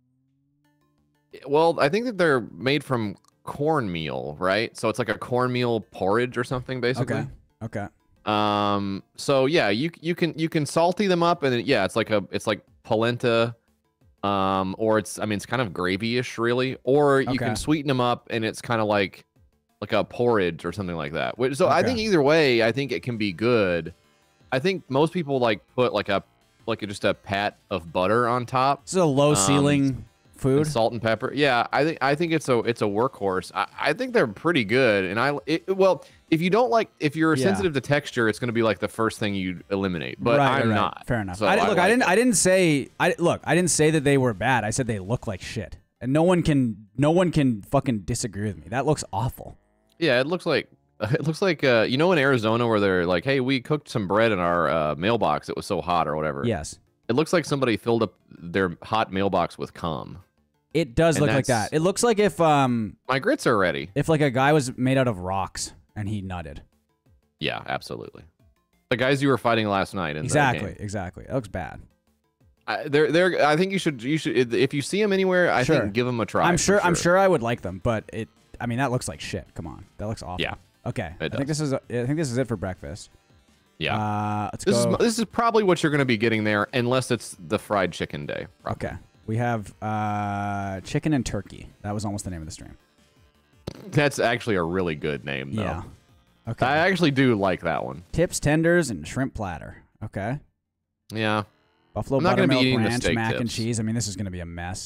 well, I think that they're made from cornmeal, right? So it's like a cornmeal porridge or something, basically. Okay. Okay. Um. So yeah, you you can you can salty them up, and it, yeah, it's like a it's like polenta, um, or it's I mean it's kind of gravy-ish really, or you Okay. can sweeten them up, and it's kind of like like a porridge or something like that. Which, so I Okay. think either way, I think it can be good. I think most people like put like a like a, just a pat of butter on top. This is a low Um, ceiling food. and salt and pepper. Yeah, I think I think it's a it's a workhorse. I, I think they're pretty good. And I it, well, if you don't like if you're Yeah. sensitive to texture, it's going to be like the first thing you eliminate. But right, I'm right, right. not. Fair enough. So I, didn't- look, I like didn't. it. I didn't say. I look. I didn't say that they were bad. I said they look like shit, and no one can. No one can fucking disagree with me. That looks awful. Yeah, it looks like it looks like uh, you know in Arizona where they're like, hey, we cooked some bread in our uh, mailbox. It was so hot or whatever. Yes. It looks like somebody filled up their hot mailbox with cum. It does And look like that's- that. It looks like if um My grits are ready. if like a guy was made out of rocks and he nutted. Yeah, absolutely. The guys you were fighting last night. In the Exactly. game. Exactly. It looks bad. I, they're they're. I think you should you should if you see them anywhere, I Sure. think give them a try. I'm for sure, I'm sure I would like them, but it. I mean, that looks like shit. Come on, that looks awful. Yeah. Okay. It I think this is. I think this is it for breakfast. Yeah. Uh, let's This go. is this is probably what you're going to be getting there, unless it's the fried chicken day. probably. Okay. We have uh, chicken and turkey. That was almost the name of the stream. That's actually a really good name, though. Yeah. Okay. I actually do like that one. Tips, tenders, and shrimp platter. Okay. Yeah. Buffalo I'm not gonna be buttermilk eating the ranch steak mac and tips. cheese. I mean, this is going to be a mess.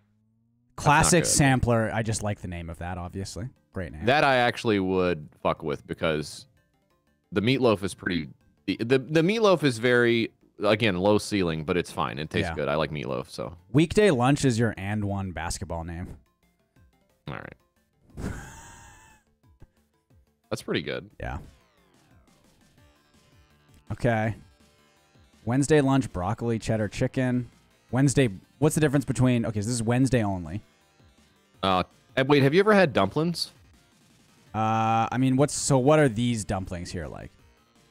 not Classic good. sampler. I just like the name of that. Obviously, great name. That I actually would fuck with because the meatloaf is pretty. The the, the meatloaf is very again low ceiling, but it's fine. It tastes Yeah. good. I like meatloaf, so Weekday lunch is your and one basketball name. all right. That's pretty good. Yeah. Okay. Wednesday lunch, broccoli, cheddar chicken. Wednesday, what's the difference between, okay, so this is Wednesday only. Uh, and wait, have you ever had dumplings? Uh, I mean, what's, so what are these dumplings here like?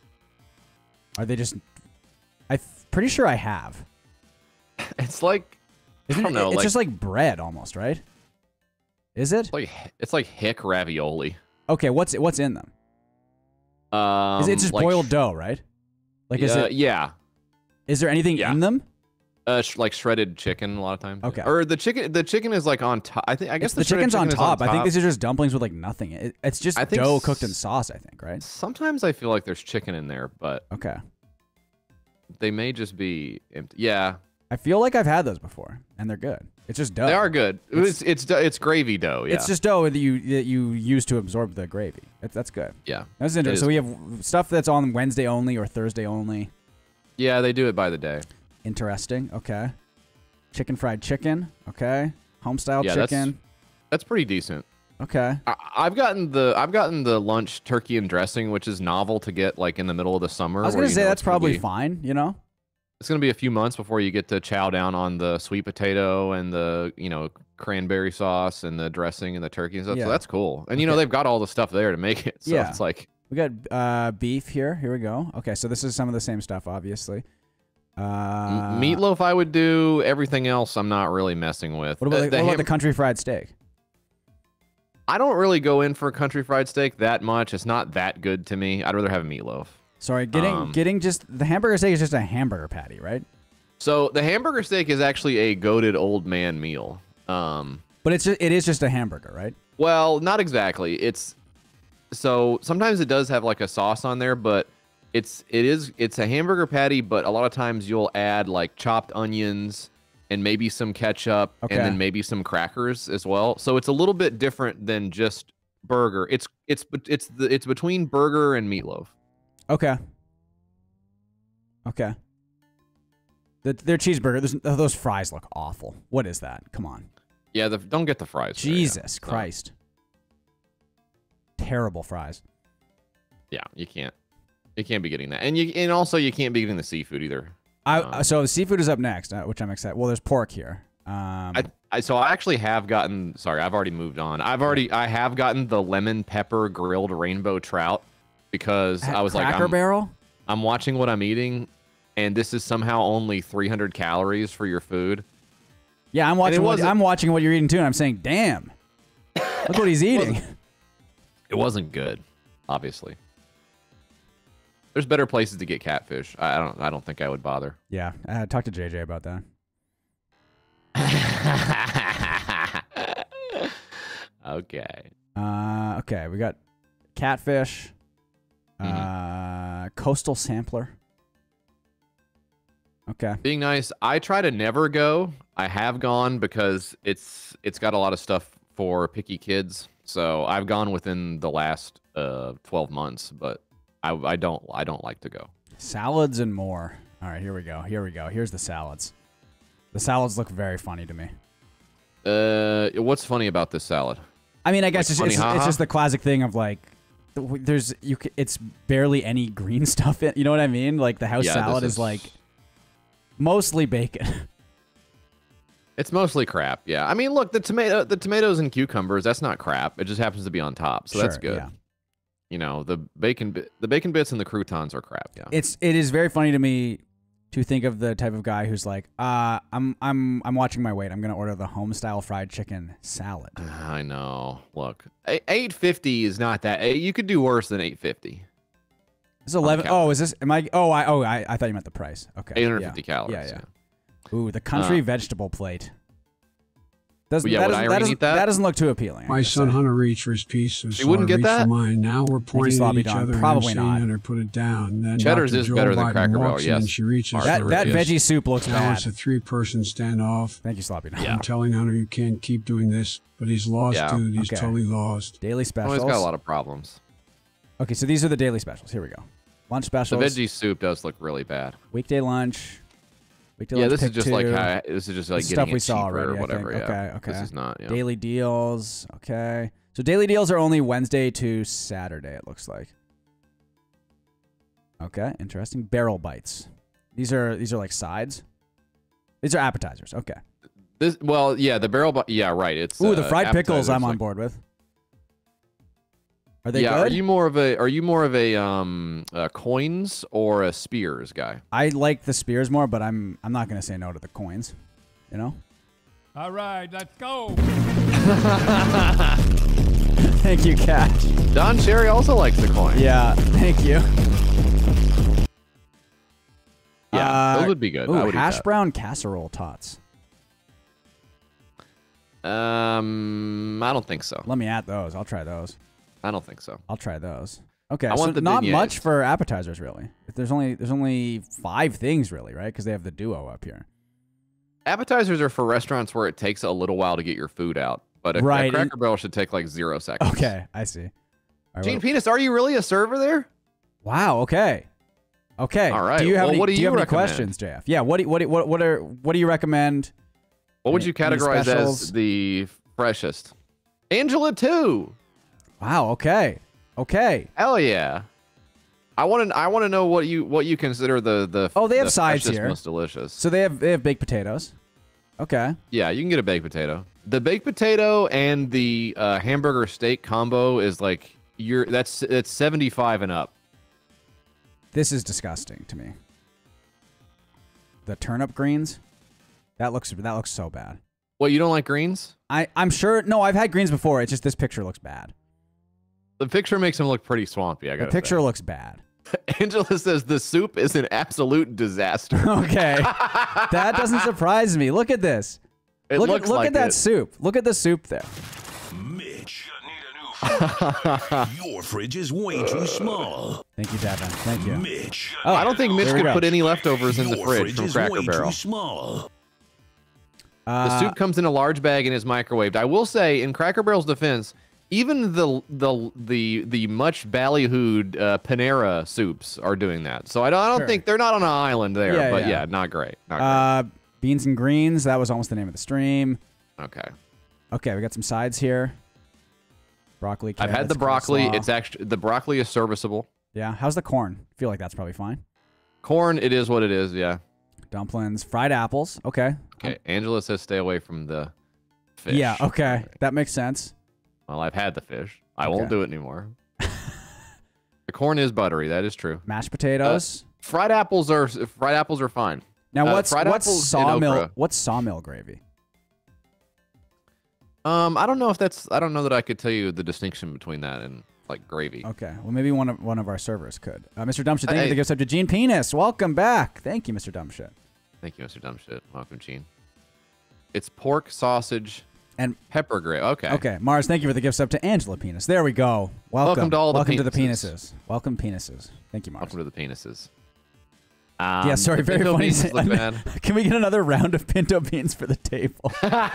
Are they just? I'm pretty sure I have. It's like Isn't I don't it, know. It's like, just like bread almost, right? Is it? It's like it's like hick ravioli. Okay, what's what's in them? Um, Is it just like, boiled dough, right? Like is uh, it? Yeah. Is there anything Yeah. in them? Uh, sh- like shredded chicken a lot of times. Okay. Or the chicken. The chicken is like on top. I think. I guess It's the, the, shredded chicken's on chicken is top. I think top. these are just dumplings with like nothing. It, it's just I think dough s- cooked in sauce. I think, right? Sometimes I feel like there's chicken in there, but Okay. they may just be empty. Yeah, I feel like I've had those before, and they're good. It's just dough. they are good. It's- It's it's do- it's gravy dough. Yeah. It's just dough that you that you use to absorb the gravy. It's, that's good. Yeah. That's it interesting. is So we have stuff that's on Wednesday only or Thursday only. Yeah, they do it by the day. Interesting. Okay. Chicken fried chicken. Okay. Homestyle Yeah, that's- chicken. That's pretty decent. Okay. I, I've gotten the I've gotten the lunch turkey and dressing, which is novel to get like in the middle of the summer. I was where gonna you say know that's it's gonna probably be- fine. You know. It's gonna be a few months before you get to chow down on the sweet potato and the you know cranberry sauce and the dressing and the turkey and stuff. Yeah. So that's cool. And you know Okay. they've got all the stuff there to make it. So Yeah. it's like We got uh, beef here. Here we go. Okay, so this is some of the same stuff, obviously. Uh, m- meatloaf. I would do. Everything else, I'm not really messing with. What about, Uh, the, the what about ham- the country fried steak? I don't really go in for country fried steak that much. It's not that good to me. I'd rather have a meatloaf. Sorry, getting Um, getting just the hamburger steak is just a hamburger patty, right? So the hamburger steak is actually a goated old man meal. Um, But it's just, it is just a hamburger, right? well, not exactly. It's so sometimes it does have like a sauce on there, but it's it is it's a hamburger patty. But a lot of times you'll add like chopped onions and maybe some ketchup Okay. and then maybe some crackers as well. So it's a little bit different than just burger. It's it's it's the it's between burger and meatloaf. Okay. Okay. The, their cheeseburger, those, those fries look awful. What is that? Come on. Yeah, the, don't get the fries. there, yeah. Jesus It's not- Christ. Terrible fries. Yeah, you can't. You can't be getting that, and you and also you can't be getting the seafood either. I Um, so the seafood is up next, uh, which I'm excited. Well, there's pork here. Um, I, I so I actually have gotten. Sorry, I've already moved on. I've already I have gotten the lemon pepper grilled rainbow trout because At I was like, Cracker I'm, Barrel? I'm watching what I'm eating, and this is somehow only three hundred calories for your food. Yeah, I'm watching. What, wasn't- I'm watching what you're eating too, and I'm saying, "Damn, look what he's eating." It wasn't good, obviously. There's better places to get catfish. I I don't. I don't think I would bother. Yeah, uh, talk to J J about that. Okay. Uh, okay, we got catfish, Mm-hmm. uh, coastal sampler. Okay. Being nice, I try to never go. I have gone because it's it's got a lot of stuff for picky kids. So I've gone within the last uh, twelve months, but I, I don't I don't like to go. Salads and more. All right, here we go. Here we go. Here's the salads. The salads look very funny to me. Uh, what's funny about this salad? I mean, I guess Like it's, funny it's, it's haha? just the classic thing of like, th- there's you. c- It's barely any green stuff in. You know what I mean? Like the house Yeah, salad this is is- like mostly bacon. It's mostly crap. Yeah, I mean, look, the tomato, the tomatoes and cucumbers, that's not crap. It just happens to be on top, so that's Sure, good. yeah. You know, the bacon, bi- the bacon bits and the croutons are crap. Yeah. It's it is very funny to me to think of the type of guy who's like, uh, I'm I'm I'm watching my weight. I'm gonna order the home style fried chicken salad. I know. Look, eight fifty is not that. eh, You could do worse than eight fifty. This is eleven. Oh, is this? Am I? Oh, I oh I, I thought you meant the price. Okay. eight hundred fifty yeah. calories. Yeah, Yeah. yeah. Ooh, the country Uh, vegetable plate. Doesn't, Well, yeah, that, would doesn't, Irene that, doesn't, eat that? that doesn't look too appealing. I My gotta son say. Hunter reached for his piece, so She so wouldn't I get reached that? for mine. Now we're pointing at sloppy each dog. other Probably and I'm not. saying Hunter, put it down. And then Cheddar's Doctor is Joe better than Biden Cracker Barrel, walks in yes. and she reaches That for that it. veggie soup looks Now bad. it's a three-person standoff. Thank you, sloppy dog. I'm telling Hunter you can't keep doing this, but he's lost, Yeah. dude. He's Okay. totally lost. Daily Oh, specials. he's got a lot of problems. Okay, so these are the daily specials. Here we go. Lunch The specials. veggie soup does look really bad. Weekday lunch. Weekday Yeah, lunch this is pick just two. like how, this is just like This is getting stuff we it saw cheaper already. or I whatever. think. Yeah. Okay, okay. This is not. Yeah. Daily deals. Okay. So daily deals are only Wednesday to Saturday, it looks like. Okay, interesting. Barrel bites. These are these are like sides. These are appetizers. Okay. This well, yeah, the barrel. Bu- yeah, right. It's Ooh, the uh, fried pickles appetizers, I'm on like- board with. Are they yeah, good? Are you more of a Are you more of a um uh, coins or a spears guy? I like the spears more, but I'm I'm not gonna say no to the coins. You know. All right, let's go. Thank you, Cash. Don Cherry also likes the coin. Yeah, thank you. Yeah, Uh, those would be good. Ooh, I would eat hash that. brown casserole tots. Um, I don't think so. Let me add those. I'll try those. I don't think so. I'll try those. Okay, I so want the not beignets. much for appetizers, really. If There's only there's only five things, really, right? Because they have the duo up here. Appetizers are for restaurants where it takes a little while to get your food out, but a, Right, a Cracker and- Barrel should take like zero seconds. Okay, I see. All right, Gene what- Penis, are you really a server there? Wow. Okay. Okay. All right, Do you have well, any, what do you you have any recommend? questions, J F? Yeah. What do you, what do- what what are what do you recommend? What would Any- you any categorize specials? as the freshest? Angela too. Wow. Okay. Okay. Hell yeah. I want to. I want to know what you what you consider the the. Oh, they have the sides freshest, here. Most delicious. So they have they have baked potatoes. Okay. Yeah, you can get a baked potato. The baked potato and the uh, hamburger steak combo is like you're that's it's seventy-five and up. This is disgusting to me. The turnip greens. That looks that looks so bad. Well, you don't like greens? I I'm sure. No, I've had greens before. It's just this picture looks bad. The picture makes them look pretty swampy. I The got picture looks bad. Angela says the soup is an absolute disaster. Okay. That doesn't surprise me. Look at this. It look looks at, look like at that it. soup. Look at the soup there. Mitch, need a new Your fridge is way too small. Thank you, Devin. Thank you. Mitch. Oh, I don't think Mitch there we could go. put any leftovers in the Your fridge from is Cracker way Barrel. Too small. The Uh, soup comes in a large bag and is microwaved. I will say, in Cracker Barrel's defense, even the the the the much ballyhooed uh, Panera soups are doing that. So I don't I don't Sure. think they're not on an island there. Yeah, but yeah. yeah, not great. Not great. Uh, beans and greens. That was almost the name of the stream. Okay. Okay, we got some sides here. Broccoli. I've had carrots, the broccoli. coleslaw. It's actually the broccoli is serviceable. Yeah. How's the corn? I feel like that's probably fine. Corn, it is what it is. Yeah. Dumplings, fried apples. Okay. Okay. Angela says stay away from the fish. Yeah. Okay. That makes sense. Well, I've had the fish. I Okay. won't do it anymore. The corn is buttery. That is true. Mashed potatoes. Uh, fried apples are fried apples are fine. now uh, what's fried what's apples and sawmill? okra. What's sawmill gravy? Um, I don't know if that's. I don't know that I could tell you the distinction between that and like gravy. Okay. Well, maybe one of one of our servers could. Uh, Mister Dumbshit, thank you for Hey. the gift sub to Gene Penis. Welcome back. Thank you, Mister Dumbshit. Thank you, Mister Dumbshit. Welcome, Gene. It's pork, sausage, and pepper gravy. Okay. Okay, Mars, thank you for the gift sub to Angela Penis. There we go. Welcome. Welcome to all the Welcome to the penises. penises. Welcome penises. Thank you, Mars. Welcome to the penises. Um, yeah, sorry, the very pinto funny. beans look bad. Can we get another round of pinto beans for the table?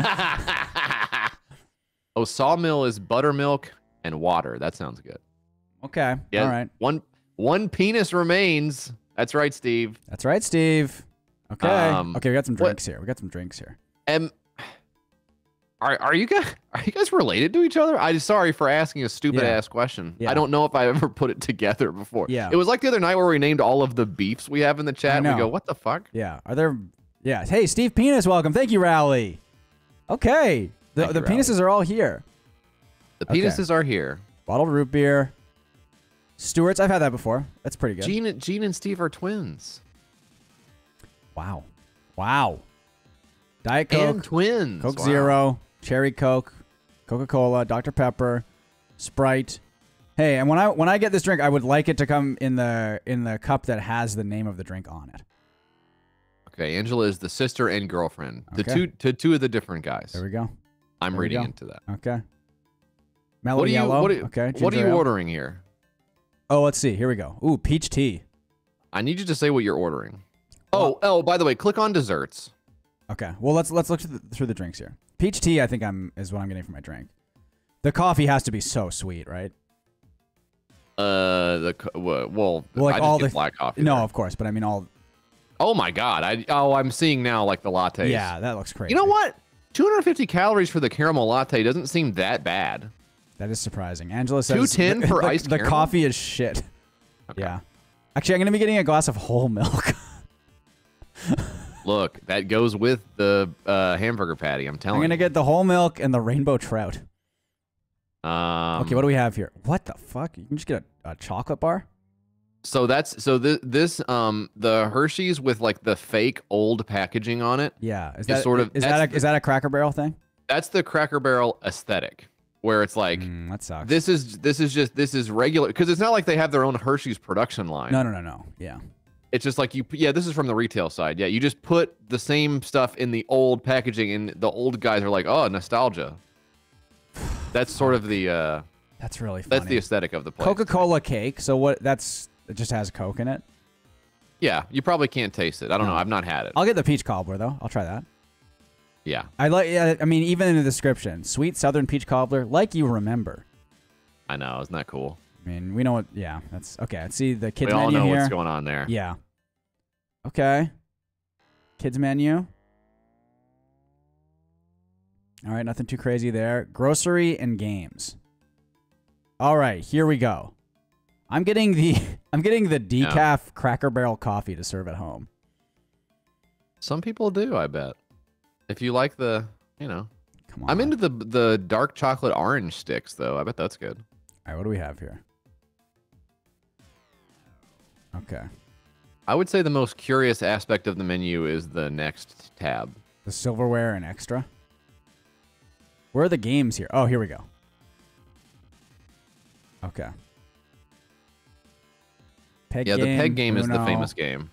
Oh, sawmill is buttermilk and water. That sounds good. Okay. Yeah. All right. One one penis remains. That's right, Steve. That's right, Steve. Okay. Um, okay, we got some what- drinks here. We got some drinks here. Um, are are you guys are you guys related to each other? I'm sorry for asking a stupid Yeah. ass question. Yeah. I don't know if I ever put it together before. Yeah. It was like the other night where we named all of the beefs we have in the chat. And we know. go, what the fuck? Yeah. Are there? Yeah. Hey, Steve Penis, welcome. Thank you, Rowley. Okay. The Thank the you, Rowley. penises are all here. The Okay. penises are here. Bottled root beer. Stewart's. I've had that before. That's pretty good. Gene, Gene and Steve are twins. Wow. Wow. Diet Coke. And twins. Coke Wow. Zero, Cherry Coke, Coca-Cola, Doctor Pepper, Sprite. Hey, and when I when I get this drink, I would like it to come in the in the cup that has the name of the drink on it. Okay, Angela is the sister and girlfriend. The Okay. two to two of the different guys. There we go. I'm There we reading go. into that. Okay. Mellow What are you yellow. what are, okay. what are ginger you ale. ordering here? Oh, let's see. Here we go. Ooh, peach tea. I need you to say what you're ordering. Oh, oh, by the way, click on desserts. Okay. Well, let's let's look through the, through the drinks here. Peach tea, I think I'm is what I'm getting for my drink. The coffee has to be so sweet, right? Uh, the co- well, well, Well, like I just all get the black coffee. No, there. of course, but I mean all. Oh my god! I oh, I'm seeing now like the lattes. Yeah, that looks crazy. You know what? two hundred fifty calories for the caramel latte doesn't seem that bad. That is surprising. Angela says two ten the, for the, iced the caramel? coffee is shit. Yeah. Actually, I'm gonna be getting a glass of whole milk. Look, that goes with the uh, hamburger patty. I'm telling I'm gonna you. get the whole milk and the rainbow trout. Um, okay, what do we have here? What the fuck? You can just get a, a chocolate bar? So that's so this this um the Hershey's with like the fake old packaging on it. Yeah, is that sort of is that's that a, the- is that a Cracker Barrel thing? That's the Cracker Barrel aesthetic, where it's like Mm, that sucks. this is this is just this is regular because it's not like they have their own Hershey's production line. No, no, no, no. Yeah. It's just like you yeah, this is from the retail side. Yeah, you just put the same stuff in the old packaging, and the old guys are like, oh, nostalgia. That's sort of the uh That's really funny. that's the aesthetic of the place. Coca-Cola cake. So what? That's it. Just has Coke in it. Yeah, you probably can't taste it. I don't No. know. I've not had it. I'll get the peach cobbler though. I'll try that. Yeah. I like. Yeah, I mean, even in the description, sweet Southern peach cobbler, like you remember. I know. Isn't that cool? I mean, we know what. Yeah, that's okay. Let's see the kids We all menu know here. what's going on there. Yeah. Okay. Kids menu. All right, nothing too crazy there. Grocery and games. All right, here we go. I'm getting the I'm getting the decaf Cracker Barrel coffee to serve at home. Some people do, I bet. If you like the, you know. Come on. I'm into the the dark chocolate orange sticks though. I bet that's good. All right, what do we have here? Okay. I would say the most curious aspect of the menu is the next tab. The silverware and extra. Where are the games here? Oh, here we go. Okay. Peg yeah, game, the peg game is the Uno, famous game.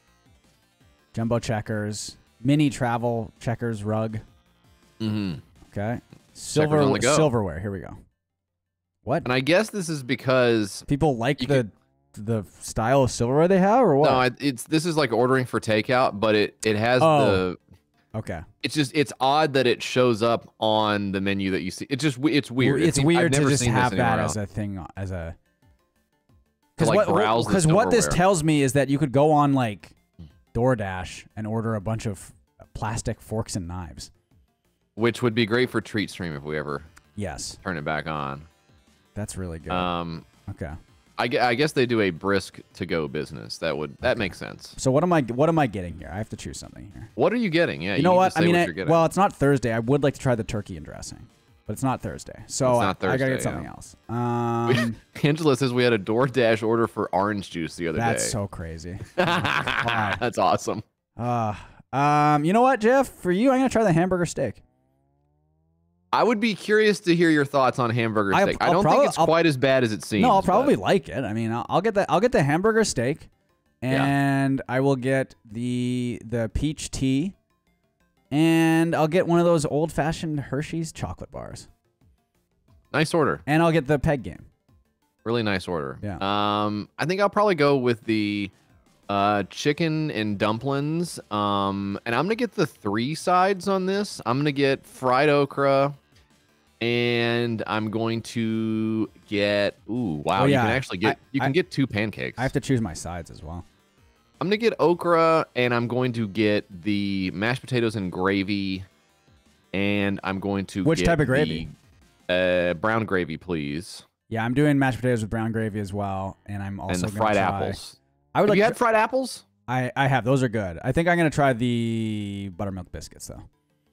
Jumbo checkers, mini travel checkers rug. Mm-hmm. Okay. on Silver the go. silverware. Here we go. What? And I guess this is because people like the the style of silverware they have, or what? No, it- it's this is like ordering for takeout, but it it has Oh. the. Okay. It's just it's odd that it shows up on the menu that you see. It's just it's weird. It's I've weird to never just seen this have that anywhere as else. a thing, as a. To, Because like, what, browse the because what this silverware. tells me is that you could go on like DoorDash and order a bunch of plastic forks and knives. Which would be great for Treat Stream if we ever Yes. turn it back on. That's really good. Um, okay. I, gue- I guess they do a brisk to go business. That would that makes sense. So what am I what am I getting here? I have to choose something here. What are you getting? Yeah, you know can what? just I say mean, what I- you're getting. well, it's not Thursday. I would like to try the turkey and dressing, but it's not Thursday. So It's not I, I gotta Thursday, get something yeah. else. Um, Angela says we had a DoorDash order for orange juice the other that's day. so crazy. Oh my God. That's awesome. Uh, um, you know what, Jeff? For you, I'm gonna try the hamburger steak. I would be curious to hear your thoughts on hamburger I- steak. I, I'll don't probably- think it's I'll- quite as bad as it seems. No, I'll but- probably like it. I mean, I'll, I'll get the I'll get the hamburger steak, Yeah. and I will get the the peach tea, and I'll get one of those old fashioned Hershey's chocolate bars, Nice order. and I'll get the peg game. Really nice order. Yeah. Um, I think I'll probably go with the uh, chicken and dumplings. Um, and I'm gonna get the three sides on this. I'm gonna get fried okra, and I'm going to get. Ooh, wow! Oh, yeah. You can actually get. I- you can I- get two pancakes. I have to choose my sides as well. I'm gonna get okra, and I'm going to get the mashed potatoes and gravy, and I'm going to Which get type of gravy? The, uh, brown gravy, please. Yeah, I'm doing mashed potatoes with brown gravy as well, and I'm also and the gonna fried try- apples. I would Have like you to- had fried apples? I I have. Those are good. I think I'm gonna try the buttermilk biscuits though.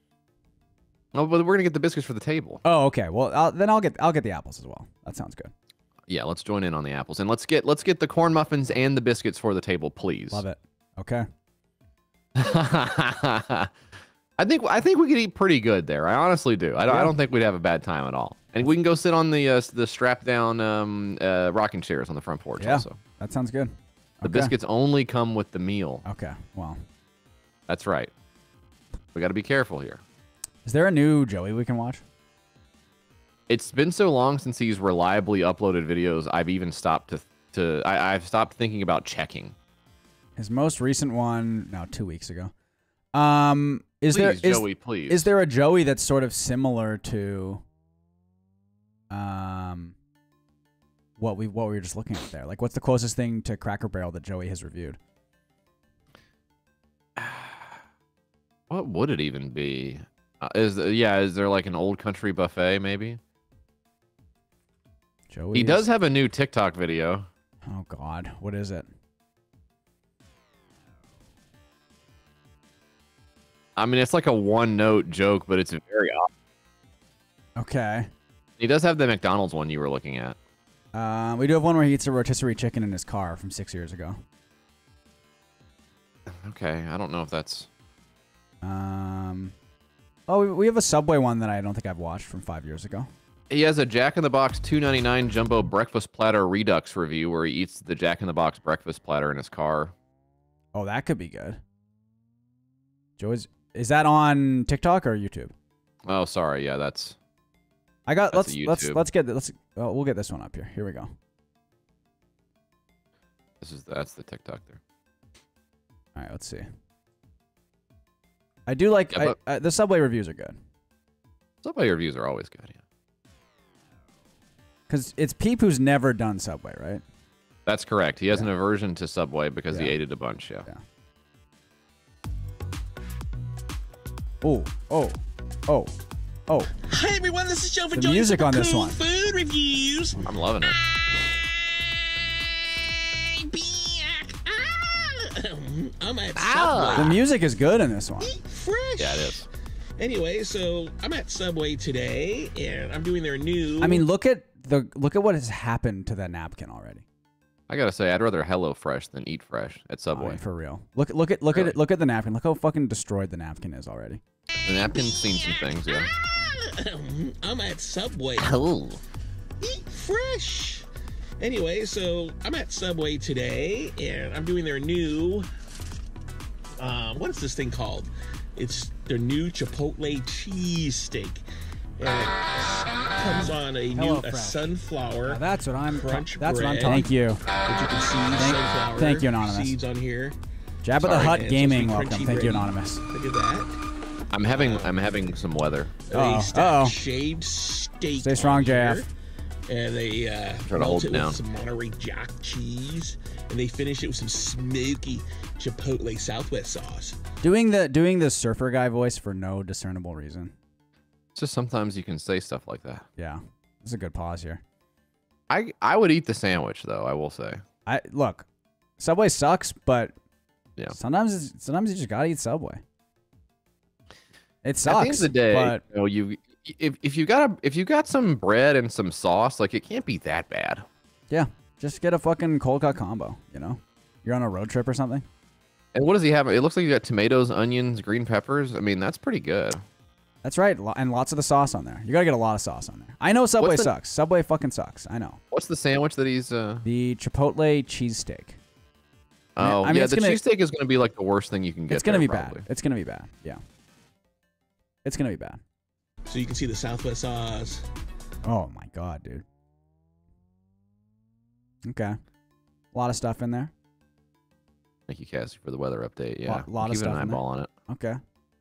Oh, but we're gonna get the biscuits for the table. Oh, okay. Well, I'll, then I'll get I'll get the apples as well. That sounds good. Yeah, let's join in on the apples, and let's get let's get the corn muffins and the biscuits for the table, please. Love it. Okay. I think I think we could eat pretty good there. I honestly do. I don't, I Yeah. don't think we'd have a bad time at all. And we can go sit on the uh, the strap down um, uh, rocking chairs on the front porch. Yeah, Also, that sounds good. the Okay. biscuits only come with the meal. Okay. Well, That's right. We got to be careful here. is there a new Joey we can watch? It's been so long since he's reliably uploaded videos. I've even stopped to to I, I've stopped thinking about checking. His most recent one, no, two weeks ago. Um, is there Please, is, Joey, please. is there a Joey that's sort of similar to um what we what we were just looking at there? Like, what's the closest thing to Cracker Barrel that Joey has reviewed? What would it even be? Uh, is the, yeah? Is there like an old country buffet maybe? Joey. He does have a new TikTok video. Oh God, what is it? I mean, it's like a one-note joke, but it's very odd. Okay. He does have the McDonald's one you were looking at. Uh, we do have one where he eats a rotisserie chicken in his car from six years ago. Okay, I don't know if that's. Um, oh, we, we have a Subway one that I don't think I've watched from five years ago. He has a Jack in the Box two ninety-nine jumbo breakfast platter redux review where he eats the Jack in the Box breakfast platter in his car. Oh, that could be good. Joey's, is that on TikTok or YouTube? Oh, sorry. Yeah, that's. I got. that's Let's let's let's get let's. Oh, we'll get this one up here. Here we go. This is that's the TikTok there. All right, let's see. I do like Yeah, I, I, the Subway reviews are good. Subway reviews are always good. Yeah. Because it's Peep who's never done Subway, right? That's correct. He has an aversion to Subway because he Yeah. ate it a bunch. Yeah. Oh, oh, oh, oh. Hey everyone, this is Joe for The Joey's music Super on this Cool one. Food Reviews. I'm loving it. I'm at The Subway. music is good in this one. Fresh. Yeah, it is. Anyway, so I'm at Subway today, and I'm doing their new. I mean, look at the look at what has happened to that napkin already. I gotta say, I'd rather Hello Fresh than Eat Fresh at Subway. I mean, for real. Look look at look Really? at it. Look at the napkin. Look how fucking destroyed the napkin is already. The napkin's seen some things, yeah. I'm at Subway. Oh. Eat fresh. Anyway, so I'm at Subway today, and I'm doing their new. Um, what is this thing called? It's their new Chipotle cheesesteak. And it comes on a new Hello a Fresh. sunflower. Now that's what I'm. crunch That's what I'm bread. talking. Thank you. But you can see Thank- sunflower thank you, Anonymous. seeds on here. Jabba the Sorry. Hutt And it's Gaming, supposed to be welcome. crunchy Thank you, ready. Anonymous. Look at that. I'm having I'm having some weather. They Uh-oh. stack Uh-oh. shaved steak. Stay strong, on J F. here, And they uh, Try to melt hold it it down. with some Monterey Jack cheese, and they finish it with some smoky Chipotle Southwest sauce. Doing the doing the surfer guy voice for no discernible reason. It's just sometimes you can say stuff like that. Yeah, this is a good pause here. I I would eat the sandwich though. I will say. I look, Subway sucks, but Yeah. sometimes it's, sometimes you just gotta eat Subway. It sucks. At the end of the day, but you know, you if if you got a if you got some bread and some sauce, like it can't be that bad. yeah, just get a fucking cold cut combo. You know, you're on a road trip or something. And what does he have? It looks like you got tomatoes, onions, green peppers. I mean, that's pretty good. That's right, lo- and lots of the sauce on there. You gotta get a lot of sauce on there. I know Subway What's the- sucks. Subway fucking sucks. I know. What's the sandwich that he's? uh The Chipotle cheesesteak. Oh, I mean, yeah. it's The gonna- cheesesteak is going to be like the worst thing you can get. It's gonna there, be probably. bad. It's gonna be bad. Yeah. It's gonna be bad. So you can see the Southwest sauce. Oh my god, dude. Okay. A lot of stuff in there. Thank you, Cassie, for the weather update. Yeah, Lot- lot of keeping stuff an in there. eyeball on it. Okay.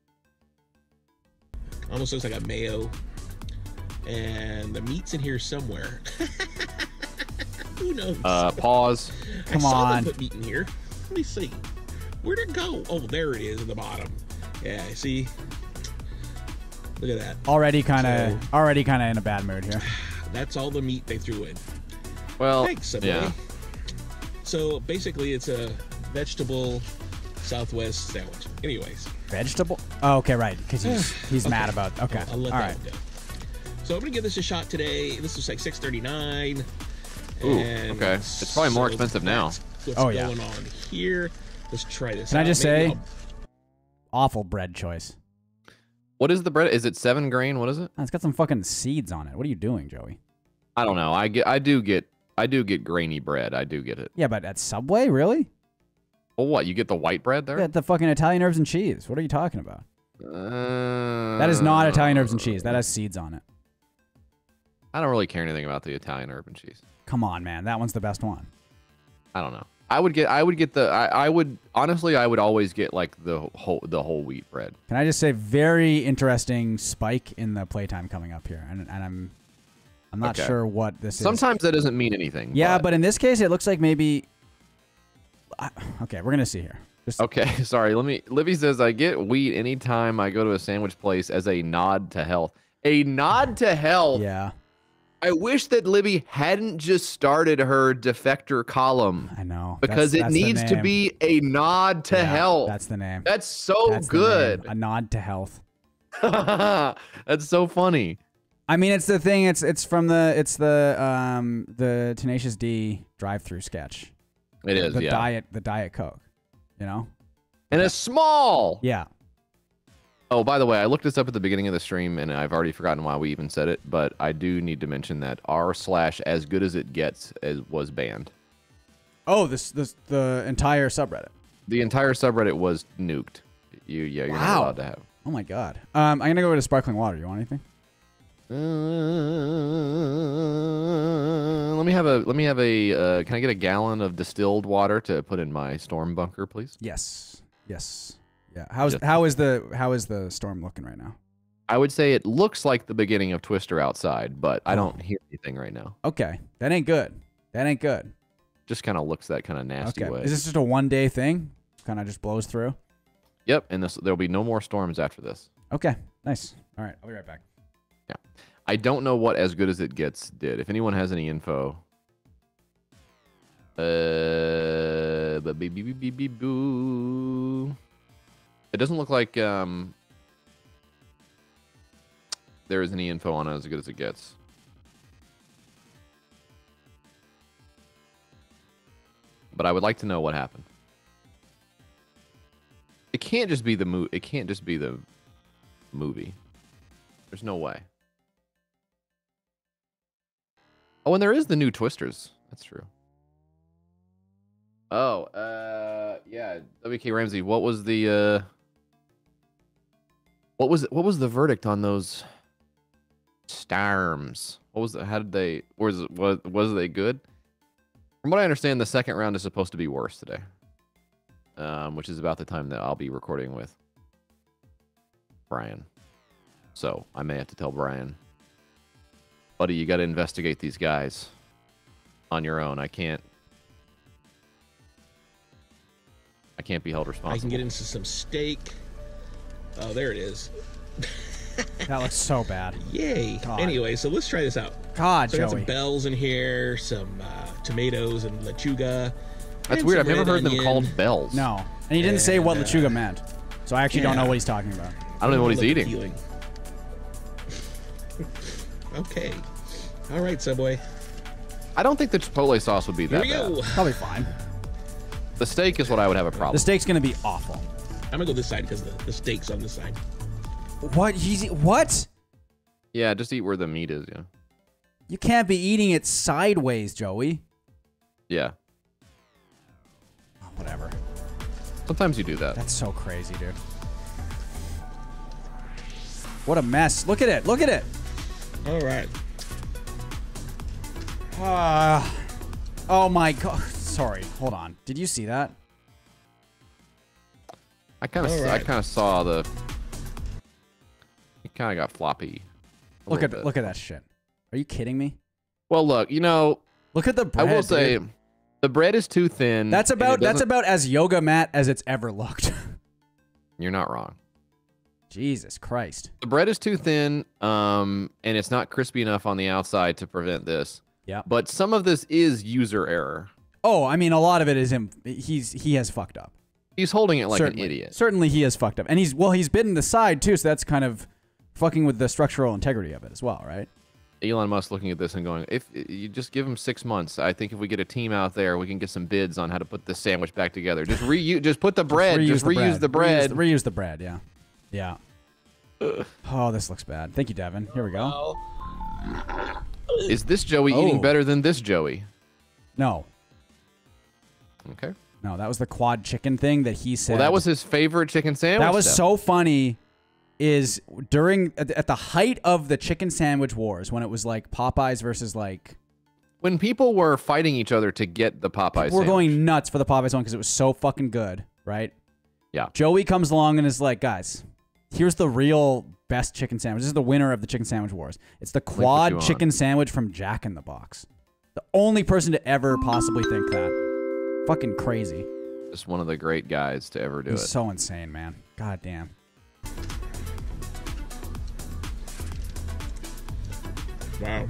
Almost looks like a mayo. And the meat's in here somewhere. Who knows? Uh, pause. Come I saw them on. put meat in here. Let me see. Where'd it go? Oh, there it is at the bottom. Yeah, see? Look at that. Already kind of, already kind of in a bad mood here. That's all the meat they threw in. Well, Thanks, Subway. yeah. So basically, it's a vegetable Southwest sandwich. Anyways. Vegetable? Oh, okay, right. Because he's he's Okay. mad about. Okay. I'll, I'll let All that right. one go. So I'm gonna give this a shot today. This is like six thirty-nine. Ooh, okay. It's probably more expensive now. What's Oh, yeah. going on here? Let's try this. Can I out. just Maybe say, I'll- awful bread choice. What is the bread? Is it seven grain? What is it? Oh, it's got some fucking seeds on it. What are you doing, Joey? I don't know. I get. I do get. I do get grainy bread. I do get it. Yeah, but at Subway, really? Well, what? You get the white bread there? Yeah, the fucking Italian herbs and cheese. What are you talking about? Uh, That is not Italian herbs and cheese. That has seeds on it. I don't really care anything about the Italian herb and cheese. Come on, man. That one's the best one. I don't know. I would get. I would get the. I, I would honestly. I would always get like the whole the whole wheat bread. Can I just say, very interesting spike in the playtime coming up here, and and I'm, I'm not Okay. sure what this is. Sometimes that doesn't mean anything. Yeah, but in this case, it looks like maybe. I- Okay, we're gonna see here. Just, Okay, sorry. Let me. Livy says I get wheat anytime I go to a sandwich place as a nod to health. A nod to health. Yeah. I wish that Libby hadn't just started her defector column. I know. Because That's- it that's the needs to name. be a nod to Yeah, health. That's the name. That's so That's the good. name. A nod to health. That's so funny. I mean, it's the thing. It's it's from the it's the um the Tenacious D drive-through sketch. It is, the yeah. diet the Diet Coke, you know. And it's small. Yeah. Oh, by the way, I looked this up at the beginning of the stream, and I've already forgotten why we even said it, but I do need to mention that r slash as good as it gets as was banned. Oh, this this the entire subreddit. The entire subreddit was nuked. You yeah, you're Wow. not allowed to have. Oh my god. Um, I'm gonna go to sparkling water. You want anything? Uh, let me have a let me have a uh, can I get a gallon of distilled water to put in my storm bunker, please? Yes. Yes. Yeah. How's Just- how is the how is the storm looking right now? I would say it looks like the beginning of Twister outside, but I don't hear anything right now. Okay, that ain't good. That ain't good. Just kind of looks that kind of nasty Okay. way. Is this just a one day thing? Kind of just blows through. Yep, and this there'll be no more storms after this. Okay. Nice. All right. I'll be right back. Yeah. I don't know what As Good As It Gets did. If anyone has any info. Uh, but beep, beep, beep, beep, beep, boo. It doesn't look like um there is any info on As Good As It Gets. But I would like to know what happened. It can't just be the mo- it can't just be the movie. There's no way. Oh, and there is the new Twisters. That's true. Oh, uh, yeah. W K Ramsey, what was the uh, what was what was the verdict on those Starms? What was the, how did they was it was was they good? From what I understand, the second round is supposed to be worse today, um, which is about the time that I'll be recording with Brian. So I may have to tell Brian, buddy, you got to investigate these guys on your own. I can't. I can't be held responsible. I can get into some steak. Oh, there it is. That looks so bad. Yay. God. Anyway, so let's try this out. God, so I got Joey. some bells in here, some uh, tomatoes and lechuga. That's and weird. some I've never red heard them onion. called bells. No, and he didn't say what And, uh, lechuga meant, so I actually don't know yeah. what he's talking about. I don't know what he's Look eating. appealing. Okay. All right, Subway. I don't think the chipotle sauce would be Here that we bad. go. Probably fine. The steak is what I would have a problem. The steak's gonna be awful. I'm gonna go this side because the, the steak's on this side. What? He's what? Yeah, just eat where the meat is. Yeah. You can't be eating it sideways, Joey. Yeah. Oh, whatever. Sometimes you do that. That's so crazy, dude. What a mess. Look at it. Look at it. All right. Ah. Oh my god. Sorry. Hold on. Did you see that? I kind of, All I right. kind of saw the. It kind of got floppy. a Look little at bit. look at that shit. Are you kidding me? Well, look, you know. Look at the bread. I will say, dude. the bread is too thin. That's and it about that's doesn't- about as yoga mat as it's ever looked. You're not wrong. Jesus Christ. The bread is too thin, um, and it's not crispy enough on the outside to prevent this. Yeah. But some of this is user error. Oh, I mean, a lot of it is him. He's he has fucked up. He's holding it like Certainly. an idiot. Certainly, he has fucked up, and he's well, he's bitten the side too, so that's kind of fucking with the structural integrity of it as well, right? Elon Musk looking at this and going, if you just give him six months, I think if we get a team out there, we can get some bids on how to put this sandwich back together. Just reuse, just put the bread, just reuse the bread. Reuse the, reuse the bread, yeah, yeah. Oh, this looks bad. Thank you, Devin. Here we go. Is this Joey Oh. eating better than this Joey? No, Okay. no, that was the quad chicken thing that he said. Well, that was his favorite chicken sandwich. That was Steph. so funny. Is during at the- at the height of the chicken sandwich wars when it was like Popeyes versus like when people were fighting each other to get the Popeyes. we're sandwich. going nuts for the Popeyes one because it was so fucking good, right? Yeah. Joey comes along and is like, guys, here's the real best chicken sandwich. This is the winner of the chicken sandwich wars. It's the you quad on. chicken sandwich from Jack in the Box. The only person to ever possibly think that. Fucking crazy. Just one of the great guys to ever do He's it. so insane, man. God damn. Wow.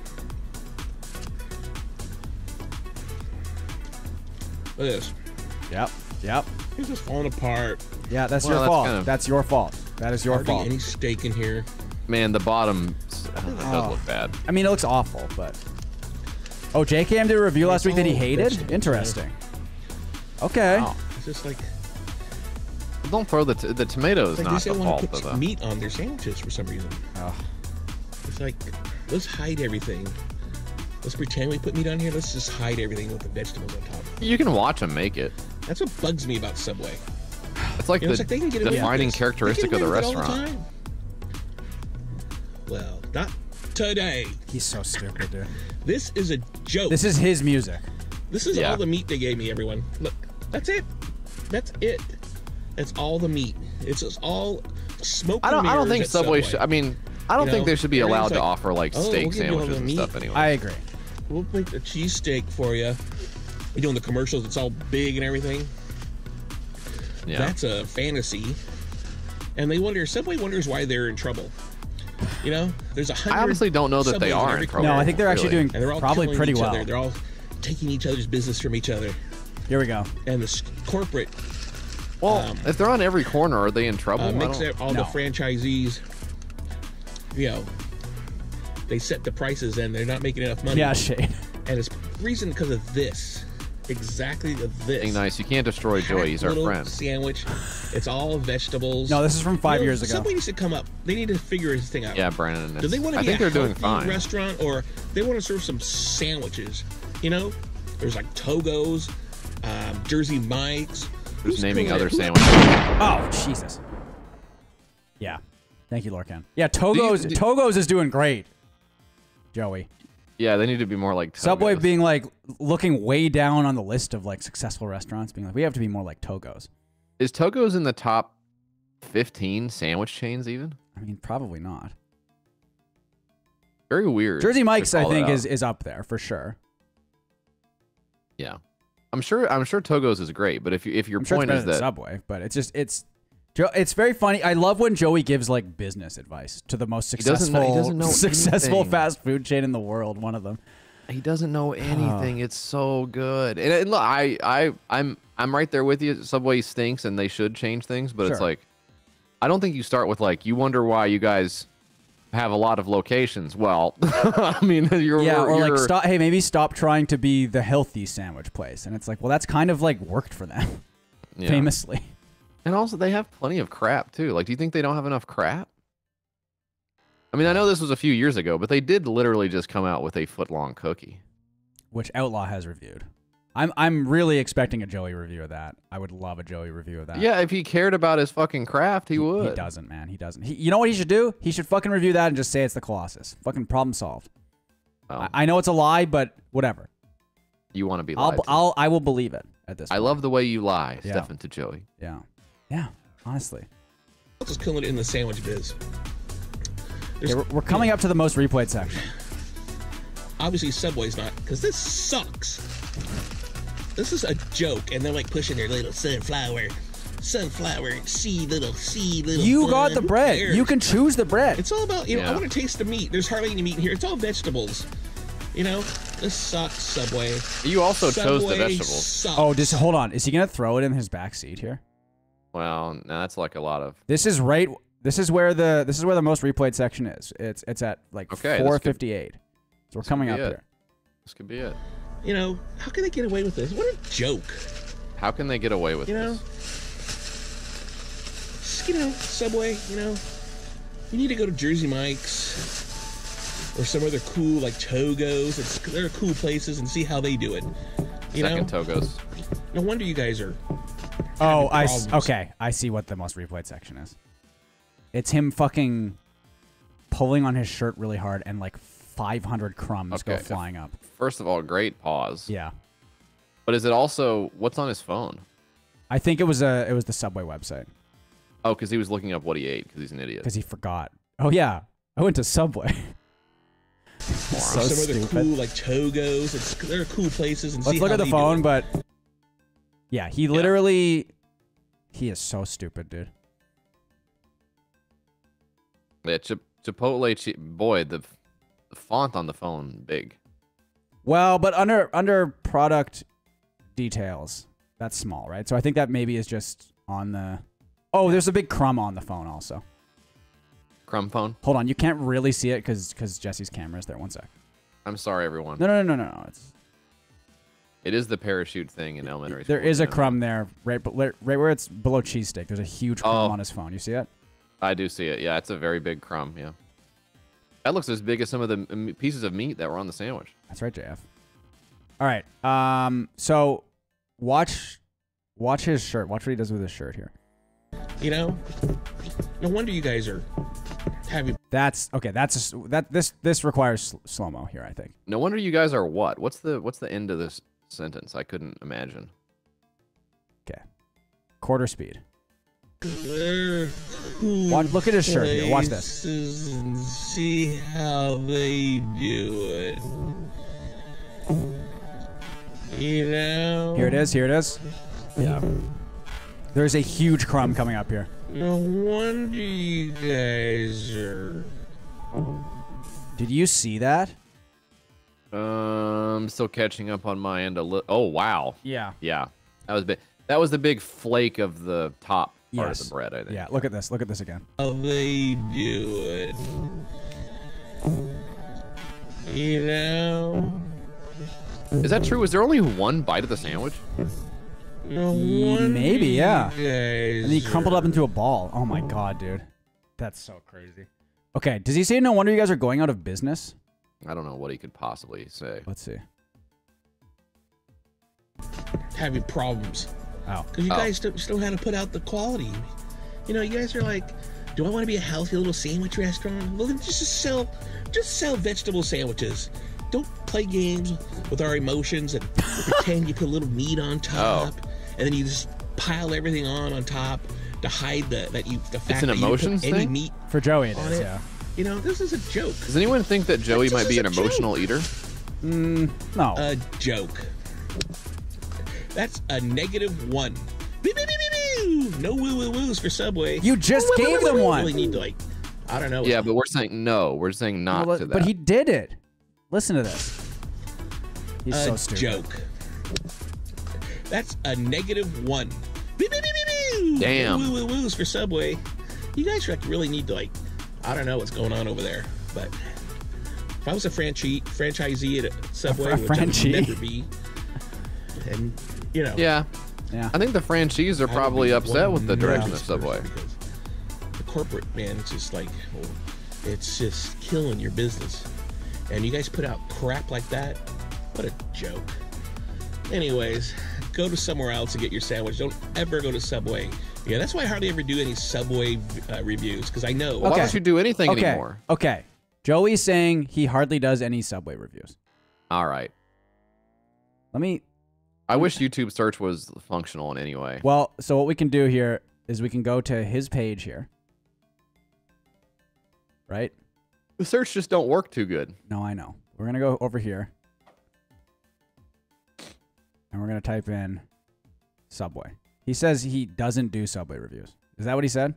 Look at this. Yep. Yep. It's just falling apart. Yeah, that's Well, your that's fault. kind of- That's your fault. That is your Hardly fault. any steak in here. Man, the bottom uh, does Oh. look bad. I mean, it looks awful, but. Oh, J K M did a review last week that he hated? Interesting. Okay. Wow. It's just like Don't throw the t the tomatoes. like they Not just the don't want fault to of put the. meat on their sandwiches for some reason. Oh. It's like let's hide everything. Let's pretend we put meat on here. Let's just hide everything with the vegetables on top. You can watch them make it. That's what bugs me about Subway. It's like You know, the it's like they can get away with defining this. They characteristic get of the away with it all restaurant. time. Well, not today. He's so stupid, dude. This is a joke. This is his music. This is Yeah. all the meat they gave me, everyone. Look, that's it. That's it. That's all the meat. It's just all smoke. I don't. I don't think at Subway. Subway. Should, I mean, I don't You think know, they should be everything's allowed to like, offer like "Oh, steak we'll give you all sandwiches the and meat. stuff. Anyway, I agree. We'll make a cheesesteak for you. You're doing the commercials. It's all big and everything. Yeah. That's a fantasy. And they wonder. Subway wonders why they're in trouble. You know, there's a hundred. I honestly don't know that they Subways in are every in trouble. No, I think they're actually really. doing And they're all probably killing pretty each well. Other. They're all taking each other's business from each other. Here we go. And the s- corporate Well, um, if they're on every corner, are they in trouble? uh, I makes don't- it- all No. the franchisees, you know, they set the prices and they're not making enough money. Yeah, Shane. And it's reason because of this. Exactly of this. Being nice, you can't destroy Joey. He's our Little friend. Sandwich. It's all vegetables. No, this is from five You know, years ago. Subway needs to come up. They need to figure this thing out. Yeah, Brandon. Do they want to I be think a they're doing healthy fine. restaurant, or they want to serve some sandwiches? You know, there's like Togo's, um, Jersey Mike's. Who's Who's naming doing other it? Who- sandwiches? Oh, Jesus. Yeah. Thank you, Lorcan. Yeah, Togo's Do you- do- Togo's is doing great. Joey. Yeah, they need to be more like Subway Togo's. being like looking way down on the list of like successful restaurants, being like, we have to be more like Togo's. Is Togo's in the top fifteen sandwich chains even? I mean, probably not. Very weird. Jersey to Mike's, I call that think, out. is is up there for sure. Yeah, I'm sure. I'm sure Togo's is great, but if you, if your I'm sure it's point better is than that Subway, but it's just it's Jo- it's very funny. I love when Joey gives like business advice to the most He doesn't successful know- he doesn't know successful anything. fast food chain in the world. One of them. he doesn't know anything, it's so good. And, and look, I I I'm I'm right there with you. Subway stinks, and they should change things. But it's Sure. like, I don't think you start with like, you wonder why you guys have a lot of locations. Well, I mean, you're Yeah, or you're, like stop. Hey, maybe stop trying to be the healthy sandwich place. And it's like, well, that's kind of like worked for them, Yeah. famously. And also, they have plenty of crap too. Like, do you think they don't have enough crap? I mean, I know this was a few years ago, but they did literally just come out with a foot long cookie. Which Outlaw has reviewed. I'm I'm really expecting a Joey review of that. I would love a Joey review of that. Yeah, if he cared about his fucking craft, he, would. He doesn't, man. He doesn't. He, you know what he should do? He should fucking review that and just say it's the Colossus. Fucking problem solved. Oh. I, I know it's a lie, but whatever. You want to be I'll, lied to. I'll I will believe it at this. I point. love the way you lie, Yeah. Stefan to Joey. Yeah. Yeah. Honestly. Else is killing it in the sandwich biz. Okay, we're, we're coming up to the most replayed section. Obviously, Subway's not, because this sucks. This is a joke, and they're like pushing their little sunflower, sunflower seed, little seed, little. You bun. got the Who bread. cares? You can choose the bread. It's all about, you know, I Yeah. want to taste the meat. There's hardly any meat in here. It's all vegetables. You know, this sucks, Subway. You also chose the Subway vegetables. Sucks. Oh, just hold on. Is he gonna throw it in his back seat here? Well, no, that's like a lot of. This is right. This is where the this is where the most replayed section is. It's it's at like Okay, this four could- fifty eight. So we're this coming could up be it. there. This could be it. You know, how can they get away with this? What a joke. How can they get away with You know, this? Just, you know, Subway, you know, you need to go to Jersey Mike's or some other cool, like, Togo's. It's, they're cool places and see how they do it. You Second know? Togo's. No wonder you guys are. Oh, I s- problems. okay. I see what the most replayed section is. It's him fucking pulling on his shirt really hard and like five hundred crumbs go Okay. flying up. First of all, great pause. Yeah. But is it also what's on his phone? I think it was a it was the Subway website Oh, because he was looking up what he ate because he's an idiot. because he forgot. Oh yeah, I went to Subway. so some other stupid. cool, like, Togo's. It's, they're cool places and Let's see look how at the they do phone, it. but yeah, he literally he is so stupid, dude. Yeah, Chip- Chipotle, chi- boy, the, the font on the phone big. Well, but under under product details, that's small, right? So I think that maybe is just on the. Oh, there's a big crumb on the phone also. crumb phone? Hold on, you can't really see it because because Jesse's camera is there. One sec. I'm sorry, everyone. No, no, no, no, no. It's It is the parachute thing in elementary school. there is a yeah. crumb there, right, be- right where it's below cheesesteak. There's a huge crumb Oh. on his phone. You see it? I do see it. Yeah, it's a very big crumb. Yeah. That looks as big as some of the m- pieces of meat that were on the sandwich. That's right, J F. All right. Um. So, watch, watch his shirt. Watch what he does with his shirt here. You know, no wonder you guys are having. That's okay. That's a s that. This this requires sl- slow mo here. I think. No wonder you guys are what? What's the what's the end of this sentence? I couldn't imagine. Okay. Quarter speed. Watch, look at his shirt here. Watch this. And see how they do it. You know. Here it is. Here it is. Yeah. There's a huge crumb coming up here. No wonder you guys are. Did you see that? Um, still catching up on my end a little. Oh wow. Yeah. Yeah. That was big. That was the big flake of the top part Yes. of the bread. I think. Yeah. Look at this. Look at this again. How they do it. You know. Is that true? Is there only one bite of the sandwich? No wonder Maybe. Yeah. you guys And he crumpled up into a ball. Oh my god, dude. That's so crazy. Okay. Does he say no wonder you guys are going out of business? I don't know what he could possibly say. Let's see. having problems. Oh. Because you Oh. guys don't, just don't know how to put out the quality. You know, you guys are like, do I want to be a healthy little sandwich restaurant? Well, then just sell, just sell vegetable sandwiches. Don't play games with our emotions and pretend you put a little meat on top, Oh. and then you just pile everything on on top to hide the that you the fact an that you emotions didn't put any thing? meat For Joey, it on is, it. yeah. You know, this is a joke. Does anyone think that Joey This might be is an a joke. emotional eater? Mm, no. A joke. That's a negative one. Beep, beep, beep, beep, beep. No woo woo woos for Subway. You just Woo, woo, gave woo, them woo. one. Really need to like, I don't know. Yeah, but we're saying no. We're saying not Well, to that. but he did it. Listen to this. He's a so stupid. joke. That's a negative one. Beep, beep, beep, beep, beep. Damn. No woo woo woos for Subway. You guys like really need to like, I don't know what's going on over there, but if I was a franchi- franchisee at a Subway, A which I would franchi. never be, and you know, Yeah. Yeah. I think the franchisees are I would probably be upset one with the direction of nervous Subway. person because the corporate man, it's just like, oh, it's just killing your business. And you guys put out crap like that? What a joke. Anyways, go to somewhere else and get your sandwich. Don't ever go to Subway. Yeah, that's why I hardly ever do any Subway uh, reviews, because I know. Why Okay. don't you do anything okay. anymore? Okay. Joey's saying he hardly does any Subway reviews. All right. Let me. I wish YouTube search was functional in any way. Well, so what we can do here is we can go to his page here. Right? The search just don't work too good. No, I know. We're going to go over here. And we're going to type in Subway. He says he doesn't do Subway reviews. Is that what he said?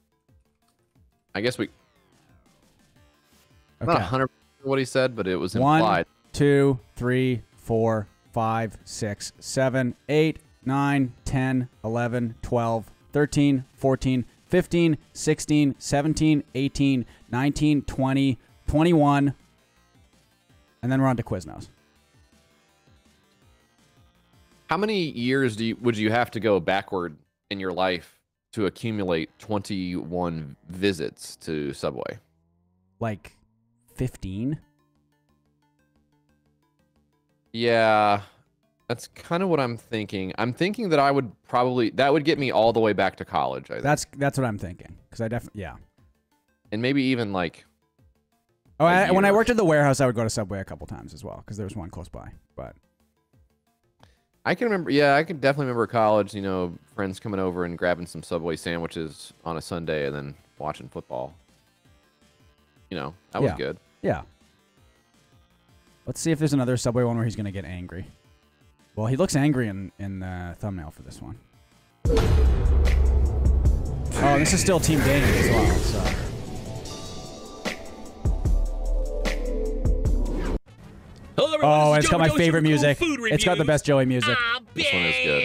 I guess we. I'm Okay. not one hundred percent what he said, but it was One, implied. two, three, four, five, six, seven, eight, nine, ten, eleven, twelve, thirteen, fourteen, fifteen, sixteen, seventeen, eighteen, nineteen, twenty, twenty-one, and then we're on to Quiznos. How many years do you, would you have to go backward in your life to accumulate twenty-one visits to Subway? Like fifteen? Yeah, that's kind of what I'm thinking. I'm thinking that I would probably that would get me all the way back to college. I think. That's that's what I'm thinking. Because I definitely, yeah. And maybe even like. Oh, a I, when I year. worked at the warehouse, I would go to Subway a couple times as well because there was one close by. But I can remember, yeah, I can definitely remember college, you know, friends coming over and grabbing some Subway sandwiches on a Sunday and then watching football. You know, that was yeah. good. Yeah. Let's see if there's another Subway one where he's going to get angry. Well, he looks angry in, in the thumbnail for this one. Oh, this is still Team Dane as well, so. Hello, everyone. Oh, This it's is got Joe my Doe, favorite Super Cool music. Food It's got the Reviews. best Joey music. I'm This one is good.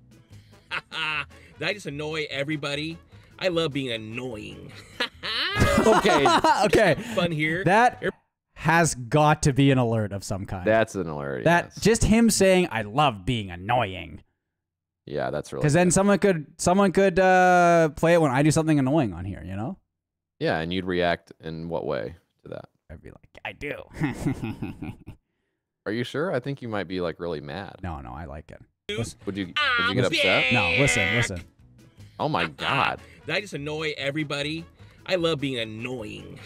back. Did I just annoy everybody? I love being annoying. Okay. Okay. Fun here. That has got to be an alert of some kind. That's an alert. That yes. just him saying, "I love being annoying." Yeah, that's really. Because then someone could someone could uh, play it when I do something annoying on here. You know. Yeah, and you'd react in what way to that? I'd be like, "I do." Are you sure? I think you might be like really mad. No, no, I like it. Listen. Would you? Would you get upset? No, listen, listen. Oh my God! Did I just annoy everybody? I love being annoying.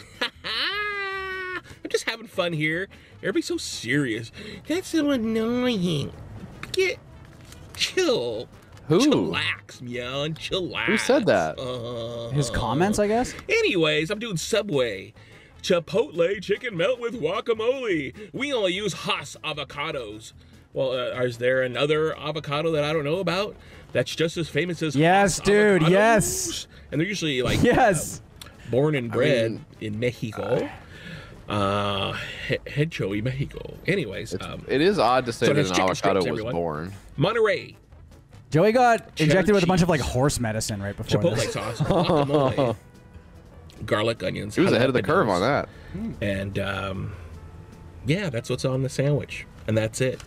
I'm just having fun here. Everybody's so serious. That's so annoying. Get chill. Who? Chillax, meow, and chillax. Who said that? Uh, His comments, I guess. Anyways, I'm doing Subway. Chipotle chicken melt with guacamole. We only use Haas avocados. Well, uh, is there another avocado that I don't know about that's just as famous as Yes, Haas dude. avocados? Yes. And they're usually like yes, uh, born and bred I mean, in Mexico. Uh, he- Hecho y Mexico. Anyways, um, it is odd to say so that there's an chicken avocado strips, was everyone. born. Monterey. Joey got Cheddar injected with a bunch of like cheese. horse medicine right before Chipotle this. sauce, guacamole, garlic onions. He was ahead of the curve on that. And um, yeah, that's what's on the sandwich, and that's it.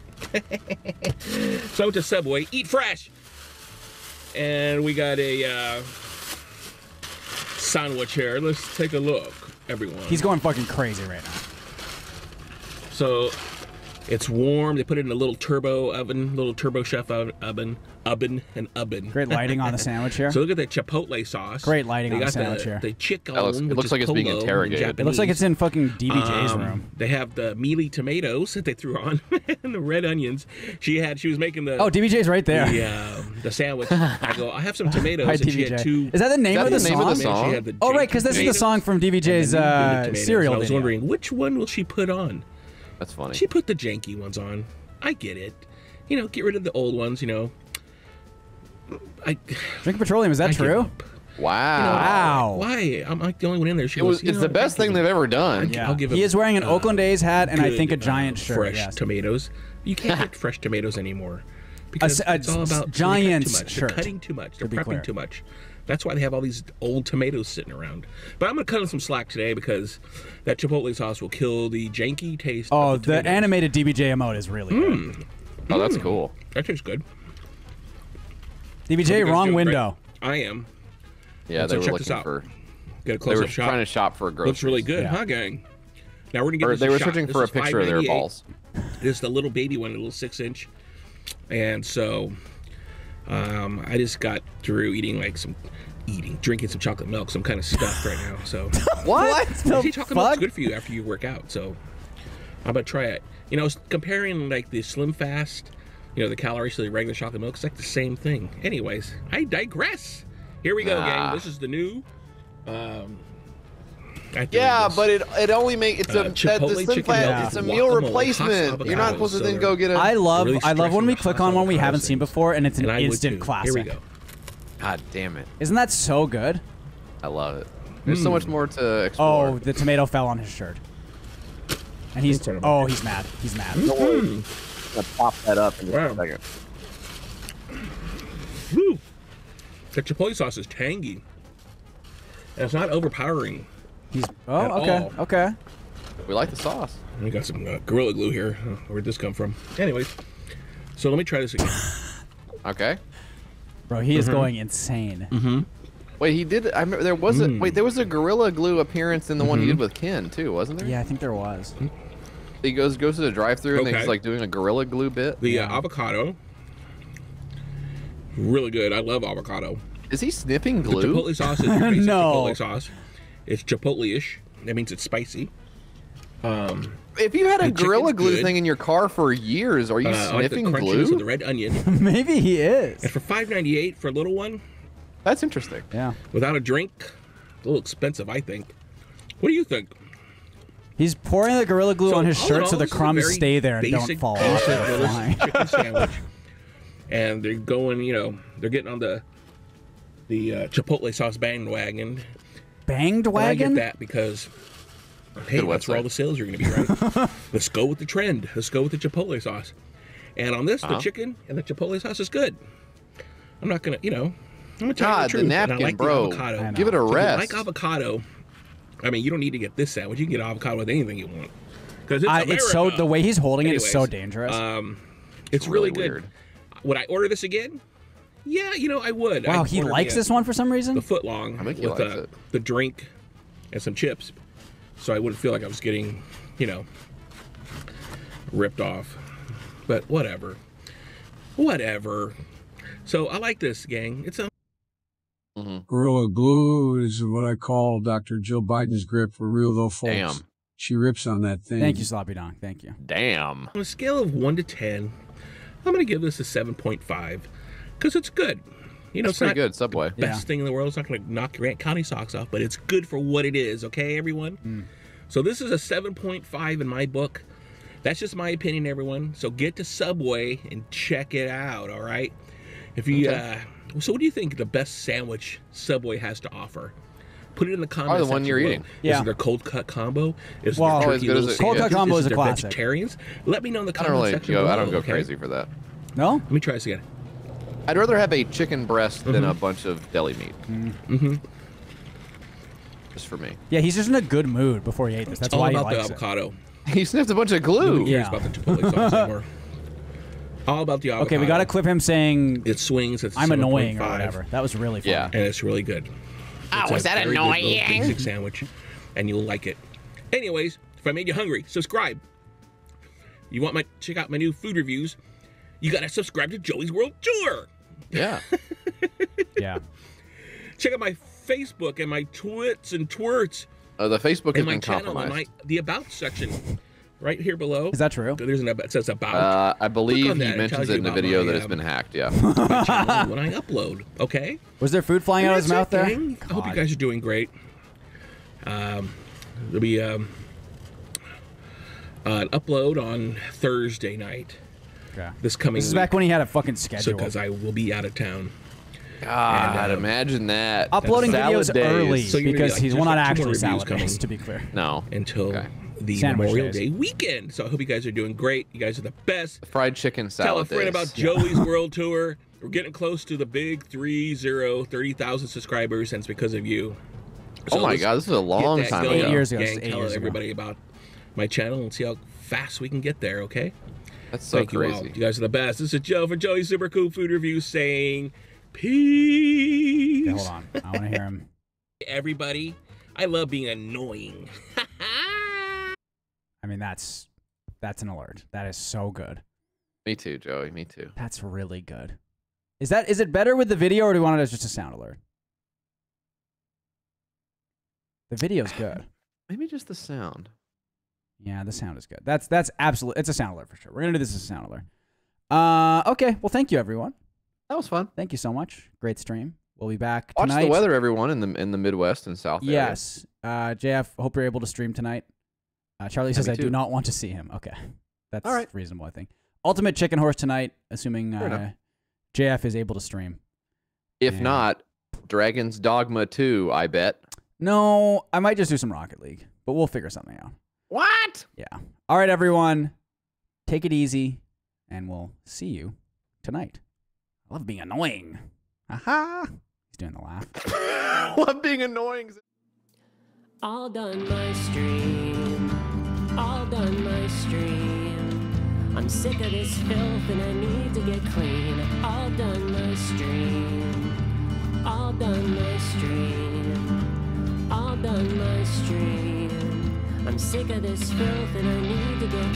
So to Subway, eat fresh, and we got a uh, sandwich here. Let's take a look, everyone. He's going fucking crazy right now. So it's warm. They put it in a little turbo oven, little turbo chef oven, oven, oven, and oven. Great lighting on the sandwich here. So look at the chipotle sauce. Great lighting They on the got sandwich here. The chicken. That looks- it which looks is like it's being polo in interrogated. It looks like it's in fucking D B J's Um, room. They have the mealy tomatoes that they threw on, and the red onions. She had. She was making the. Oh, D B J's right there. The, uh, the sandwich. I go. I have some tomatoes. Hi, and she D B J. had two. Is that the name Is that of the the name of song? the song? She had the Oh, right, janky because this is the tomatoes song from D B J's and then the uh, tomatoes. cereal And I was video. wondering which one will she put on. That's funny. She put the janky ones on. I get it. You know, get rid of the old ones. You know. I. Drink Petroleum, is that I give true? up. Wow. You know, Wow. Why? I'm like the only one in there. She It was. goes, you It's know, the best thank thing you. they've ever done. Yeah. I'll give he him, is wearing an uh, Oakland A's hat and I good, think a giant uh, shirt. Fresh Yes. tomatoes. You can't get fresh tomatoes anymore because A s- a it's all s- about giant they cut too much. shirt, They're cutting too much. They're to be prepping clear. too much. That's why they have all these old tomatoes sitting around. But I'm gonna cut them some slack today because that chipotle sauce will kill the janky taste. Oh, of the, the tomatoes. animated D B J emote is really good. Mm. Oh, that's Mm. cool. That tastes good. D B J, Hope you guys wrong doing great. window. I am. Yeah, And they so were check this looking out. for. Get a They close were up shot. trying to shop for groceries. Looks really good, Yeah. huh, gang? Now we're gonna give Or this they a were shot. searching This for a is picture of their five ninety-eight. balls. This is the little baby one, a little six inch, and so um, I just got through eating like some eating, drinking some chocolate milk. So I'm kind of stuffed right now. So What? I see chocolate fuck? milk's good for you after you work out. So I'm gonna try it. You know, I was comparing like the Slim Fast, you know, the calories to the regular chocolate milk. It's like the same thing. Anyways, I digress. Here we go, Ah. gang. This is the new. Um, I have to Yeah, read this. but it it only make it's Uh, a that, Chipotle the Slim chicken Fast, milk it's a with meal guacamole, replacement. hot You're not supposed to avocados, then so go get a. I love really I love when we stressing click the on one we hot haven't seen avocados before and it's an And I would instant too. classic. Here we go. God damn it! Isn't that so good? I love it. There's so Mm. much more to explore. Oh, the tomato fell on his shirt. And he's Incredible. oh, he's mad. He's mad. Don't worry. I'm gonna pop that up in just Wow. a second. Woo! The chipotle sauce is tangy. And it's not overpowering. He's At oh, okay, all. okay. We like the sauce. We got some uh, Gorilla Glue here. Uh, Where'd this come from? Anyways, so let me try this again. Okay. Bro, he is Mhm. going insane. Mm-hmm. Wait, he did. I remember there was a Mm. wait. There was a Gorilla Glue appearance in the one he Mhm. did with Ken too, wasn't there? Yeah, I think there was. He goes goes to the drive-through and Okay. he's like doing a Gorilla Glue bit. The uh, avocado, really good. I love avocado. Is he sniffing The glue? chipotle sauce is your basic No. chipotle sauce. It's chipotle-ish. That means it's spicy. Um, If you had a The Gorilla chicken's Glue good. thing in your car for years, are you uh, I like the sniffing crunches glue? of the red onion. Maybe he is. And for five ninety-eight for a little one, That's interesting. Yeah. without a drink, a little expensive, I think. What do you think? He's pouring the Gorilla Glue So, on his all in shirt all, so the this is a crumbs very stay there and don't basic, fall off. basic They're little flying. chicken sandwich. And they're going, you know, they're getting on the the uh, chipotle sauce bandwagon. Banged And I get wagon? that because, hey, Good that's where all website. the sales are going to be, right? Let's go with the trend. Let's go with the chipotle sauce. And on this, Uh-huh. the chicken and the chipotle sauce is good. I'm not going to, you know, I'm going to tell you God, the the truth. and I napkin, like bro. the avocado. I know. Give it a So if you rest. like avocado, I mean, you don't need to get this sandwich. You can get avocado with anything you want. Because it's, Uh, it's so America. the way he's holding it is so Anyways, dangerous. Um, it's, It's really, really good. weird. Would I order this again? Yeah, you know, I would. Wow, I'd he order likes the, this one for some reason. The foot long I think he with likes uh, it. the drink and some chips, so I wouldn't feel like I was getting, you know, ripped off. But whatever, whatever. So I like this, gang. It's a Mm-hmm. Gorilla Glue is what I call Doctor Jill Biden's grip for real though, folks. Damn. She rips on that thing. Thank you, Sloppy Dong. Thank you. Damn. on a scale of one to ten. I'm gonna give this a seven point five because it's good. You know, That's it's pretty not good. Subway. the best thing in the world. It's not gonna knock Grant County socks off, but it's good for what it is. Okay, everyone. Mm. So this is a seven point five in my book. That's just my opinion, everyone. So get to Subway and check it out. All right. If you, Okay. uh, so what do you think the best sandwich Subway has to offer? Put it in the comments. Probably the one you're eating. Is Yeah. it their cold cut combo? Is Well, it their as turkey good as little it sandwich? gets. Cold cut combo is a it their classic. Vegetarians? Let me know in the I don't comment really section go. I don't below, go okay? crazy for that. No. Let me try this again. I'd rather have a chicken breast than a bunch of deli meat. Mm-hmm. Just for me. Yeah, he's just in a good mood before he ate this. That's All why he about the likes it. avocado. He sniffed a bunch of glue. Nobody cares Yeah. about the Chipotle sauce anymore. All about the avocado. Okay, we got to clip him saying It swings. It's I'm annoying or seven point five, whatever. That was really funny. Yeah. and it's really good. Oh, It's was a that very good little annoying? basic sandwich, and you'll like it. Anyways, if I made you hungry, subscribe. You want my check out my new food reviews? You gotta subscribe to Joey's World Tour. Yeah. Yeah. Check out my Facebook and my twits and twerts Uh, the Facebook has and my been channel and compromised. my the about section right here below. Is that true? There's an about, it says about. Uh, I Click believe on he that, it mentions tells it you in the about video my, that it's um, been hacked. Yeah. my channel when I upload. Okay. Was there food flying out of his mouth That's there? it, gang. I hope you God. guys are doing great. Um, there'll be um, uh, an upload on Thursday night. Okay. This coming. This is week. back when he had a fucking So, schedule. because I will be out of town. God, And, uh, imagine that. Uploading Salad videos days. early So you're gonna be because like, he's just well, not like two more actually reviews salad coming. days, to be clear. No. Until Okay. the Sandwich Memorial days. Day weekend. So I hope you guys are doing great. You guys are the best. Fried chicken Tell salad a friend days. about Joey's World Tour. We're getting close to the big three zero, thirty thousand subscribers, and it's because of you. Oh my let's God, this is a get long that time going, ago. Eight years ago. Gang, Eight tell years ago. everybody about my channel and see how fast we can get there, okay? That's so Thank you all. crazy. You guys are the best. This is Joe for Joey's Super Cool Food Review saying peace. Okay, hold on. I want to hear him. Everybody, I love being annoying. I mean, that's that's an alert. That is so good. Me too, Joey. Me too. That's really good. Is that is it better with the video, or do you want it as just a sound alert? The video's good. Maybe just the sound. Yeah, the sound is good. That's that's absolute. It's a sound alert for sure. We're gonna do this as a sound alert. Uh, okay. Well, thank you, everyone. That was fun. Thank you so much. Great stream. We'll be back Watch tonight. the weather, everyone, in the in the Midwest and South. Yes. Uh, J F, hope you're able to stream tonight. Uh, Charlie Yeah, says me I too. do not want to see him. Okay, that's All right. reasonable. I think. Ultimate Chicken Horse tonight, assuming Fair uh, enough. J F is able to stream. If Yeah. not, Dragon's Dogma two, I bet. No, I might just do some Rocket League, but we'll figure something out. What? Yeah. All right, everyone. Take it easy, and we'll see you tonight. I love being annoying. Aha! He's doing the laugh. Love being annoying. All done my stream. All done my stream. I'm sick of this filth and I need to get clean. All done my stream. All done my stream. All done my stream. I'm sick of this filth and I need to get